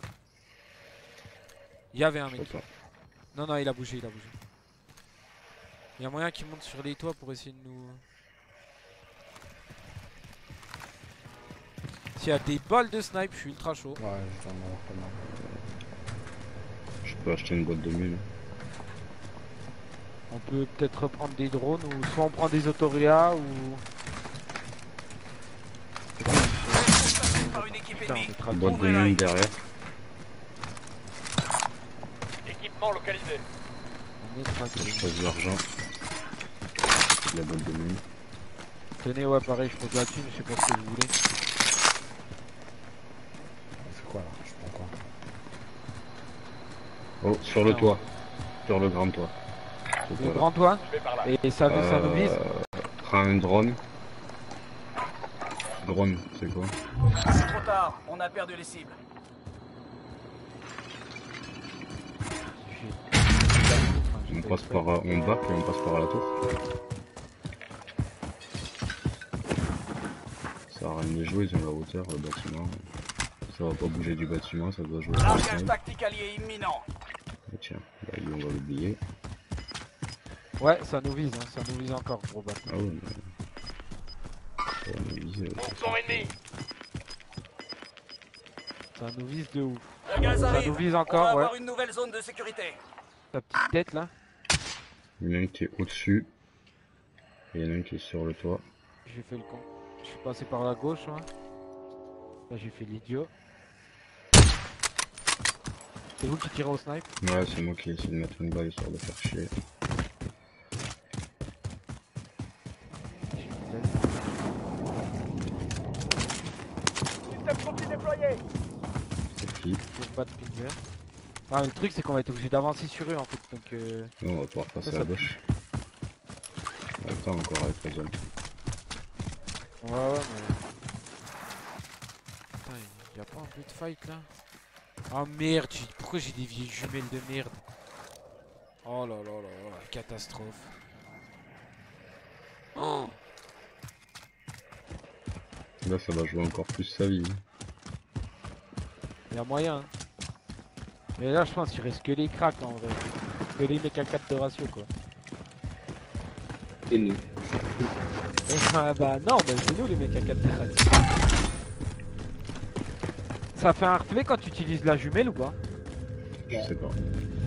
[SPEAKER 7] Il y avait un
[SPEAKER 3] Je
[SPEAKER 7] mec.
[SPEAKER 3] sais pas.
[SPEAKER 7] Non, non, il a bougé, il a bougé. Il y a moyen qu'il monte sur les toits pour essayer de nous... S'il y a des balles de snipe, je suis ultra chaud.
[SPEAKER 2] Ouais, je dois en avoir pas mal.
[SPEAKER 3] Je peux acheter une boîte de mine.
[SPEAKER 1] On peut peut-être reprendre des drones ou soit on prend des autoria ou...
[SPEAKER 4] Par une équipe
[SPEAKER 1] Putain, on
[SPEAKER 4] ennemie.
[SPEAKER 1] mettra
[SPEAKER 3] Une
[SPEAKER 1] le
[SPEAKER 3] boîte de
[SPEAKER 4] Ouvrez la
[SPEAKER 3] mine
[SPEAKER 4] ligne.
[SPEAKER 3] derrière.
[SPEAKER 5] Équipement localisé.
[SPEAKER 1] on mettra le-
[SPEAKER 3] Je pose de l'argent. La boîte de mine.
[SPEAKER 1] Tenez, ouais, pareil, je pose la thune, je sais pas ce que vous voulez.
[SPEAKER 2] C'est quoi là? Je prends quoi?
[SPEAKER 3] Oh, sur le
[SPEAKER 1] Putain,
[SPEAKER 3] toit. Sur le grand toit. Ce
[SPEAKER 1] Le
[SPEAKER 3] toit-là.
[SPEAKER 1] grand toit.
[SPEAKER 5] Je vais par là.
[SPEAKER 1] Et, et ça, ça nous vise.
[SPEAKER 3] Euh, Prends un drone. Drone, c'est quoi?
[SPEAKER 4] C'est trop tard, on a perdu les cibles.
[SPEAKER 3] On passe par, euh, on back et on passe par la tour. Ça va rien de jouer, ils ont la hauteur, le bâtiment. Ça va pas bouger du bâtiment, ça doit jouer à la
[SPEAKER 4] Largage
[SPEAKER 3] snipe.
[SPEAKER 4] tactique allié imminent.
[SPEAKER 3] Et tiens, bah, lui, on va l'oublier.
[SPEAKER 1] Ouais, ça nous vise, hein, ça nous vise encore, gros bâtard.
[SPEAKER 3] Ah ouais, mais... Ça va nous viser, ouais,
[SPEAKER 5] Bon
[SPEAKER 3] ça,
[SPEAKER 5] son
[SPEAKER 3] ça,
[SPEAKER 5] ennemi.
[SPEAKER 1] Ça nous vise de ouf.
[SPEAKER 4] Le gaz
[SPEAKER 1] Ça
[SPEAKER 4] arrive.
[SPEAKER 1] nous vise
[SPEAKER 4] On va
[SPEAKER 1] encore, ouais.
[SPEAKER 4] avoir une nouvelle zone de sécurité.
[SPEAKER 1] Ta petite tête là.
[SPEAKER 3] Il y en a un qui est au-dessus. Et il y en a un qui est sur le toit.
[SPEAKER 1] J'ai fait le con. Je suis passé par la gauche, moi. Là, j'ai fait l'idiot. C'est vous qui tirez au snipe?
[SPEAKER 3] Ouais, c'est moi qui ai essayé de mettre une balle histoire de faire chier.
[SPEAKER 5] Système propre déployé.
[SPEAKER 3] C'est qui?
[SPEAKER 1] Pour pas de pinger. Ah, mais le truc, c'est qu'on va être obligé d'avancer sur eux en fait. Donc, euh...
[SPEAKER 3] Non, on va pouvoir passer
[SPEAKER 1] Ça,
[SPEAKER 3] à
[SPEAKER 1] ça
[SPEAKER 3] gauche. Attends encore avec la zone.
[SPEAKER 1] ouais, ouais, mais.
[SPEAKER 7] Putain, y a pas un peu de fight là? Ah merde, j'ai- pourquoi j'ai des vieilles jumelles de merde? Oh là là là là, catastrophe. Oh,
[SPEAKER 3] Là, ça va jouer encore plus sa vie.
[SPEAKER 1] Y a moyen. Hein. Mais là, je pense qu'il reste que les cracks en vrai. Que les mecs à quatre de ratio quoi.
[SPEAKER 6] Et nous.
[SPEAKER 1] Ah bah non, bah c'est nous les mecs à quatre de ratio. Ça fait un replay quand tu utilises la jumelle ou pas?
[SPEAKER 3] Je sais pas.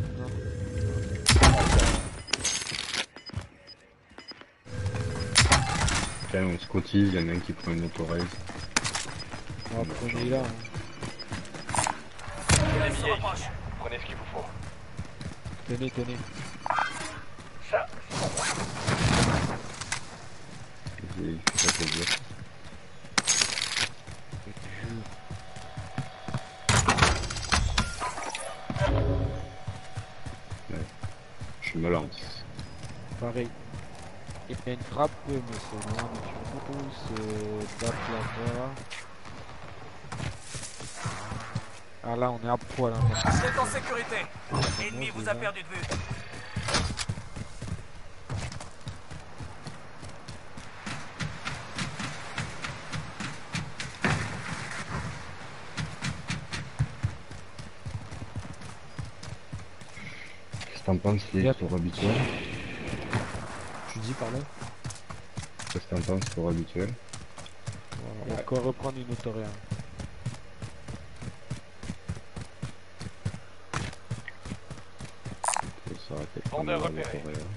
[SPEAKER 3] Tiens, on se cotise, il y en a un qui prend une autoraise.
[SPEAKER 1] Ah, prenez là. Hein.
[SPEAKER 4] Elle se rapproche.
[SPEAKER 5] Prenez ce qu'il vous faut.
[SPEAKER 1] Tenez, tenez.
[SPEAKER 5] Ça.
[SPEAKER 3] Il fait plaisir. Ouais. Je me lance.
[SPEAKER 1] Pareil. Il y a une frappe, mais c'est loin, mais tu pousses, euh, tape là-bas. Ah là, on est à poil. Hein,
[SPEAKER 4] Vous êtes en sécurité. L'ennemi vous a perdu de vue.
[SPEAKER 3] t'en penses, les
[SPEAKER 1] Yep.
[SPEAKER 3] tours habituels?
[SPEAKER 2] Tu dis, pardon?
[SPEAKER 3] Qu'est-ce que t'en penses, tours habituels?
[SPEAKER 1] Il y a de quoi reprendre une autoréa.
[SPEAKER 3] Ça aurait été pas
[SPEAKER 5] Vendeur
[SPEAKER 3] mal,
[SPEAKER 5] repéré.
[SPEAKER 3] la Coréa.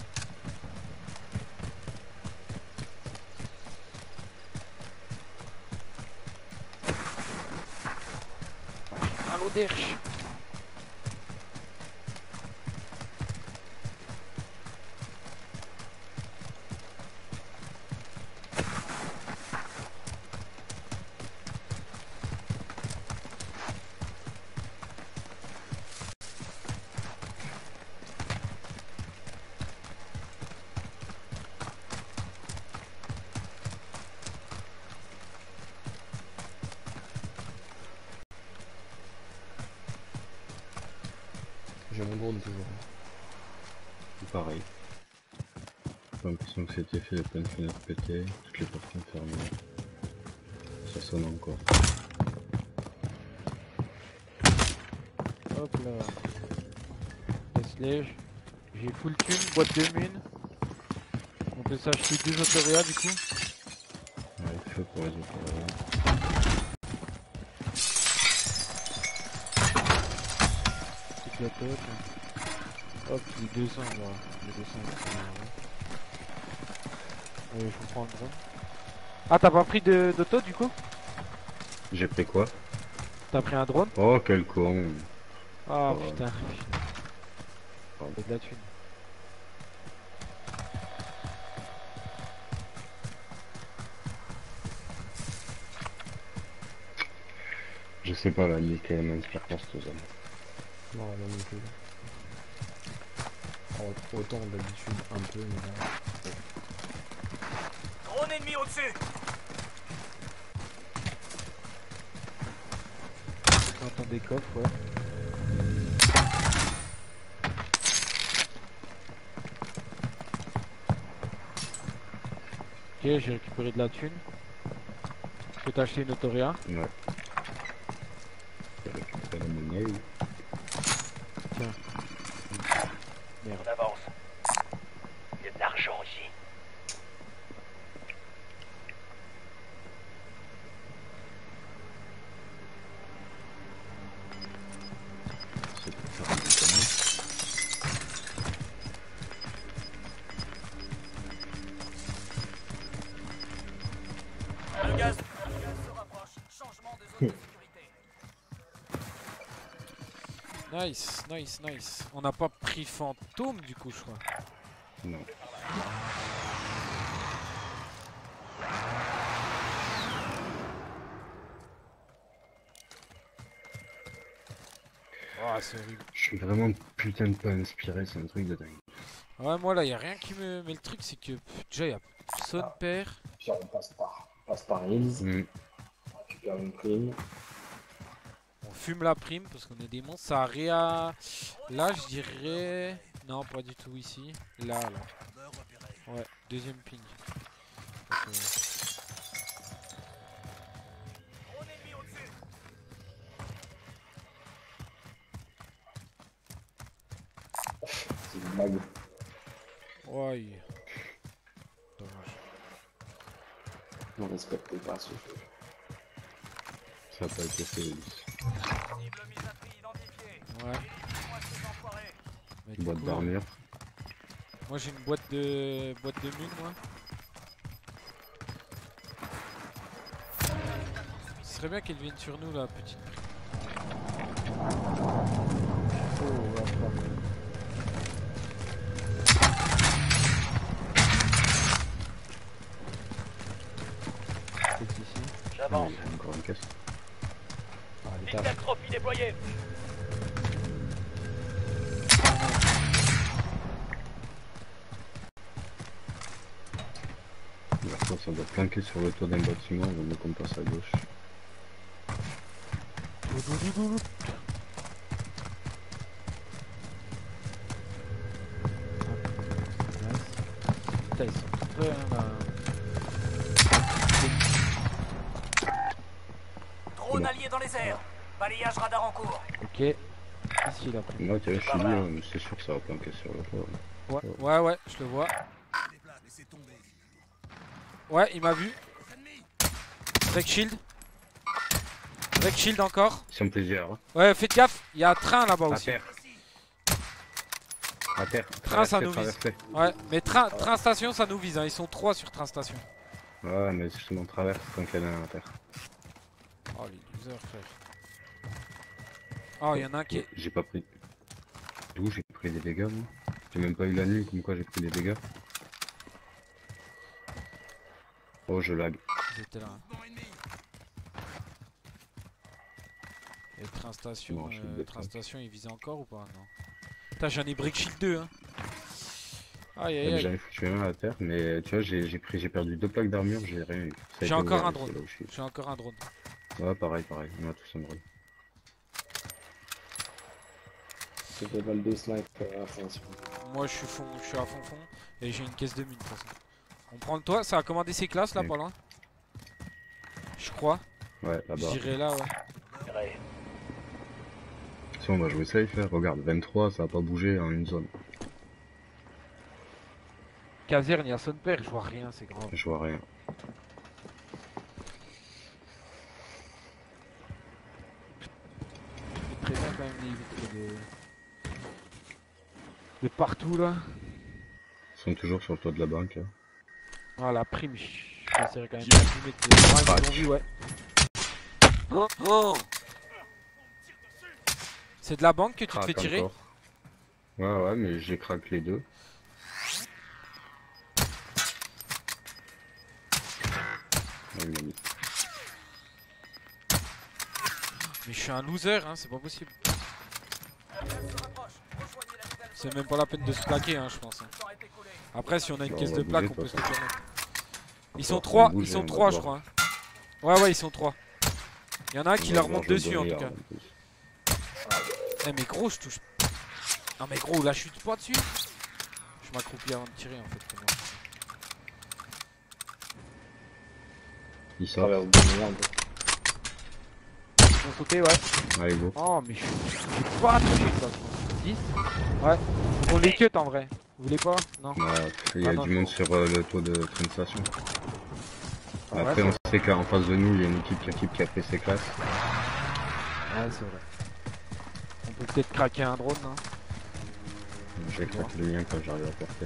[SPEAKER 1] Allô Derch.
[SPEAKER 2] J'ai mon drone toujours.
[SPEAKER 3] Pareil. J'ai l'impression que c'était fait, il y a plein de fenêtres pétées, toutes les portes sont fermées. Ça sonne encore.
[SPEAKER 1] Hop là. Laisse-les. J'ai full thune, boîte de mine. On peut s'acheter deux autoréas du coup.
[SPEAKER 3] Ouais, feu pour les autoréas.
[SPEAKER 1] Toute la tête. Hop, les deux cents là. Les deux cents là. Allez, je vous prends le drone. Ah, t'as pas pris de- d'auto du coup?
[SPEAKER 3] J'ai pris quoi?
[SPEAKER 1] T'as pris un drone?
[SPEAKER 3] Oh, quel con!
[SPEAKER 1] Ah
[SPEAKER 3] Oh.
[SPEAKER 1] putain.
[SPEAKER 3] Pardon.
[SPEAKER 1] C'est de la thune.
[SPEAKER 3] Je sais pas, la nuit, elle m'inspire pas cette zone.
[SPEAKER 2] Non, non, non plus. Alors, autant d'habitude, un peu, mais là.
[SPEAKER 4] Drone ennemi au-dessus.
[SPEAKER 1] J'entends des coffres, ouais. Ok, j'ai récupéré de la thune. Je peux t'acheter une autoréa.
[SPEAKER 3] Ouais. J'ai récupéré la monnaie.
[SPEAKER 1] Tiens. Merde.
[SPEAKER 5] On avance. Il y a de l'argent ici.
[SPEAKER 3] C'est pour faire un médicament.
[SPEAKER 4] Le gaz. Le gaz se rapproche. Changement de zone de sécurité.
[SPEAKER 7] Nice, nice, nice. On n'a pas pris fantôme du coup, je crois.
[SPEAKER 3] Non.
[SPEAKER 7] Oh, c'est horrible.
[SPEAKER 3] Je suis vraiment putain de pas inspiré, c'est un truc de dingue.
[SPEAKER 7] Ouais, moi là, y a rien qui me. Mais le truc, c'est que pff, déjà, y a son père.
[SPEAKER 6] Puis on passe par, on passe par Hills,
[SPEAKER 3] Mm.
[SPEAKER 6] on récupère une prime.
[SPEAKER 7] On fume la prime parce qu'on est des monstres. Ça a réa. Là, je dirais. Non, pas du tout ici. Là, là. Ouais, deuxième ping. Donc, euh,
[SPEAKER 4] Drone ennemi au-dessus.
[SPEAKER 6] C'est une blague.
[SPEAKER 7] Ouais. Dommage.
[SPEAKER 6] Ne respectez pas ce jeu.
[SPEAKER 3] Ça n'a pas été fait, Ulysse.
[SPEAKER 4] Cible mise à prix identifiée.
[SPEAKER 7] Ouais.
[SPEAKER 4] Éliminez-moi ces enfoirés.
[SPEAKER 7] Mais du
[SPEAKER 3] Boîte
[SPEAKER 7] coup,
[SPEAKER 3] d'armure.
[SPEAKER 7] moi j'ai une boîte de boîte de mine, moi. Ce serait bien qu'elle vienne sur nous, la petite prime.
[SPEAKER 1] Oh, ouais, pas. C'est ici.
[SPEAKER 5] J'avance.
[SPEAKER 3] Il y a encore une caisse.
[SPEAKER 2] Ah, les
[SPEAKER 5] Système trophy déployé.
[SPEAKER 3] Ça, ça doit planquer sur le toit d'un bâtiment, on va qu'on passe à gauche.
[SPEAKER 1] Putain, ils sont tous prêts, hein, là.
[SPEAKER 4] Drone allié dans les airs. Balayage radar en cours.
[SPEAKER 1] Ok. difficile après.
[SPEAKER 3] Moi, tu vois, je suis dit, hein, c'est sûr que ça va planquer sur le toit.
[SPEAKER 7] Ouais, ouais, ouais, je le vois. Ouais, il m'a vu. Avec shield. Avec shield encore.
[SPEAKER 3] C'est un plaisir. Hein.
[SPEAKER 7] Ouais, faites gaffe, il y a un train là-bas
[SPEAKER 3] À
[SPEAKER 7] aussi.
[SPEAKER 3] terre. À terre.
[SPEAKER 7] Train, ça nous
[SPEAKER 3] traversez,
[SPEAKER 7] vise.
[SPEAKER 3] traversez.
[SPEAKER 7] Ouais, mais train, train station, ça nous vise. Hein. Ils sont trois sur train station.
[SPEAKER 3] Ouais, mais justement, traverse tant qu'il y en a un à terre.
[SPEAKER 7] Oh, les losers, frère. Oh, il y en a un qui est.
[SPEAKER 3] J'ai pas pris. D'où j'ai pris des dégâts, moi. J'ai même pas eu la nuit, comme quoi j'ai pris des dégâts. Oh, je lag.
[SPEAKER 7] Ils étaient là. Hein. Et le train station,
[SPEAKER 3] Non, je suis
[SPEAKER 7] euh,
[SPEAKER 3] bête,
[SPEAKER 7] train
[SPEAKER 3] hein.
[SPEAKER 7] station, il visait encore ou pas? Non. Putain, j'en ai break shield deux. Hein. Aïe aïe
[SPEAKER 3] J'en
[SPEAKER 7] aïe.
[SPEAKER 3] ai foutu un à terre, mais tu vois, j'ai pris, j'ai perdu deux plaques d'armure, j'ai rien eu. Ça a
[SPEAKER 7] J'ai
[SPEAKER 3] été
[SPEAKER 7] encore
[SPEAKER 3] ouvert,
[SPEAKER 7] un
[SPEAKER 3] c'est
[SPEAKER 7] drone.
[SPEAKER 3] là où je suis.
[SPEAKER 7] J'ai encore un drone.
[SPEAKER 3] Ouais, pareil, pareil, on a tous un drone.
[SPEAKER 6] C'est des balles de snipe à fond. Si
[SPEAKER 7] Moi, je suis fond, je suis à fond fond. Et j'ai une caisse de mine de toute façon. On prend le toit, ça a commandé ses classes là,
[SPEAKER 3] Oui.
[SPEAKER 7] pas loin. Je crois.
[SPEAKER 3] Ouais, là-bas.
[SPEAKER 7] J'irai là, ouais.
[SPEAKER 3] Si on va jouer safe, hein. Regarde, vingt-trois, ça a pas bougé en une zone.
[SPEAKER 1] Caserne, il y a son père, je vois rien, c'est grave.
[SPEAKER 3] Je vois rien.
[SPEAKER 1] C'est très bien quand même les vitres de... de partout là.
[SPEAKER 3] Ils sont toujours sur le toit de la banque. Hein.
[SPEAKER 1] Ah la prime, j'essaierai quand même de la primer de tes bras, ils ont vu, ouais.
[SPEAKER 7] Oh, oh. C'est de la banque que tu te
[SPEAKER 3] Craque
[SPEAKER 7] fais tirer?
[SPEAKER 3] encore. Ouais, ouais, mais j'ai craqué les deux. Ouais, il m'a mis.
[SPEAKER 7] Mais je suis un loser, hein, c'est pas possible. C'est même pas la peine de se plaquer, hein, je pense. Hein. Après, si on a une
[SPEAKER 3] Bon,
[SPEAKER 7] caisse
[SPEAKER 3] on va
[SPEAKER 7] de
[SPEAKER 3] bouger,
[SPEAKER 7] plaques,
[SPEAKER 3] de
[SPEAKER 7] on peut
[SPEAKER 3] toute
[SPEAKER 7] se le
[SPEAKER 3] façon.
[SPEAKER 7] permettre. Ils
[SPEAKER 3] Bon,
[SPEAKER 7] sont
[SPEAKER 3] on
[SPEAKER 7] trois,
[SPEAKER 3] va bouger,
[SPEAKER 7] ils sont
[SPEAKER 3] on va
[SPEAKER 7] trois, je
[SPEAKER 3] voir.
[SPEAKER 7] crois. Hein. Ouais, ouais, ils sont trois. Il y en a un qui
[SPEAKER 3] On
[SPEAKER 7] leur
[SPEAKER 3] va
[SPEAKER 7] monte
[SPEAKER 3] voir
[SPEAKER 7] dessus en tout
[SPEAKER 3] Johnny,
[SPEAKER 7] cas.
[SPEAKER 3] en plus.
[SPEAKER 7] Eh, mais gros, je touche. Non, mais gros, là, je suis pas dessus. Je m'accroupis avant de tirer en fait. Pour moi.
[SPEAKER 3] Il sort.
[SPEAKER 6] Traverse de merde.
[SPEAKER 1] Ils ont sauté, ouais.
[SPEAKER 3] Allez, go.
[SPEAKER 1] Oh, mais je suis pas touché ça, je pense. dix. Ouais. On les cut en vrai. Vous voulez pas? Non.
[SPEAKER 3] Ouais, il y a
[SPEAKER 1] Ah, non,
[SPEAKER 3] du monde sur euh, le taux de train de station.
[SPEAKER 1] Ah,
[SPEAKER 3] Après,
[SPEAKER 1] ouais,
[SPEAKER 3] on sait qu'en face de nous, il y a une équipe, qui- équipe qui a fait ses classes.
[SPEAKER 1] Ouais, c'est vrai. On peut peut-être craquer un drone, hein.
[SPEAKER 3] Je vais craquer le mien quand j'arrive à porter.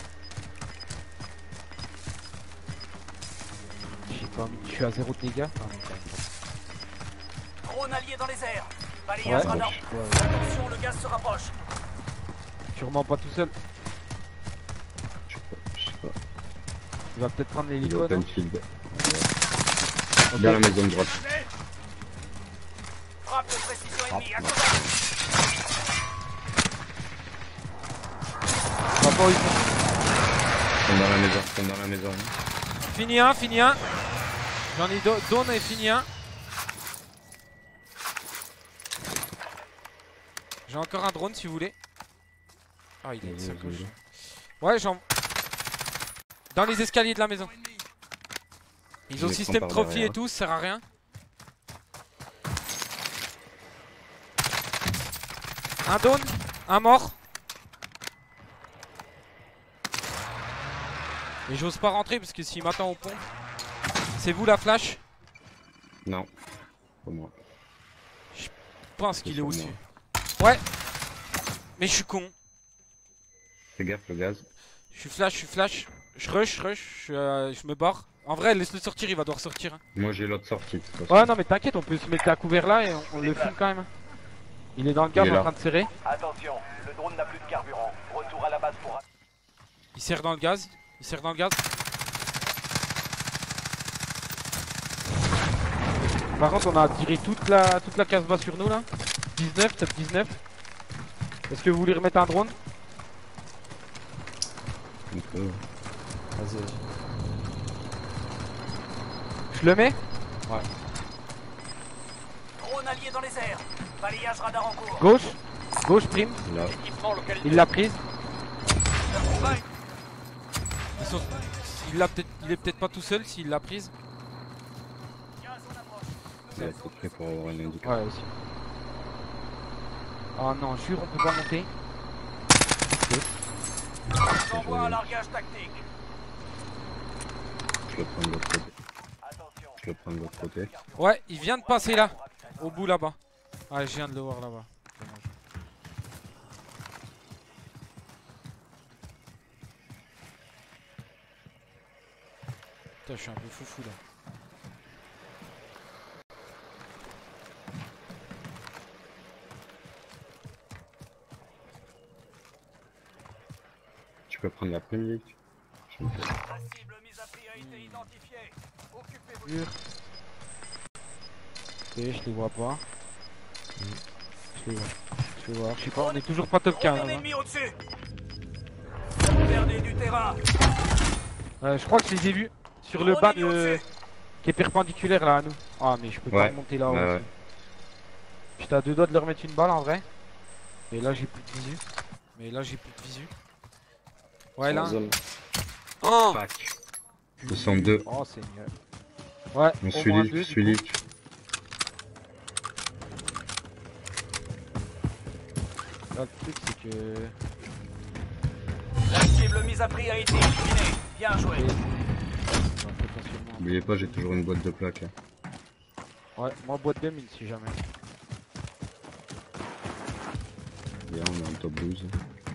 [SPEAKER 1] J'ai pas envie. Je suis à zéro de dégâts. Ah, non, quand même
[SPEAKER 4] Drone allié dans les airs.
[SPEAKER 1] pas.
[SPEAKER 4] Balayage
[SPEAKER 1] Ouais.
[SPEAKER 4] radar.
[SPEAKER 1] Ouais, ouais.
[SPEAKER 4] Attention, le gaz se rapproche.
[SPEAKER 1] Sûrement pas tout seul.
[SPEAKER 3] Je sais pas, je sais pas.
[SPEAKER 1] Il va peut-être prendre
[SPEAKER 3] Il est
[SPEAKER 1] l'hélico, non?
[SPEAKER 3] open field.
[SPEAKER 1] Ok.
[SPEAKER 3] Dans la maison de droite.
[SPEAKER 4] Frappe de précision ennemie. À
[SPEAKER 3] non.
[SPEAKER 4] combat.
[SPEAKER 1] On va pas où ils sont.
[SPEAKER 3] Ils sont dans la maison, ils sont dans la maison.
[SPEAKER 7] Fini un, fini un. J'en ai do- zone et fini un. J'ai encore un drone si vous voulez. Ah, il est une
[SPEAKER 3] Vas-y,
[SPEAKER 7] sacoche.
[SPEAKER 3] vas-y.
[SPEAKER 7] Ouais, j'en. Dans les escaliers de la maison. Ils
[SPEAKER 3] Je
[SPEAKER 7] ont
[SPEAKER 3] les
[SPEAKER 7] système
[SPEAKER 3] prends par
[SPEAKER 7] trophy
[SPEAKER 3] derrière.
[SPEAKER 7] et tout, ça sert à rien. Un down, un mort. Et j'ose pas rentrer parce que s'il m'attend au pont. C'est vous la flash?
[SPEAKER 3] Non, pas moi.
[SPEAKER 7] Je pense qu'il est
[SPEAKER 3] sur
[SPEAKER 7] au-dessus.
[SPEAKER 3] moi.
[SPEAKER 7] Ouais. Mais je suis con.
[SPEAKER 3] Fais gaffe le gaz.
[SPEAKER 7] Je suis flash, je suis flash. Je rush, rush, je, euh, je me barre. En vrai, laisse-le sortir, il va devoir sortir. Hein.
[SPEAKER 3] Moi j'ai l'autre sortie. de toute façon.
[SPEAKER 1] Ouais, non, mais t'inquiète, on peut se mettre à couvert là et on, on le fume quand même. Il est dans le gaz
[SPEAKER 3] Il est
[SPEAKER 1] en
[SPEAKER 3] là.
[SPEAKER 1] train de serrer.
[SPEAKER 5] Attention, le drone n'a plus de carburant. Retour à la base pour...
[SPEAKER 7] Il serre dans le gaz. Il serre dans le gaz.
[SPEAKER 1] Par contre, on a tiré toute la, toute la case bas sur nous là. dix-neuf, top dix-neuf. Est-ce que vous voulez remettre un drone?
[SPEAKER 3] On peut.
[SPEAKER 6] Vas-y, vas-y.
[SPEAKER 1] Je le mets?
[SPEAKER 4] Drone allié dans les airs. Balayage radar en cours.
[SPEAKER 1] Gauche. Gauche, prime.
[SPEAKER 3] Là,
[SPEAKER 1] Il l'a prise.
[SPEAKER 4] Le combat est
[SPEAKER 7] Ils sont... il, l'a peut-être... il est peut-être pas tout seul s'il l'a prise.
[SPEAKER 3] il est à peu près pour avoir une indication.
[SPEAKER 1] Ouais, aussi. Oh non, jure, on peut pas monter.
[SPEAKER 4] J'envoie un largage tactique.
[SPEAKER 3] Je le prends de l'autre côté.
[SPEAKER 5] Attention.
[SPEAKER 3] Je le prends de l'autre côté.
[SPEAKER 7] Ouais, il vient de passer là. Au bout là-bas. Ah, je viens de le voir là-bas. Dommage. Putain, je suis un peu foufou là.
[SPEAKER 3] Tu peux prendre la première. Je me fais.
[SPEAKER 4] La cible mise à prix a été identifiée. Occupez-vous.
[SPEAKER 1] Jure. Ok, je les vois pas. Je les vois. Je les vois. Je sais pas, on est toujours pas top quinze.
[SPEAKER 4] Un
[SPEAKER 1] Hein.
[SPEAKER 4] ennemi au-dessus. Vous perdez du terrain.
[SPEAKER 1] Euh, je crois que je les ai vus sur le bas de... qui est perpendiculaire là à nous. Ah mais je peux
[SPEAKER 3] Ouais.
[SPEAKER 1] pas monter là-haut.
[SPEAKER 3] Ouais,
[SPEAKER 1] aussi.
[SPEAKER 3] ouais.
[SPEAKER 1] J'étais à deux doigts de leur mettre une balle en vrai. Et là j'ai plus de visu.
[SPEAKER 7] Mais là, j'ai plus de visu. Ouais,
[SPEAKER 6] Sur la
[SPEAKER 7] là.
[SPEAKER 6] zone.
[SPEAKER 7] Oh
[SPEAKER 3] Pack. soixante-deux.
[SPEAKER 1] Oh c'est mieux. Ouais,
[SPEAKER 3] On
[SPEAKER 1] au
[SPEAKER 3] suit
[SPEAKER 1] moins
[SPEAKER 3] lit,
[SPEAKER 1] deux,
[SPEAKER 3] je suis
[SPEAKER 1] du coup.
[SPEAKER 3] lit.
[SPEAKER 1] Là le truc c'est que...
[SPEAKER 4] La cible mise à prix a été éliminée. Bien joué.
[SPEAKER 1] Ouais, potentiellement.
[SPEAKER 3] N'oubliez pas, j'ai toujours une boîte de plaques. Hein.
[SPEAKER 1] Ouais, moi boîte de mine si jamais.
[SPEAKER 3] Bien, on est en top douze.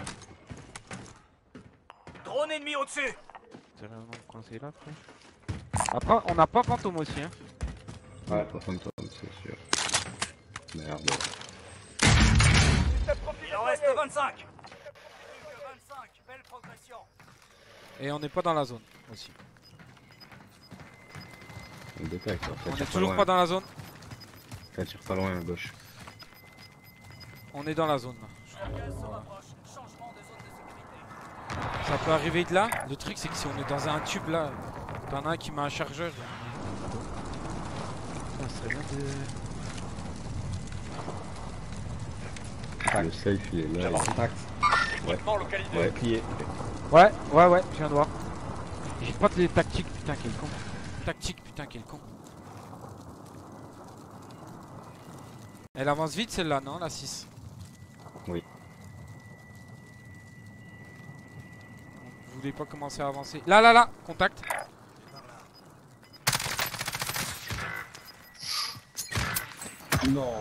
[SPEAKER 4] Drone ennemi au-dessus.
[SPEAKER 1] C'est vraiment coincé là après. Après on n'a pas fantôme aussi hein.
[SPEAKER 3] Ouais, pas fantôme, c'est sûr. Merde.
[SPEAKER 4] Il en reste vingt-cinq. Plus que vingt-cinq. Belle progression.
[SPEAKER 7] Et on n'est pas dans la zone aussi.
[SPEAKER 3] On détecte. Ça
[SPEAKER 7] On
[SPEAKER 3] tire
[SPEAKER 7] est toujours
[SPEAKER 3] loin.
[SPEAKER 7] pas dans la zone.
[SPEAKER 3] Ça tire pas loin à gauche.
[SPEAKER 7] On est dans la zone là.
[SPEAKER 4] La gaz se rapproche. Changement de zone de sécurité.
[SPEAKER 7] Ça peut arriver de là. Le truc, c'est que si on est dans un tube là, t'en as un qui met un chargeur.
[SPEAKER 1] Ça serait bien de...
[SPEAKER 3] Le safe il est là.
[SPEAKER 6] Contact.
[SPEAKER 5] Équipement localisé.
[SPEAKER 3] Ouais.
[SPEAKER 6] Plié.
[SPEAKER 1] Ouais, ouais, ouais, je viens de voir. J'ai pas de tactique, putain, quel con.
[SPEAKER 7] Tactique, putain, quel con. Elle avance vite celle-là, non, la six?
[SPEAKER 3] Oui.
[SPEAKER 7] Vous voulez pas commencer à avancer? Là, là, là, contact.
[SPEAKER 6] Non.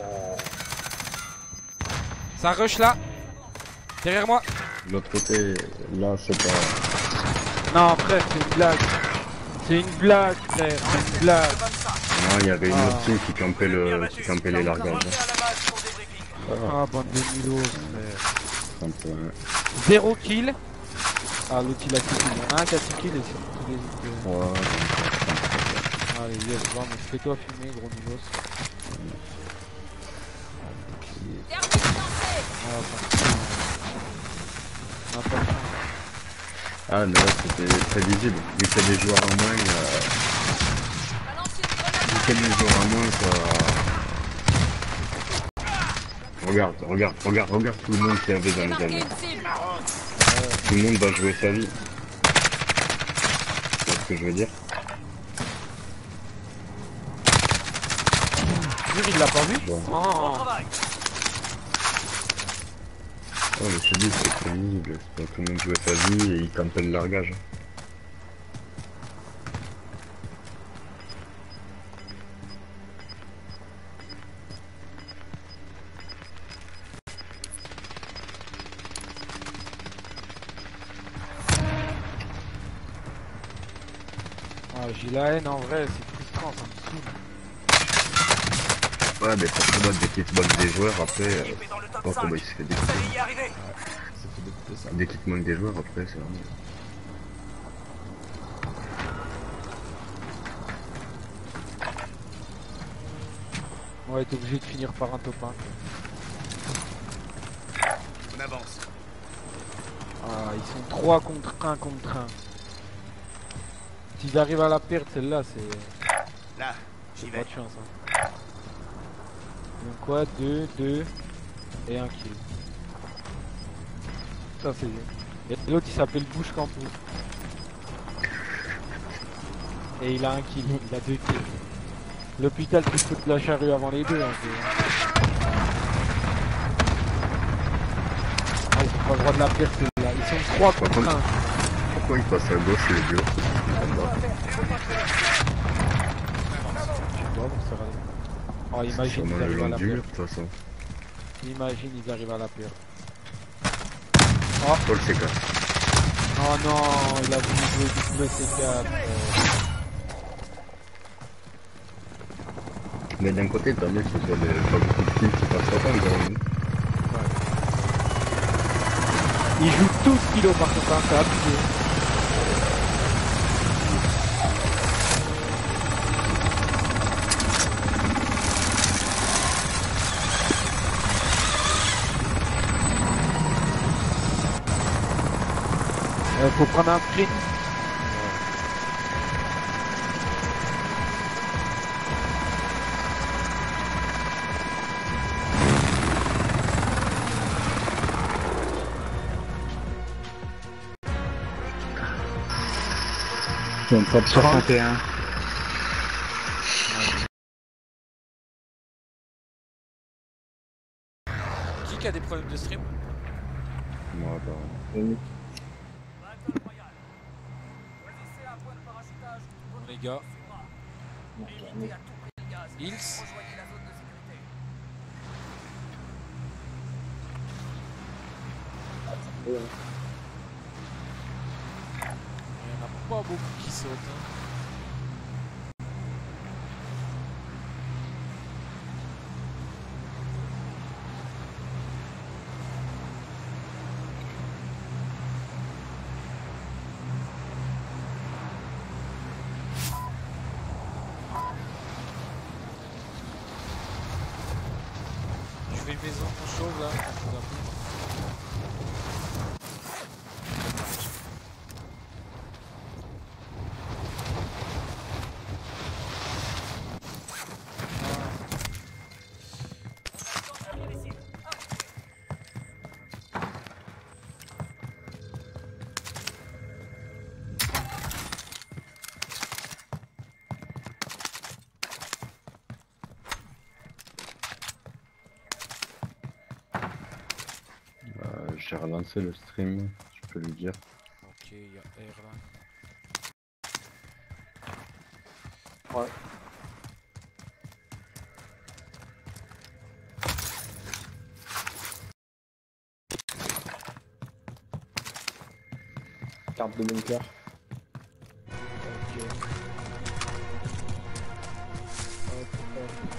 [SPEAKER 7] Ça rush là. Derrière moi.
[SPEAKER 3] De l'autre côté, là c'est pas.
[SPEAKER 1] Non, frère, c'est une blague. C'est une blague, frère, c'est une blague.
[SPEAKER 3] Non, il y avait une
[SPEAKER 1] Ah.
[SPEAKER 3] autre team qui campait, le... qui campait les largages.
[SPEAKER 4] Revenez à la base pour débriefing.
[SPEAKER 1] Ah, bande de nulos, frère.
[SPEAKER 3] Un peu, hein.
[SPEAKER 1] Zéro kill. Ah, l'autre il a six kills. Il y en a un qui a six kills et sur tous les autres.
[SPEAKER 3] Ouais,
[SPEAKER 1] euh, Allez, yes, va, mais fais-toi fumer, gros nulos.
[SPEAKER 8] Terminé lancé.
[SPEAKER 1] Ah, pas on a pas de chance.
[SPEAKER 3] Ah, mais là c'était très visible. Vu qu'il y a des joueurs en moins, euh...
[SPEAKER 8] Balancier une grenade.
[SPEAKER 3] vu qu'il y a des joueurs en moins, ça. Regarde, regarde, regarde, regarde tout le monde qui avait dans
[SPEAKER 8] J'ai
[SPEAKER 3] les
[SPEAKER 8] marqué
[SPEAKER 3] avions.
[SPEAKER 8] une cible.
[SPEAKER 3] Tout le monde va jouer sa vie. C'est ce que je veux dire.
[SPEAKER 1] Jure, il l'a pas vu.
[SPEAKER 3] Bon.
[SPEAKER 4] Bon travail.
[SPEAKER 3] Oh, mais c'est dit, c'est très visible. C'est pas tout le monde jouait sa vie et il campait le largage.
[SPEAKER 1] Ah, j'ai la haine en vrai, c'est frustrant, ça me saoule.
[SPEAKER 3] Ouais, mais pour se battre dès qu'il se bat des joueurs, après, euh,
[SPEAKER 4] L'équipe est dans le
[SPEAKER 3] je
[SPEAKER 4] top
[SPEAKER 3] pense
[SPEAKER 4] cinq.
[SPEAKER 3] comment il se fait
[SPEAKER 4] Vous
[SPEAKER 3] découper.
[SPEAKER 4] allez y arriver.
[SPEAKER 6] Ça fait découper ça.
[SPEAKER 3] Dès qu'il te manque des joueurs, après, c'est vraiment.
[SPEAKER 1] Ouais, t'es obligé de finir par un top un.
[SPEAKER 4] On avance.
[SPEAKER 1] Ah, ils sont trois contre un contre un. S'ils arrivent à la perdre, celle-là, c'est...
[SPEAKER 4] Là,
[SPEAKER 1] J'ai
[SPEAKER 4] j'y
[SPEAKER 1] pas
[SPEAKER 4] vais.
[SPEAKER 1] de chance. Hein. Donc quoi, deux, deux et un kill. Ça c'est bien. Et l'autre il s'appelle Bouche Campou. Et il a un kill, il a deux kills. L'hôpital qui fout de la charrue avant les deux. Hein, c'est- pas le droit de la perdre celle-là. Ils sont trois contre un.
[SPEAKER 3] Pourquoi il passe à gauche les deux?
[SPEAKER 1] Oh, imagine
[SPEAKER 3] Sûrement
[SPEAKER 1] ils
[SPEAKER 3] le
[SPEAKER 1] arrivent à
[SPEAKER 3] long
[SPEAKER 1] la
[SPEAKER 3] du mur,
[SPEAKER 1] perdre.
[SPEAKER 3] de toute façon.
[SPEAKER 1] Imagine ils arrivent à la perdre.
[SPEAKER 3] Paul C quatre.
[SPEAKER 1] Oh non, il a voulu jouer double C quatre.
[SPEAKER 3] Mais d'un côté, tant mieux que ce soit des... pas beaucoup de kills qui passent pas encore. Hein.
[SPEAKER 1] Ils jouent tous kilo par contre, hein, c'est abusé. Euh, faut prendre un sprint.
[SPEAKER 3] J'ai un top soixante et un.
[SPEAKER 7] Qui qui a des problèmes de stream?
[SPEAKER 3] Moi, bah...
[SPEAKER 7] Les gars. Hills. Il n'y en a pas beaucoup qui sautent. Hein. Je fais une maison chauve là.
[SPEAKER 3] J'ai relancé le stream, je peux lui dire.
[SPEAKER 7] Ok, il y a R là.
[SPEAKER 6] Ouais. Carte de bunker.
[SPEAKER 1] Ok. Hop, hop, hop.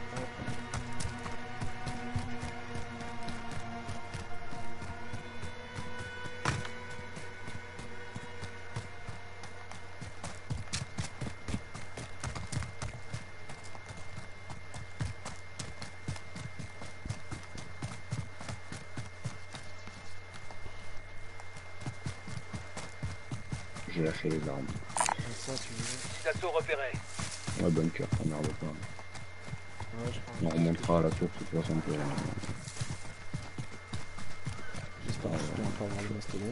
[SPEAKER 3] J'ai lâché les armes.
[SPEAKER 1] Ça, tu veux.
[SPEAKER 5] D'assaut repéré.
[SPEAKER 3] Ouais, bunker, ça merde pas.
[SPEAKER 1] Ouais, je pense.
[SPEAKER 3] On remontera à la tour de toute façon pour...
[SPEAKER 6] J'espère que je peux encore avoir le mastélo.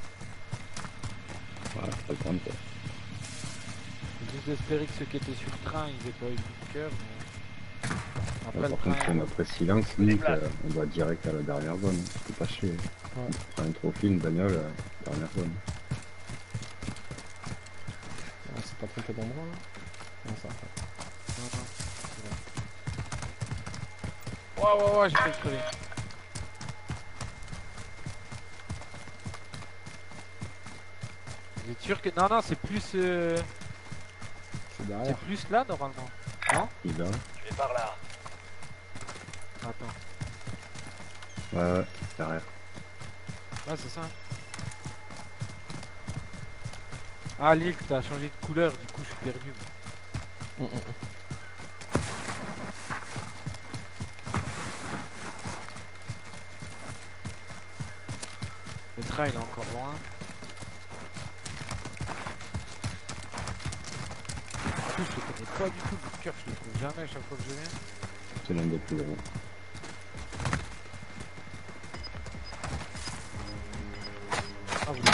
[SPEAKER 3] Voilà, c'est pas le temps quoi.
[SPEAKER 1] Faut juste espérer que ceux qui étaient sur le train, ils aient pas eu de bunker, mais... Après
[SPEAKER 3] Ouais,
[SPEAKER 1] le
[SPEAKER 3] par contre,
[SPEAKER 1] train...
[SPEAKER 3] si on a pris silence, Nick, euh, on va direct à la dernière zone. C'est pas chier.
[SPEAKER 6] Ouais.
[SPEAKER 3] On prend un trophée, une bagnole, euh, dernière zone.
[SPEAKER 6] Ah, c'est pas trompé d'endroit là? Non, ça va pas.
[SPEAKER 1] Non, non, c'est bon. Ouais, ouais, ouais, j'ai fait le crever. Vous êtes sûr que... Non, non, c'est plus... Euh...
[SPEAKER 6] C'est
[SPEAKER 1] C'est
[SPEAKER 6] derrière.
[SPEAKER 1] plus là, normalement. Non?
[SPEAKER 3] Il est là.
[SPEAKER 5] Je vais par là.
[SPEAKER 1] Attends.
[SPEAKER 3] Ouais, ouais, derrière.
[SPEAKER 1] Ouais, c'est ça. Ah, Lille, t'as changé de couleur, du coup, je suis perdu.
[SPEAKER 6] Mm, mm.
[SPEAKER 1] Le train, il est encore loin. En plus, je le connais pas du tout, le cœur, je le trouve jamais à chaque fois que je viens.
[SPEAKER 3] C'est l'un des plus gros.
[SPEAKER 1] Ah, vous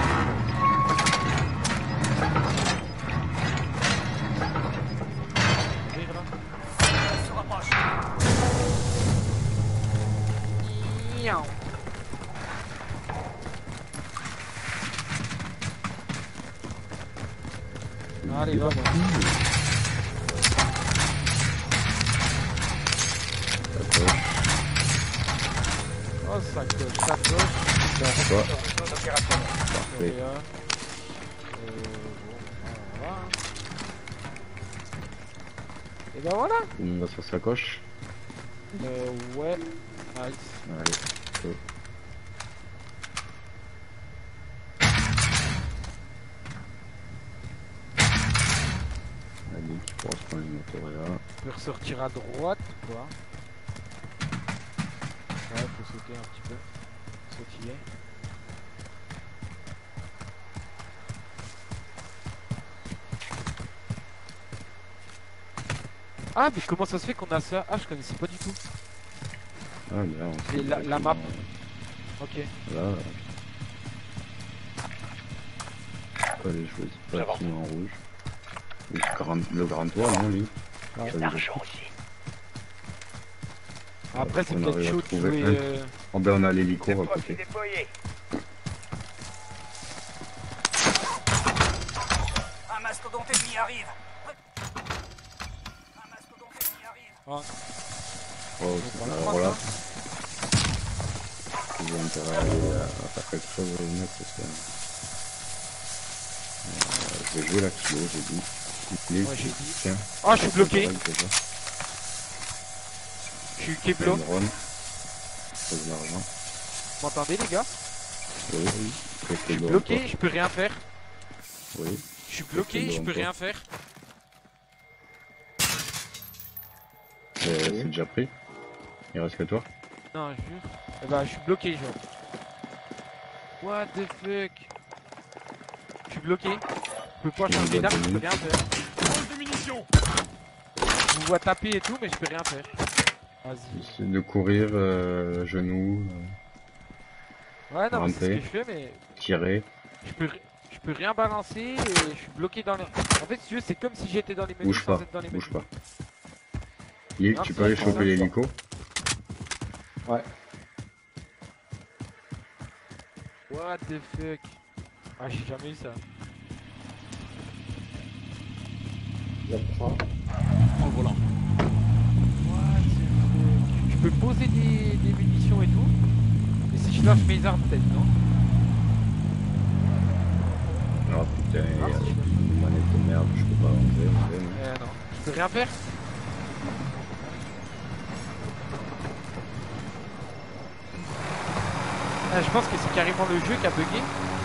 [SPEAKER 1] rire là?
[SPEAKER 5] Elle se rapproche.
[SPEAKER 1] Miaou.
[SPEAKER 7] Allez, va, moi. Oh, ça coche, ça coche.
[SPEAKER 3] Quoi?
[SPEAKER 5] Zone opérationnelle.
[SPEAKER 3] Parfait.
[SPEAKER 7] Euh, bon, voilà. Et ben voilà.
[SPEAKER 3] Tout le monde va sur sa coche.
[SPEAKER 7] Euh, ouais. Nice.
[SPEAKER 3] Allez, go. Allez, qui pourra se prendre une motoria.
[SPEAKER 7] On peut ressortir à droite ou quoi? Ouais, faut sauter un petit peu. Sautiller. Ah, mais comment ça se fait qu'on a ça? Ah, je connaissais pas du tout.
[SPEAKER 3] Ah, là, on
[SPEAKER 7] Et
[SPEAKER 3] sait
[SPEAKER 7] la- la map.
[SPEAKER 3] directement,
[SPEAKER 7] Ok.
[SPEAKER 3] Là. Allez, je choisis pas
[SPEAKER 5] J'avance.
[SPEAKER 3] tout en rouge. Le grand, le grand toit, non, lui?
[SPEAKER 5] Il y a de l'argent ici.
[SPEAKER 7] Après, c'est
[SPEAKER 3] On
[SPEAKER 7] peut-être
[SPEAKER 3] arrive à
[SPEAKER 7] chaud de
[SPEAKER 3] trouver
[SPEAKER 7] jouer.
[SPEAKER 3] un.
[SPEAKER 7] euh,
[SPEAKER 3] Oh, ben, on a l'hélico
[SPEAKER 5] Des
[SPEAKER 3] à
[SPEAKER 5] profils
[SPEAKER 3] côté.
[SPEAKER 5] déployés. Un mastodonte ennemi arrive. Un mastodonte ennemi arrive.
[SPEAKER 7] Ah,
[SPEAKER 3] Oh,
[SPEAKER 7] c'est pas
[SPEAKER 3] alors
[SPEAKER 7] le
[SPEAKER 3] là.
[SPEAKER 7] hein.
[SPEAKER 3] Ils ont intérêt à aller à à faire quelque chose au mec parce que. Euh, je vais jouer la kilo, j'ai dit. Il est-
[SPEAKER 7] Ouais, j'ai dit.
[SPEAKER 3] Tiens.
[SPEAKER 7] Ah, je suis bloqué.
[SPEAKER 3] Pareil, déjà.
[SPEAKER 7] Je suis Keblo.
[SPEAKER 3] Un drone. Pose l'argent.
[SPEAKER 7] Vous m'entendez, les gars?
[SPEAKER 3] Oui, oui.
[SPEAKER 7] Je suis bloqué, je peux rien faire.
[SPEAKER 3] Oui.
[SPEAKER 7] Je suis bloqué, je peux rien faire.
[SPEAKER 3] Euh, C'est déjà pris. Il reste que toi.
[SPEAKER 7] Non, je jure. Eh bah, je suis bloqué, genre. What the fuck? Je suis bloqué. Je peux pas
[SPEAKER 3] Je
[SPEAKER 7] changer
[SPEAKER 3] me
[SPEAKER 7] d'arme,
[SPEAKER 3] vois
[SPEAKER 7] je peux
[SPEAKER 3] de
[SPEAKER 7] rien faire. Je vous vois taper et tout, mais je peux rien faire. Vas-y.
[SPEAKER 3] C'est de courir, euh, genoux, euh,
[SPEAKER 7] Ouais, non, mais c'est ce que
[SPEAKER 3] Ramper.
[SPEAKER 7] je fais, mais
[SPEAKER 3] tirer.
[SPEAKER 7] je peux, ri- je peux rien balancer et je suis bloqué dans les. En fait, si tu veux, c'est comme si j'étais dans les menus
[SPEAKER 3] Bouge
[SPEAKER 7] sans
[SPEAKER 3] pas.
[SPEAKER 7] être dans les
[SPEAKER 3] Bouge
[SPEAKER 7] menus.
[SPEAKER 3] pas. Lille,
[SPEAKER 7] Non,
[SPEAKER 3] tu
[SPEAKER 7] c'est
[SPEAKER 3] peux aller
[SPEAKER 7] bon,
[SPEAKER 3] choper
[SPEAKER 7] ça,
[SPEAKER 3] l'hélico.
[SPEAKER 6] Ouais.
[SPEAKER 7] What the fuck? Ah, j'ai jamais eu ça.
[SPEAKER 6] Il y a trois.
[SPEAKER 7] En volant. What the fuck? Je peux poser des, des munitions et tout. Et si je lâche mes armes, peut-être, non?
[SPEAKER 3] Ah putain, il y
[SPEAKER 7] Ah,
[SPEAKER 3] a
[SPEAKER 7] si je-
[SPEAKER 3] une manette de merde, je peux pas enlever. enlever, non.
[SPEAKER 7] Euh, non. Je peux rien faire? Ah, je pense que c'est carrément le jeu qui a bugué.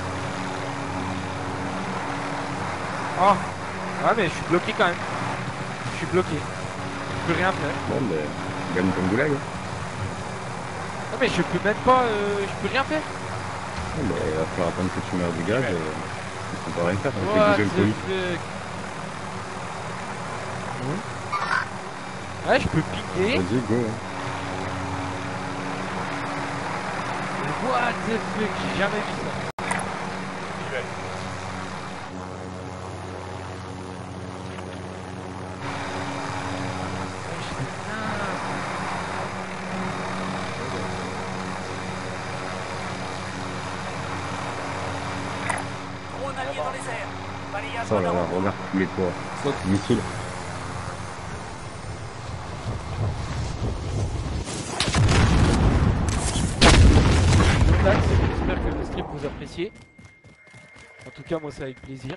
[SPEAKER 7] Oh! Ouais, mais je suis bloqué quand même. Je suis bloqué. Je peux rien faire.
[SPEAKER 3] Bon, ben, gagne ton goulag. hein.
[SPEAKER 7] Non, mais je peux même pas. Euh, je peux rien faire.
[SPEAKER 3] Bon, ben, il va falloir attendre que tu meurs du gaz et on peut rien faire. On fait
[SPEAKER 7] What
[SPEAKER 3] bouger le
[SPEAKER 7] the
[SPEAKER 3] colis.
[SPEAKER 7] fuck? Ouais, je peux piquer.
[SPEAKER 3] Vas-y, go. hein.
[SPEAKER 7] What the fuck? J'ai jamais vu ça.
[SPEAKER 5] Drone allié dans les airs. Balayage
[SPEAKER 3] Ça, là,
[SPEAKER 5] radar
[SPEAKER 3] là,
[SPEAKER 5] en cours.
[SPEAKER 3] regarde tous les toits. Saute, missile.
[SPEAKER 7] Tac, j'espère que le stream vous appréciez. En tout cas, moi, c'est avec plaisir.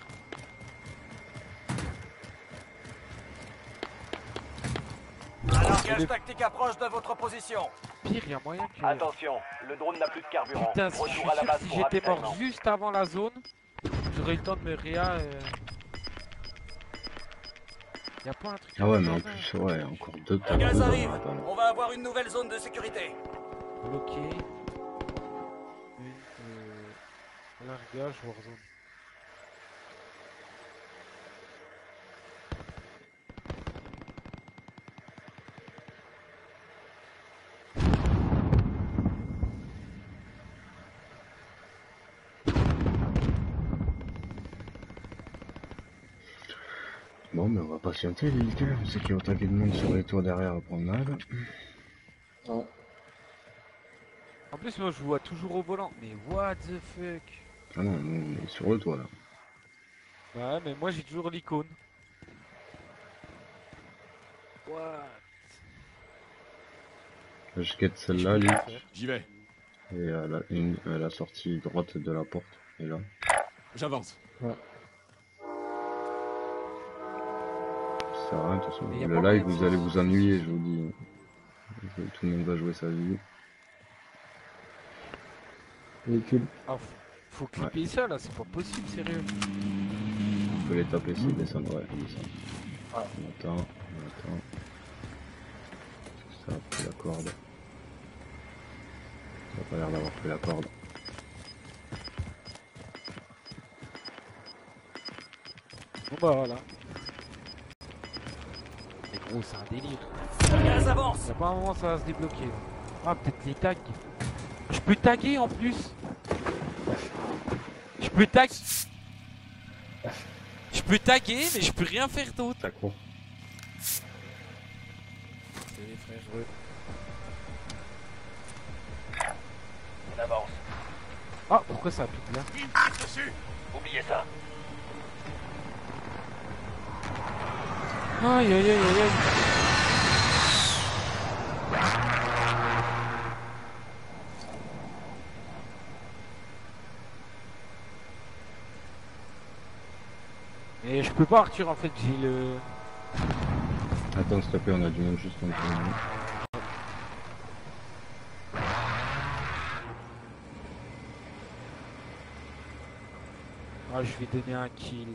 [SPEAKER 5] Un largage tactique approche de votre position.
[SPEAKER 7] Pire, il y a moyen que.
[SPEAKER 5] Attention, le drone n'a plus de carburant.
[SPEAKER 7] Putain, si je suis
[SPEAKER 5] Retour à la
[SPEAKER 7] sûr
[SPEAKER 5] base
[SPEAKER 7] que si
[SPEAKER 5] pour
[SPEAKER 7] j'étais mort
[SPEAKER 5] ravitaillement.
[SPEAKER 7] juste avant la zone, j'aurais eu le temps de me réa. Euh... Y'a pas un truc.
[SPEAKER 3] Ah ouais, mais en
[SPEAKER 7] dans le
[SPEAKER 3] plus,
[SPEAKER 7] jardin,
[SPEAKER 3] ouais, encore deux
[SPEAKER 5] Le
[SPEAKER 3] tables
[SPEAKER 5] gaz
[SPEAKER 3] dans
[SPEAKER 5] arrive.
[SPEAKER 3] la balle.
[SPEAKER 5] On va avoir une nouvelle zone de sécurité.
[SPEAKER 7] Bloqué. Une, euh... largage, Warzone.
[SPEAKER 3] Bon, mais on va patienter, les gars. On sait qu'il y a autant de monde sur les toits derrière à prendre mal.
[SPEAKER 6] Ouais.
[SPEAKER 7] En plus, moi, je vois toujours au volant. Mais what the fuck?
[SPEAKER 3] Ah non, nous, on est sur le toit là.
[SPEAKER 7] Ouais, mais moi j'ai toujours l'icône. What?
[SPEAKER 3] Je guette celle-là, lui.
[SPEAKER 10] J'y vais.
[SPEAKER 3] Et à la, une, à la sortie droite de la porte. Et là.
[SPEAKER 10] J'avance.
[SPEAKER 6] Ouais.
[SPEAKER 3] Ça sert à rien, de toute façon.
[SPEAKER 1] Mais y a
[SPEAKER 3] Le
[SPEAKER 1] pas
[SPEAKER 3] live,
[SPEAKER 1] moyen de
[SPEAKER 3] vous
[SPEAKER 1] se-
[SPEAKER 3] allez vous ennuyer, je vous dis. Tout le monde va jouer sa vie.
[SPEAKER 6] Véhicule.
[SPEAKER 1] Ah, faut, faut clipper ça là, c'est pas possible, sérieux.
[SPEAKER 3] On peut les taper s'ils descendent, ouais, ils descendent.
[SPEAKER 6] Ah.
[SPEAKER 3] On attend, on attend. Ça a pris la corde. Ça a pas l'air d'avoir pris la corde.
[SPEAKER 1] Bon bah voilà. Mais gros, c'est un délire.
[SPEAKER 4] Le gaz avance.
[SPEAKER 1] Y'a pas un moment ça va se débloquer. Là. Ah, peut-être les tags. Je peux taguer en plus. Je peux tag.
[SPEAKER 7] Je peux taguer, mais je peux rien faire d'autre.
[SPEAKER 3] Ça court.
[SPEAKER 7] C'est les frères.
[SPEAKER 5] On avance.
[SPEAKER 1] Ah, pourquoi ça pique là?
[SPEAKER 5] Oubliez ça.
[SPEAKER 1] Aïe aïe aïe aïe aïe. Et je peux pas Arthur en fait, j'ai le...
[SPEAKER 3] Attends, s'il te plaît, on a du monde juste en dessous.
[SPEAKER 1] Ah, je vais donner un kill.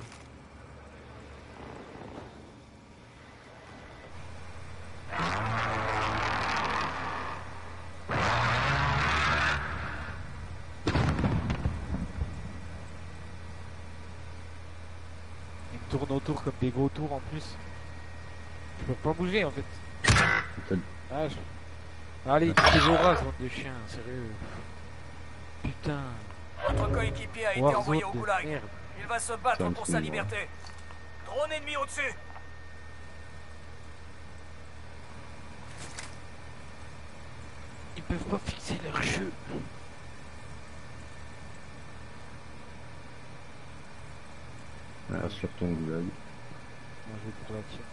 [SPEAKER 1] Ils me tournent autour comme des gros tours en plus. Je peux pas bouger en fait.
[SPEAKER 3] Peut-être.
[SPEAKER 1] Ah, je... Allez, tes voraces, bande de chiens, sérieux. Putain.
[SPEAKER 4] Votre coéquipier a été
[SPEAKER 1] Warzone
[SPEAKER 4] envoyé au
[SPEAKER 1] de
[SPEAKER 4] goulag.
[SPEAKER 1] merde.
[SPEAKER 4] Il va se
[SPEAKER 3] C'est
[SPEAKER 4] battre
[SPEAKER 3] un
[SPEAKER 4] pour
[SPEAKER 3] petit
[SPEAKER 4] sa
[SPEAKER 3] moment.
[SPEAKER 4] liberté. Drone ennemi au-dessus.
[SPEAKER 1] Ils peuvent pas fixer leur jeu.
[SPEAKER 3] Ah, sur ton goulag.
[SPEAKER 1] Moi je vais pour la tirer.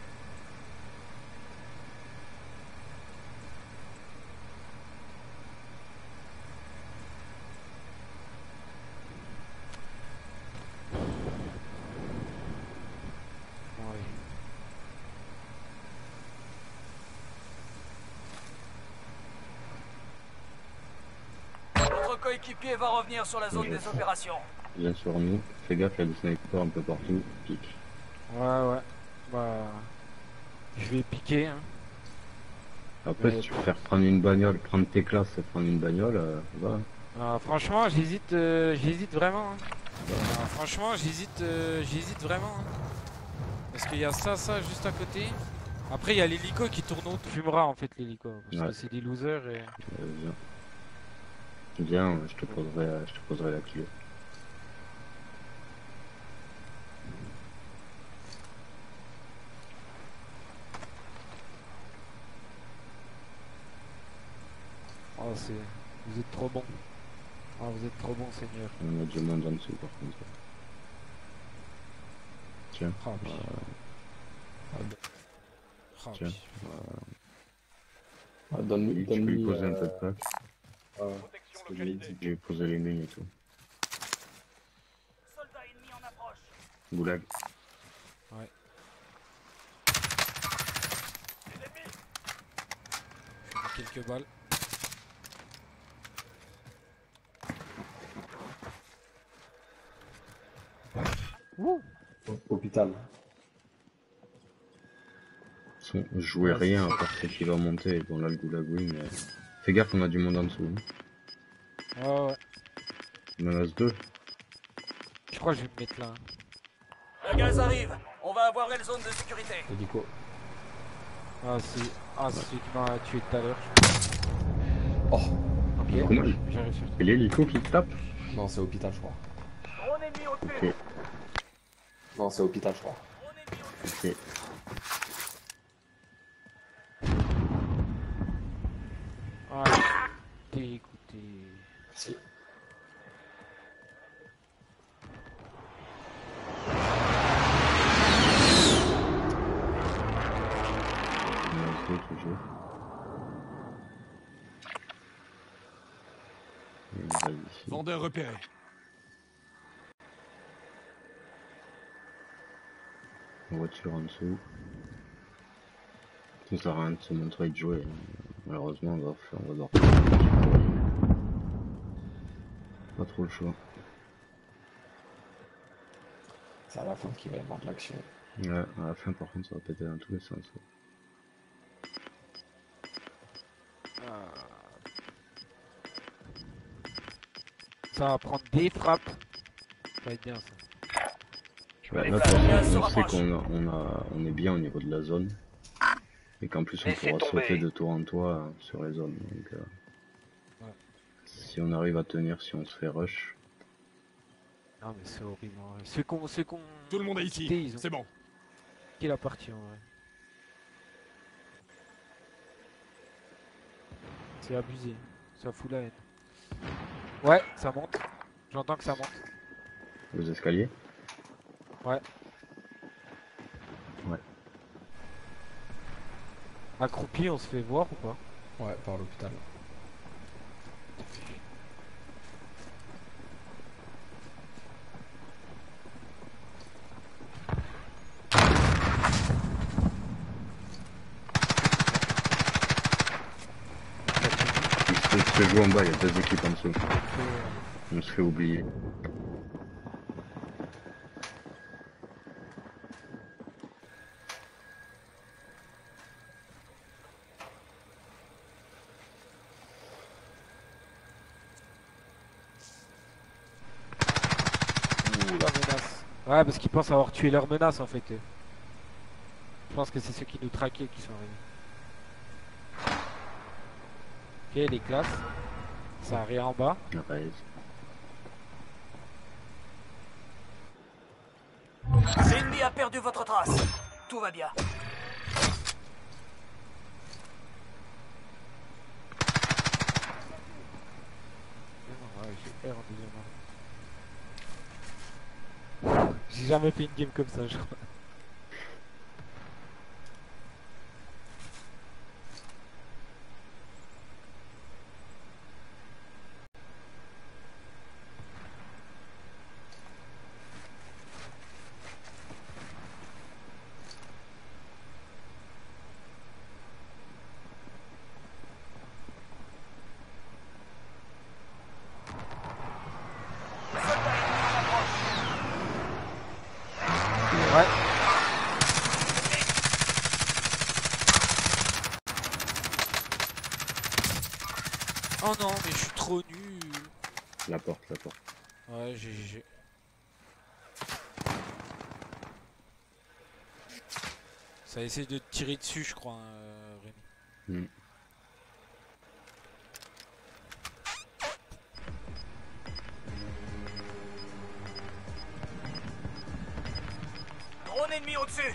[SPEAKER 1] Ouais.
[SPEAKER 4] Votre coéquipier va revenir sur la zone des opérations.
[SPEAKER 3] Viens sur nous. Fais gaffe, il y a des snipers un peu partout. Pique.
[SPEAKER 1] Ouais, ouais. Bah. Je vais piquer, hein.
[SPEAKER 3] Après,
[SPEAKER 1] Ouais,
[SPEAKER 3] si tu préfères prendre une bagnole, prendre tes classes et prendre une bagnole, euh, va.
[SPEAKER 1] Ah, franchement, j'hésite, euh, j'hésite vraiment. Hein. Ah, franchement, j'hésite, euh, j'hésite vraiment. Hein. Parce qu'il y a ça, ça juste à côté. Après, il y a l'hélico qui tourne autour. Fumera en fait l'hélico. Parce
[SPEAKER 3] Ouais.
[SPEAKER 1] que c'est des losers et.
[SPEAKER 3] Euh, viens. Viens, je te poserai, euh, je te poserai la clé.
[SPEAKER 1] Oh, c'est. Vous êtes trop bon. Ah, vous êtes trop bon, Seigneur.
[SPEAKER 3] On a du monde en dessous par contre. Tiens.
[SPEAKER 1] Ah, puis.
[SPEAKER 7] Ah,
[SPEAKER 3] Tiens.
[SPEAKER 7] puis.
[SPEAKER 6] Ah, donne-lui,
[SPEAKER 3] Tu peux lui
[SPEAKER 6] donne-lui.
[SPEAKER 3] poser un peu de
[SPEAKER 6] Euh...
[SPEAKER 3] plaque.
[SPEAKER 6] Ah, ce que je lui ai dit.
[SPEAKER 3] Je vais poser les mines et tout.
[SPEAKER 4] Soldat ennemi en approche.
[SPEAKER 3] Goulag.
[SPEAKER 7] Je mets quelques balles.
[SPEAKER 1] Ouh.
[SPEAKER 6] Hôpital.
[SPEAKER 3] Son- Jouez rien à part ceux qui va monter. Bon là le goulag oui mais. Fais gaffe, on a du monde en dessous. hein.
[SPEAKER 1] Ouais, ouais.
[SPEAKER 3] Il en reste deux.
[SPEAKER 1] Je crois que je vais me mettre là.
[SPEAKER 4] Le gaz arrive. On va avoir la zone de sécurité.
[SPEAKER 6] Hélico.
[SPEAKER 1] Ah, c'est. Ah, c'est celui qui m'a tué tout à l'heure.
[SPEAKER 6] Oh.
[SPEAKER 1] Ok,
[SPEAKER 3] Comment
[SPEAKER 1] j'arrive sur.
[SPEAKER 3] C'est l'hélico qui te tape.
[SPEAKER 6] Non, c'est hôpital, je crois.
[SPEAKER 4] Drone ennemi au-dessus.
[SPEAKER 3] Ok.
[SPEAKER 6] Non, c'est hôpital, je crois.
[SPEAKER 4] Drone ennemi au-dessus.
[SPEAKER 3] Ok.
[SPEAKER 1] Ah, dégoûté.
[SPEAKER 6] Merci.
[SPEAKER 10] Vendeur repéré.
[SPEAKER 3] Voiture en dessous. Ça sert à rien de se montrer de jouer. Malheureusement, on va, faire, on va devoir faire. Pas trop le choix.
[SPEAKER 6] C'est à la fin qu'il va y avoir de l'action.
[SPEAKER 3] Ouais, à la fin, par contre, ça va péter dans tous les sens. Ouais.
[SPEAKER 7] Ça va prendre des frappes. Ça va être bien ça.
[SPEAKER 3] Bah, là, de toute façon, on sait qu'on a, on a, on est bien au niveau de la zone. Et qu'en plus, on
[SPEAKER 5] Laissez
[SPEAKER 3] pourra
[SPEAKER 5] tomber.
[SPEAKER 3] sauter de tour en toit euh, sur les zones. Donc, euh,
[SPEAKER 7] Ouais.
[SPEAKER 3] si on arrive à tenir, si on se fait rush.
[SPEAKER 7] Non mais c'est horrible. Hein. Ceux qu'on ceux qu'on
[SPEAKER 10] Tout le monde est ici.
[SPEAKER 7] quitté, ils ont
[SPEAKER 10] C'est bon.
[SPEAKER 7] quitté la partie en vrai. C'est abusé. Ça fout la haine. Ouais, ça monte. J'entends que ça monte.
[SPEAKER 3] Les escaliers.
[SPEAKER 7] Ouais.
[SPEAKER 3] Ouais.
[SPEAKER 7] Accroupi, on se fait voir ou pas?
[SPEAKER 2] Ouais, par l'hôpital.
[SPEAKER 3] On se fait jouer en bas, il y a deux équipes en dessous. On se fait oublier.
[SPEAKER 7] Ouh, la menace. Ouais, parce qu'ils pensent avoir tué leur menace en fait. eux. Je pense que c'est ceux qui nous traquaient qui sont arrivés. Ok, les classes. Ça arrive en bas.
[SPEAKER 3] Ouais.
[SPEAKER 4] L'ennemi a perdu votre trace. Tout va bien.
[SPEAKER 7] Ouais, j'ai R en deuxième arme. J'ai jamais fait une game comme ça, je crois. Ouais. Oh non, mais je suis trop nul.
[SPEAKER 3] La porte, la porte.
[SPEAKER 7] Ouais, j'ai G G. Ça essaie de te tirer dessus, je crois, hein, euh, Rémi.
[SPEAKER 3] Mm.
[SPEAKER 4] Drone ennemi au-dessus.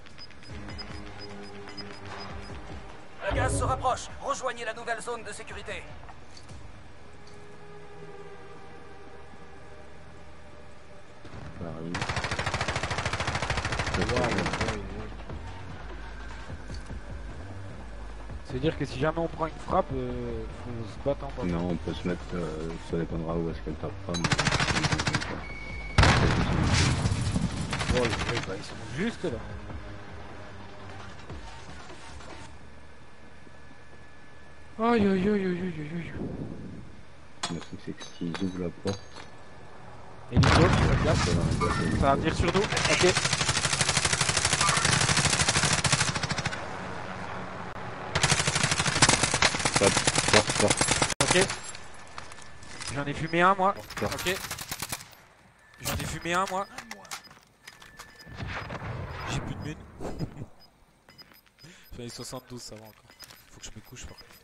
[SPEAKER 4] Le gaz se rapproche. Rejoignez la nouvelle zone de sécurité.
[SPEAKER 3] Ça arrive.
[SPEAKER 7] C'est-à-dire que si jamais on prend une frappe, euh, faut se battre en bas.
[SPEAKER 3] Non, on peut se mettre, euh, ça dépendra où est-ce qu'elle tapera. Mais...
[SPEAKER 7] Oh, les mecs, bah, ils sont juste là. Aïe aïe aïe aïe aïe aïe aïe.
[SPEAKER 3] Le truc c'est que s'ils ouvrent la porte,
[SPEAKER 7] Et les autres, la place,
[SPEAKER 3] ça va,
[SPEAKER 7] ça va venir sur nous. Ok.
[SPEAKER 3] porte, porte, porte.
[SPEAKER 7] Ok. J'en ai fumé un moi.
[SPEAKER 3] porte.
[SPEAKER 7] Ok. J'en ai fumé un moi. J'ai plus de mine. J'en ai soixante-douze, ça va encore. Faut que je me couche par contre.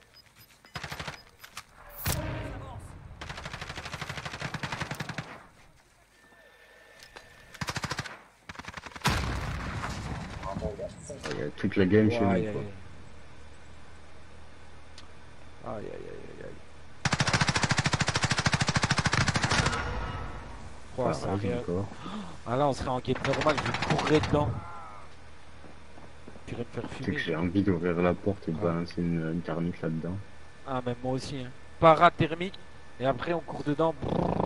[SPEAKER 3] Il y a toute la game chez nous.
[SPEAKER 7] Aïe
[SPEAKER 3] Quoi.
[SPEAKER 7] aïe aïe aïe aïe. Oh,
[SPEAKER 3] Ah,
[SPEAKER 7] ça
[SPEAKER 3] vas-y,
[SPEAKER 7] arrive.
[SPEAKER 3] encore.
[SPEAKER 7] Ah là on serait en game normal, je courrais dedans. Tu irais me faire
[SPEAKER 3] Tu sais
[SPEAKER 7] fumer.
[SPEAKER 3] que j'ai envie d'ouvrir la porte et de
[SPEAKER 7] Ah.
[SPEAKER 3] balancer une, une thermique là-dedans.
[SPEAKER 7] Ah même moi aussi. Hein. Parathermique.
[SPEAKER 1] Et après on court dedans.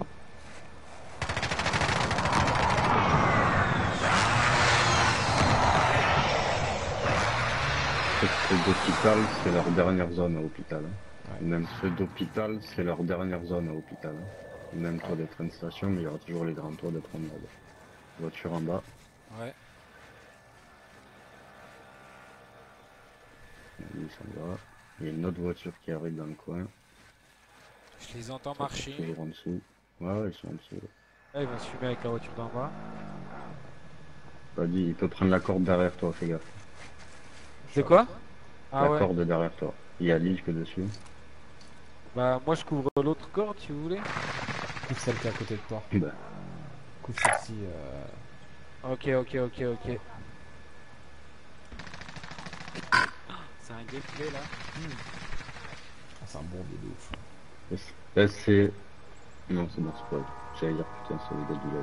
[SPEAKER 3] Ceux d'hôpital, c'est leur dernière zone à hôpital. Hein.
[SPEAKER 2] Ouais.
[SPEAKER 3] Même ceux d'hôpital, c'est leur dernière zone à hôpital. Hein. Même toit des trains de station, mais il y aura toujours les grands toits de promenade. Voiture en bas.
[SPEAKER 7] Ouais.
[SPEAKER 3] Lui s'en va. Il y a une autre voiture qui arrive dans le coin.
[SPEAKER 7] Je les entends marcher.
[SPEAKER 3] Toujours en dessous. Ouais, ouais, ils sont en dessous.
[SPEAKER 1] Là, il va se fumer avec la voiture d'en bas.
[SPEAKER 3] Pas dit, il peut prendre la corde derrière toi, fais gaffe.
[SPEAKER 1] C'est quoi? Ah
[SPEAKER 3] la
[SPEAKER 1] ouais.
[SPEAKER 3] corde derrière toi. Il y a l'île que dessus.
[SPEAKER 1] Bah moi je couvre l'autre corde si vous voulez.
[SPEAKER 2] Couvre celle qui est à côté de toi.
[SPEAKER 3] Bah.
[SPEAKER 2] Couvre celle-ci. Euh...
[SPEAKER 1] Ok, ok, ok, ok. C'est un gameplay là.
[SPEAKER 2] Hmm. Ah, c'est un bon de ouf.
[SPEAKER 3] Là c'est... Non c'est bon c'est pas. J'allais dire putain c'est le gars du live.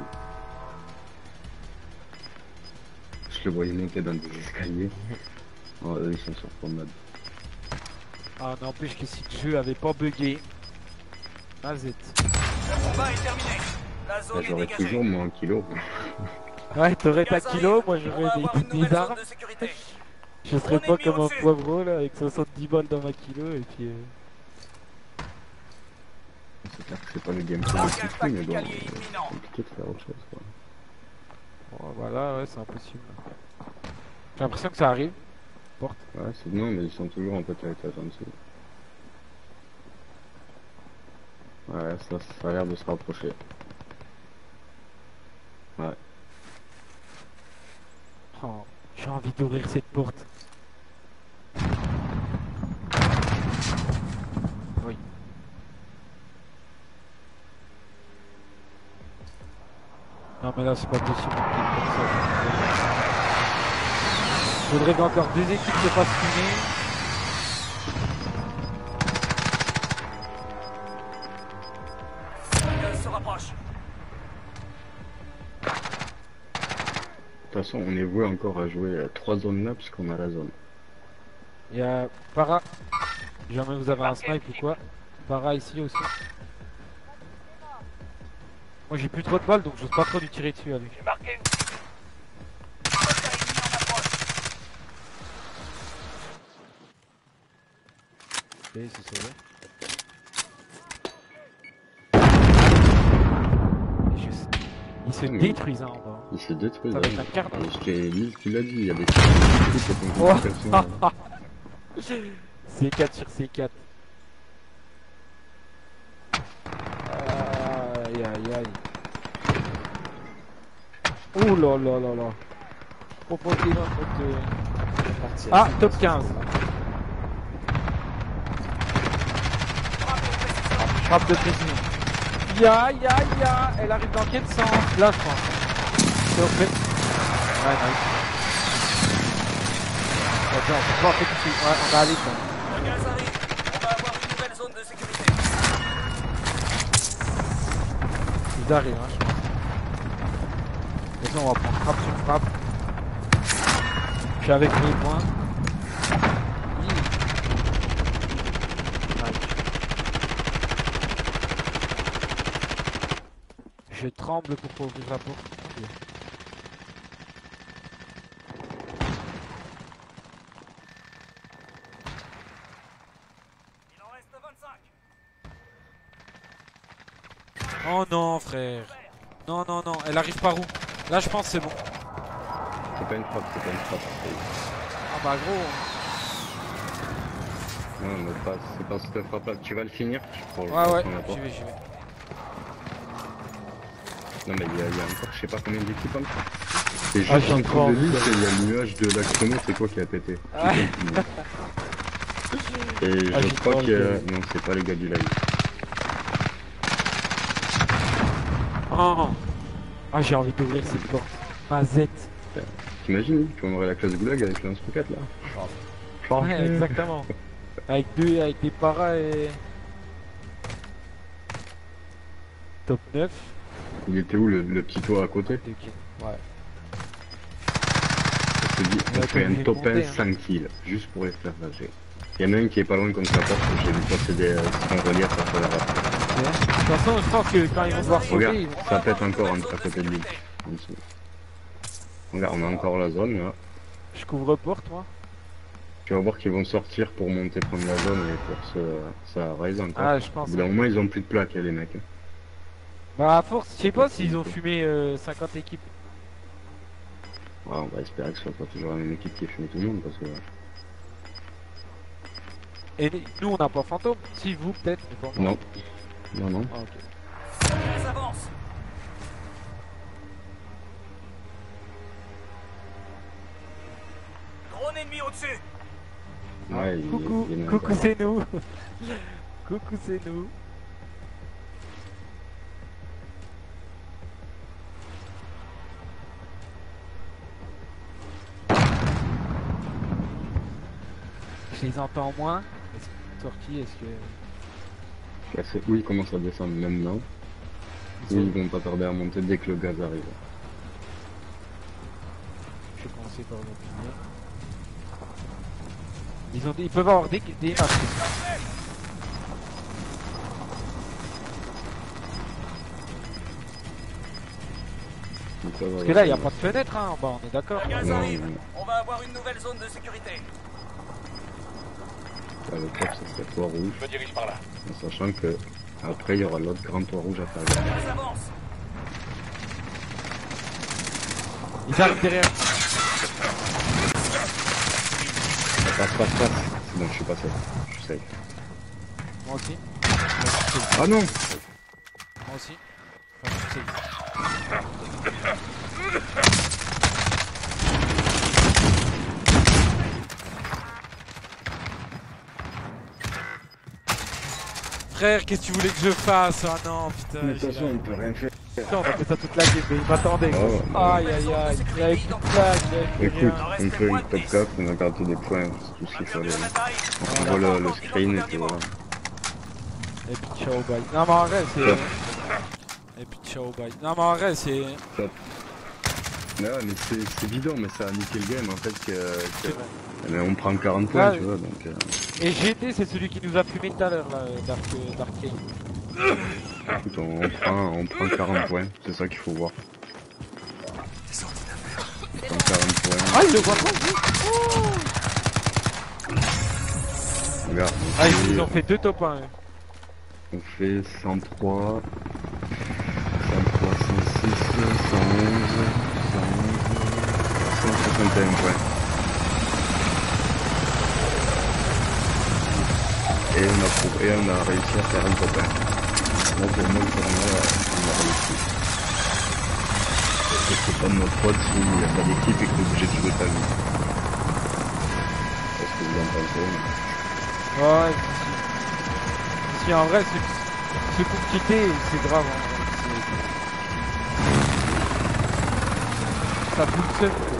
[SPEAKER 3] Je le voyais monter dans des escaliers. Oh, eux ils sont sur promenade.
[SPEAKER 1] Ah n'empêche que si le jeu avait pas bugué. Ah zut.
[SPEAKER 4] Le combat est terminé. La zone
[SPEAKER 3] Là
[SPEAKER 4] est
[SPEAKER 3] j'aurais
[SPEAKER 4] dégagée.
[SPEAKER 3] toujours moi un kilo.
[SPEAKER 1] Ouais t'aurais ta
[SPEAKER 4] Gaz
[SPEAKER 1] kilo,
[SPEAKER 4] arrive.
[SPEAKER 1] moi
[SPEAKER 4] On va
[SPEAKER 1] j'aurais
[SPEAKER 4] avoir
[SPEAKER 1] des,
[SPEAKER 4] une nouvelle
[SPEAKER 1] des
[SPEAKER 4] zone
[SPEAKER 1] armes.
[SPEAKER 4] de sécurité.
[SPEAKER 1] Je serais
[SPEAKER 4] On
[SPEAKER 1] pas
[SPEAKER 4] est mis
[SPEAKER 1] comme un
[SPEAKER 4] au-dessus.
[SPEAKER 1] poivreau là avec soixante-dix balles dans ma kilo et puis... Euh...
[SPEAKER 3] C'est clair que c'est pas le gameplay de
[SPEAKER 4] Largage
[SPEAKER 3] Tifu, mais bon,
[SPEAKER 4] tactical
[SPEAKER 3] c'est
[SPEAKER 4] imminent.
[SPEAKER 3] compliqué de faire autre chose quoi.
[SPEAKER 1] Bon, voilà, ouais c'est impossible. J'ai l'impression que ça arrive. Porte.
[SPEAKER 3] Ouais c'est non mais ils sont toujours en peut avec la en dessous. Ouais ça, ça a l'air de se rapprocher. Ouais.
[SPEAKER 1] Oh, j'ai envie d'ouvrir cette porte. Oui. Non mais là c'est pas possible. Comme ça. Faudrait qu'encore deux équipes se fassent fumer.
[SPEAKER 4] Le gaz se rapproche.
[SPEAKER 3] De toute façon, on est voué encore à jouer à trois zones là, puisqu'on a la zone.
[SPEAKER 1] Il y a Para. Si jamais vous avez un snipe ou quoi. Para ici aussi. Moi j'ai plus trop de balles donc j'ose pas trop lui tirer dessus à lui.
[SPEAKER 4] J'ai marqué une cible. Soldat ennemi en approche.
[SPEAKER 2] Et c'est sauvé.
[SPEAKER 1] Et je sais- Ils se
[SPEAKER 3] Mmh.
[SPEAKER 1] détruisent hein, en bas.
[SPEAKER 3] Il s'est détruit.
[SPEAKER 1] Ça
[SPEAKER 3] là.
[SPEAKER 1] va être un quart d'heure.
[SPEAKER 3] Et je t'ai dit, tu l'as dit, il y a des trucs qui
[SPEAKER 1] Oh.
[SPEAKER 3] sont là.
[SPEAKER 1] C quatre sur C quatre. Aïe aïe aïe. Oh là là là là. Proposez un truc de...
[SPEAKER 2] Parti,
[SPEAKER 1] Ah,
[SPEAKER 2] elle,
[SPEAKER 1] top
[SPEAKER 2] c'est-
[SPEAKER 1] quinze.
[SPEAKER 4] Frappe de précision.
[SPEAKER 1] Frappe de précision. Ya ya ya. Elle arrive dans quel sens? Là je pense. C'est au fait. Ouais nice. Ok, on peut pas en fait ici. Ouais, on va aller ça.
[SPEAKER 4] Le gaz arrive. On va avoir une nouvelle zone de sécurité.
[SPEAKER 1] Ils arrivent hein je pense. De toute façon on va prendre frappe sur frappe. Puis avec mes points. Je tremble pour pas ouvrir la porte.
[SPEAKER 4] Il en reste vingt-cinq.
[SPEAKER 7] Oh non, frère. Non, non, non. Elle arrive par où? Là, je pense que c'est bon.
[SPEAKER 3] C'est pas une frappe, c'est pas une frappe.
[SPEAKER 7] Ah bah gros.
[SPEAKER 3] Non, mais pas, c'est pas cette frappe là. Tu vas le finir pour le
[SPEAKER 7] Ouais, ouais.
[SPEAKER 3] prendre la porte.
[SPEAKER 7] J'y vais, j'y vais.
[SPEAKER 3] Non, mais il y, a- il y a encore, je sais pas combien d'équipes encore. C'est juste
[SPEAKER 1] Ah, j'ai
[SPEAKER 3] en
[SPEAKER 1] encore
[SPEAKER 3] dessous de
[SPEAKER 1] envie
[SPEAKER 3] lui,
[SPEAKER 1] d'aller.
[SPEAKER 3] il y a le nuage de l'actionnaire, c'est quoi qui a pété?
[SPEAKER 1] Ah.
[SPEAKER 3] Et
[SPEAKER 1] Ah,
[SPEAKER 3] je
[SPEAKER 1] j'ai
[SPEAKER 3] crois
[SPEAKER 1] trop
[SPEAKER 3] qu'il y a...
[SPEAKER 1] envie.
[SPEAKER 3] Non, c'est pas les gars du live.
[SPEAKER 1] Oh. Ah j'ai envie d'ouvrir cette porte. Mazette.
[SPEAKER 3] T'imagines, tu aurais la classe goulag avec lance roquette là.
[SPEAKER 1] Ouais exactement. Avec deux, avec des paras et... Top neuf.
[SPEAKER 3] Il était où le, le petit toit à côté?
[SPEAKER 1] Ok. Ouais.
[SPEAKER 3] Je te dis, on
[SPEAKER 1] Ouais,
[SPEAKER 3] fait
[SPEAKER 1] t'as
[SPEAKER 3] un
[SPEAKER 1] vu
[SPEAKER 3] top
[SPEAKER 1] monter,
[SPEAKER 3] un
[SPEAKER 1] hein.
[SPEAKER 3] cinq kills, juste pour les faire passer. Il y en a un qui est pas loin contre la porte, j'ai vu passer des euh, en relief à travers la porte.
[SPEAKER 1] toute façon, je pense que quand ils vont devoir sauter,
[SPEAKER 3] Regarde,
[SPEAKER 1] ils vont...
[SPEAKER 3] ça pète encore en- à côté de lui. En dessous. Regarde, on a encore la zone là.
[SPEAKER 1] Je couvre porte, moi.
[SPEAKER 3] Tu vas voir qu'ils vont sortir pour monter prendre la zone et pour se... ça raise encore.
[SPEAKER 1] Ah, je pense.
[SPEAKER 3] Au bout d'un moment, ils ont plus de plaques, les mecs.
[SPEAKER 1] Bah, à force, je sais pas s'ils ont fumé euh, cinquante équipes.
[SPEAKER 3] Ouais, on va espérer que ce soit pas toujours la même équipe qui a fumé tout le monde parce que.
[SPEAKER 1] Et nous, on n'a pas fantôme. Si, vous, peut-être, mais pas moi.
[SPEAKER 3] Non. Non, non.
[SPEAKER 1] Ah, ok.
[SPEAKER 4] Ils avancent. Drone ennemi au-dessus.
[SPEAKER 3] Ouais, il-
[SPEAKER 1] Coucou,
[SPEAKER 3] il y en a un
[SPEAKER 1] coucou,
[SPEAKER 3] encore.
[SPEAKER 1] c'est nous. Coucou, c'est nous. Je les entends moins. Est-ce que sortie, est-ce que...
[SPEAKER 3] Là, c'est- oui, ils commencent à descendre maintenant.
[SPEAKER 1] Ils,
[SPEAKER 3] Oui,
[SPEAKER 1] sont...
[SPEAKER 3] ils vont pas tarder à monter dès que le gaz arrive.
[SPEAKER 1] Je vais commencer par le finir. Ils, ont... Ils peuvent avoir des, des masques. Parce que là, il n'y a pas de fenêtre hein, en bas, on est d'accord.
[SPEAKER 4] Le gaz
[SPEAKER 3] Non,
[SPEAKER 4] arrive.
[SPEAKER 3] non.
[SPEAKER 4] On va avoir une nouvelle zone de sécurité.
[SPEAKER 3] Là, le top, ce serait toit rouge.
[SPEAKER 5] Je me dirige par là.
[SPEAKER 3] En sachant que après il y aura l'autre grand toit rouge à faire.
[SPEAKER 4] Ils avancent.
[SPEAKER 1] Ils arrivent derrière.
[SPEAKER 3] Passe, passe, passe. C'est bon, je suis passé. Je suis safe.
[SPEAKER 1] Moi aussi.
[SPEAKER 3] Ah non!
[SPEAKER 7] Moi aussi. Enfin, je sais. Frère, qu'est-ce que tu voulais que je fasse? Ah non, putain.
[SPEAKER 3] Mais de toute
[SPEAKER 7] j'ai
[SPEAKER 3] façon,
[SPEAKER 7] la-
[SPEAKER 3] on peut rien faire.
[SPEAKER 1] Putain, on a fait ça toute la game, mais il m'attendait. quoi.
[SPEAKER 3] Oh, bah,
[SPEAKER 1] Aïe aïe aïe, il avait plus de plaques, il avait plus
[SPEAKER 3] écoute,
[SPEAKER 1] rien.
[SPEAKER 3] on fait une top cap, on a gardé des points, c'est tout ce qu'il
[SPEAKER 4] Perdu
[SPEAKER 3] fallait.
[SPEAKER 4] la bataille.
[SPEAKER 3] On voit le, le screen et puis voilà.
[SPEAKER 1] Et puis ciao bye. Non mais en vrai c'est...
[SPEAKER 7] Et puis ciao, bye. Non, mais en vrai, c'est.
[SPEAKER 3] Mais ouais, mais c'est c'est évident, mais ça a niqué le game en fait que... que...
[SPEAKER 1] vrai.
[SPEAKER 3] Mais on prend quarante points,
[SPEAKER 1] Ouais.
[SPEAKER 3] tu vois, donc... Euh...
[SPEAKER 1] Et G T c'est celui qui nous a fumé tout à l'heure là, Dark, euh, Dark King.
[SPEAKER 3] Écoute, on, on prend, on prend quarante points, c'est ça qu'il faut voir. On prend quarante points.
[SPEAKER 1] Ah il le voit pas lui.
[SPEAKER 3] Regarde, on
[SPEAKER 1] Ah
[SPEAKER 3] fait,
[SPEAKER 1] ils ont fait deux top un. eux.
[SPEAKER 3] on fait cent trois, cent trois, cent six, cent onze, cent onze, cent soixante et un points. Et on a, pour... et on a réussi à faire un top un. Moi pour moi le tournoi, on a réussi. Parce que c'est pas de notre faute s'il n'y a pas d'équipe et que t'es obligé de jouer ta vie. Est-ce que vous en pensez?
[SPEAKER 1] Ouais, si, si en vrai c'est... Ce coup de quitter c'est grave en vrai. C'est- Ça fout le seum.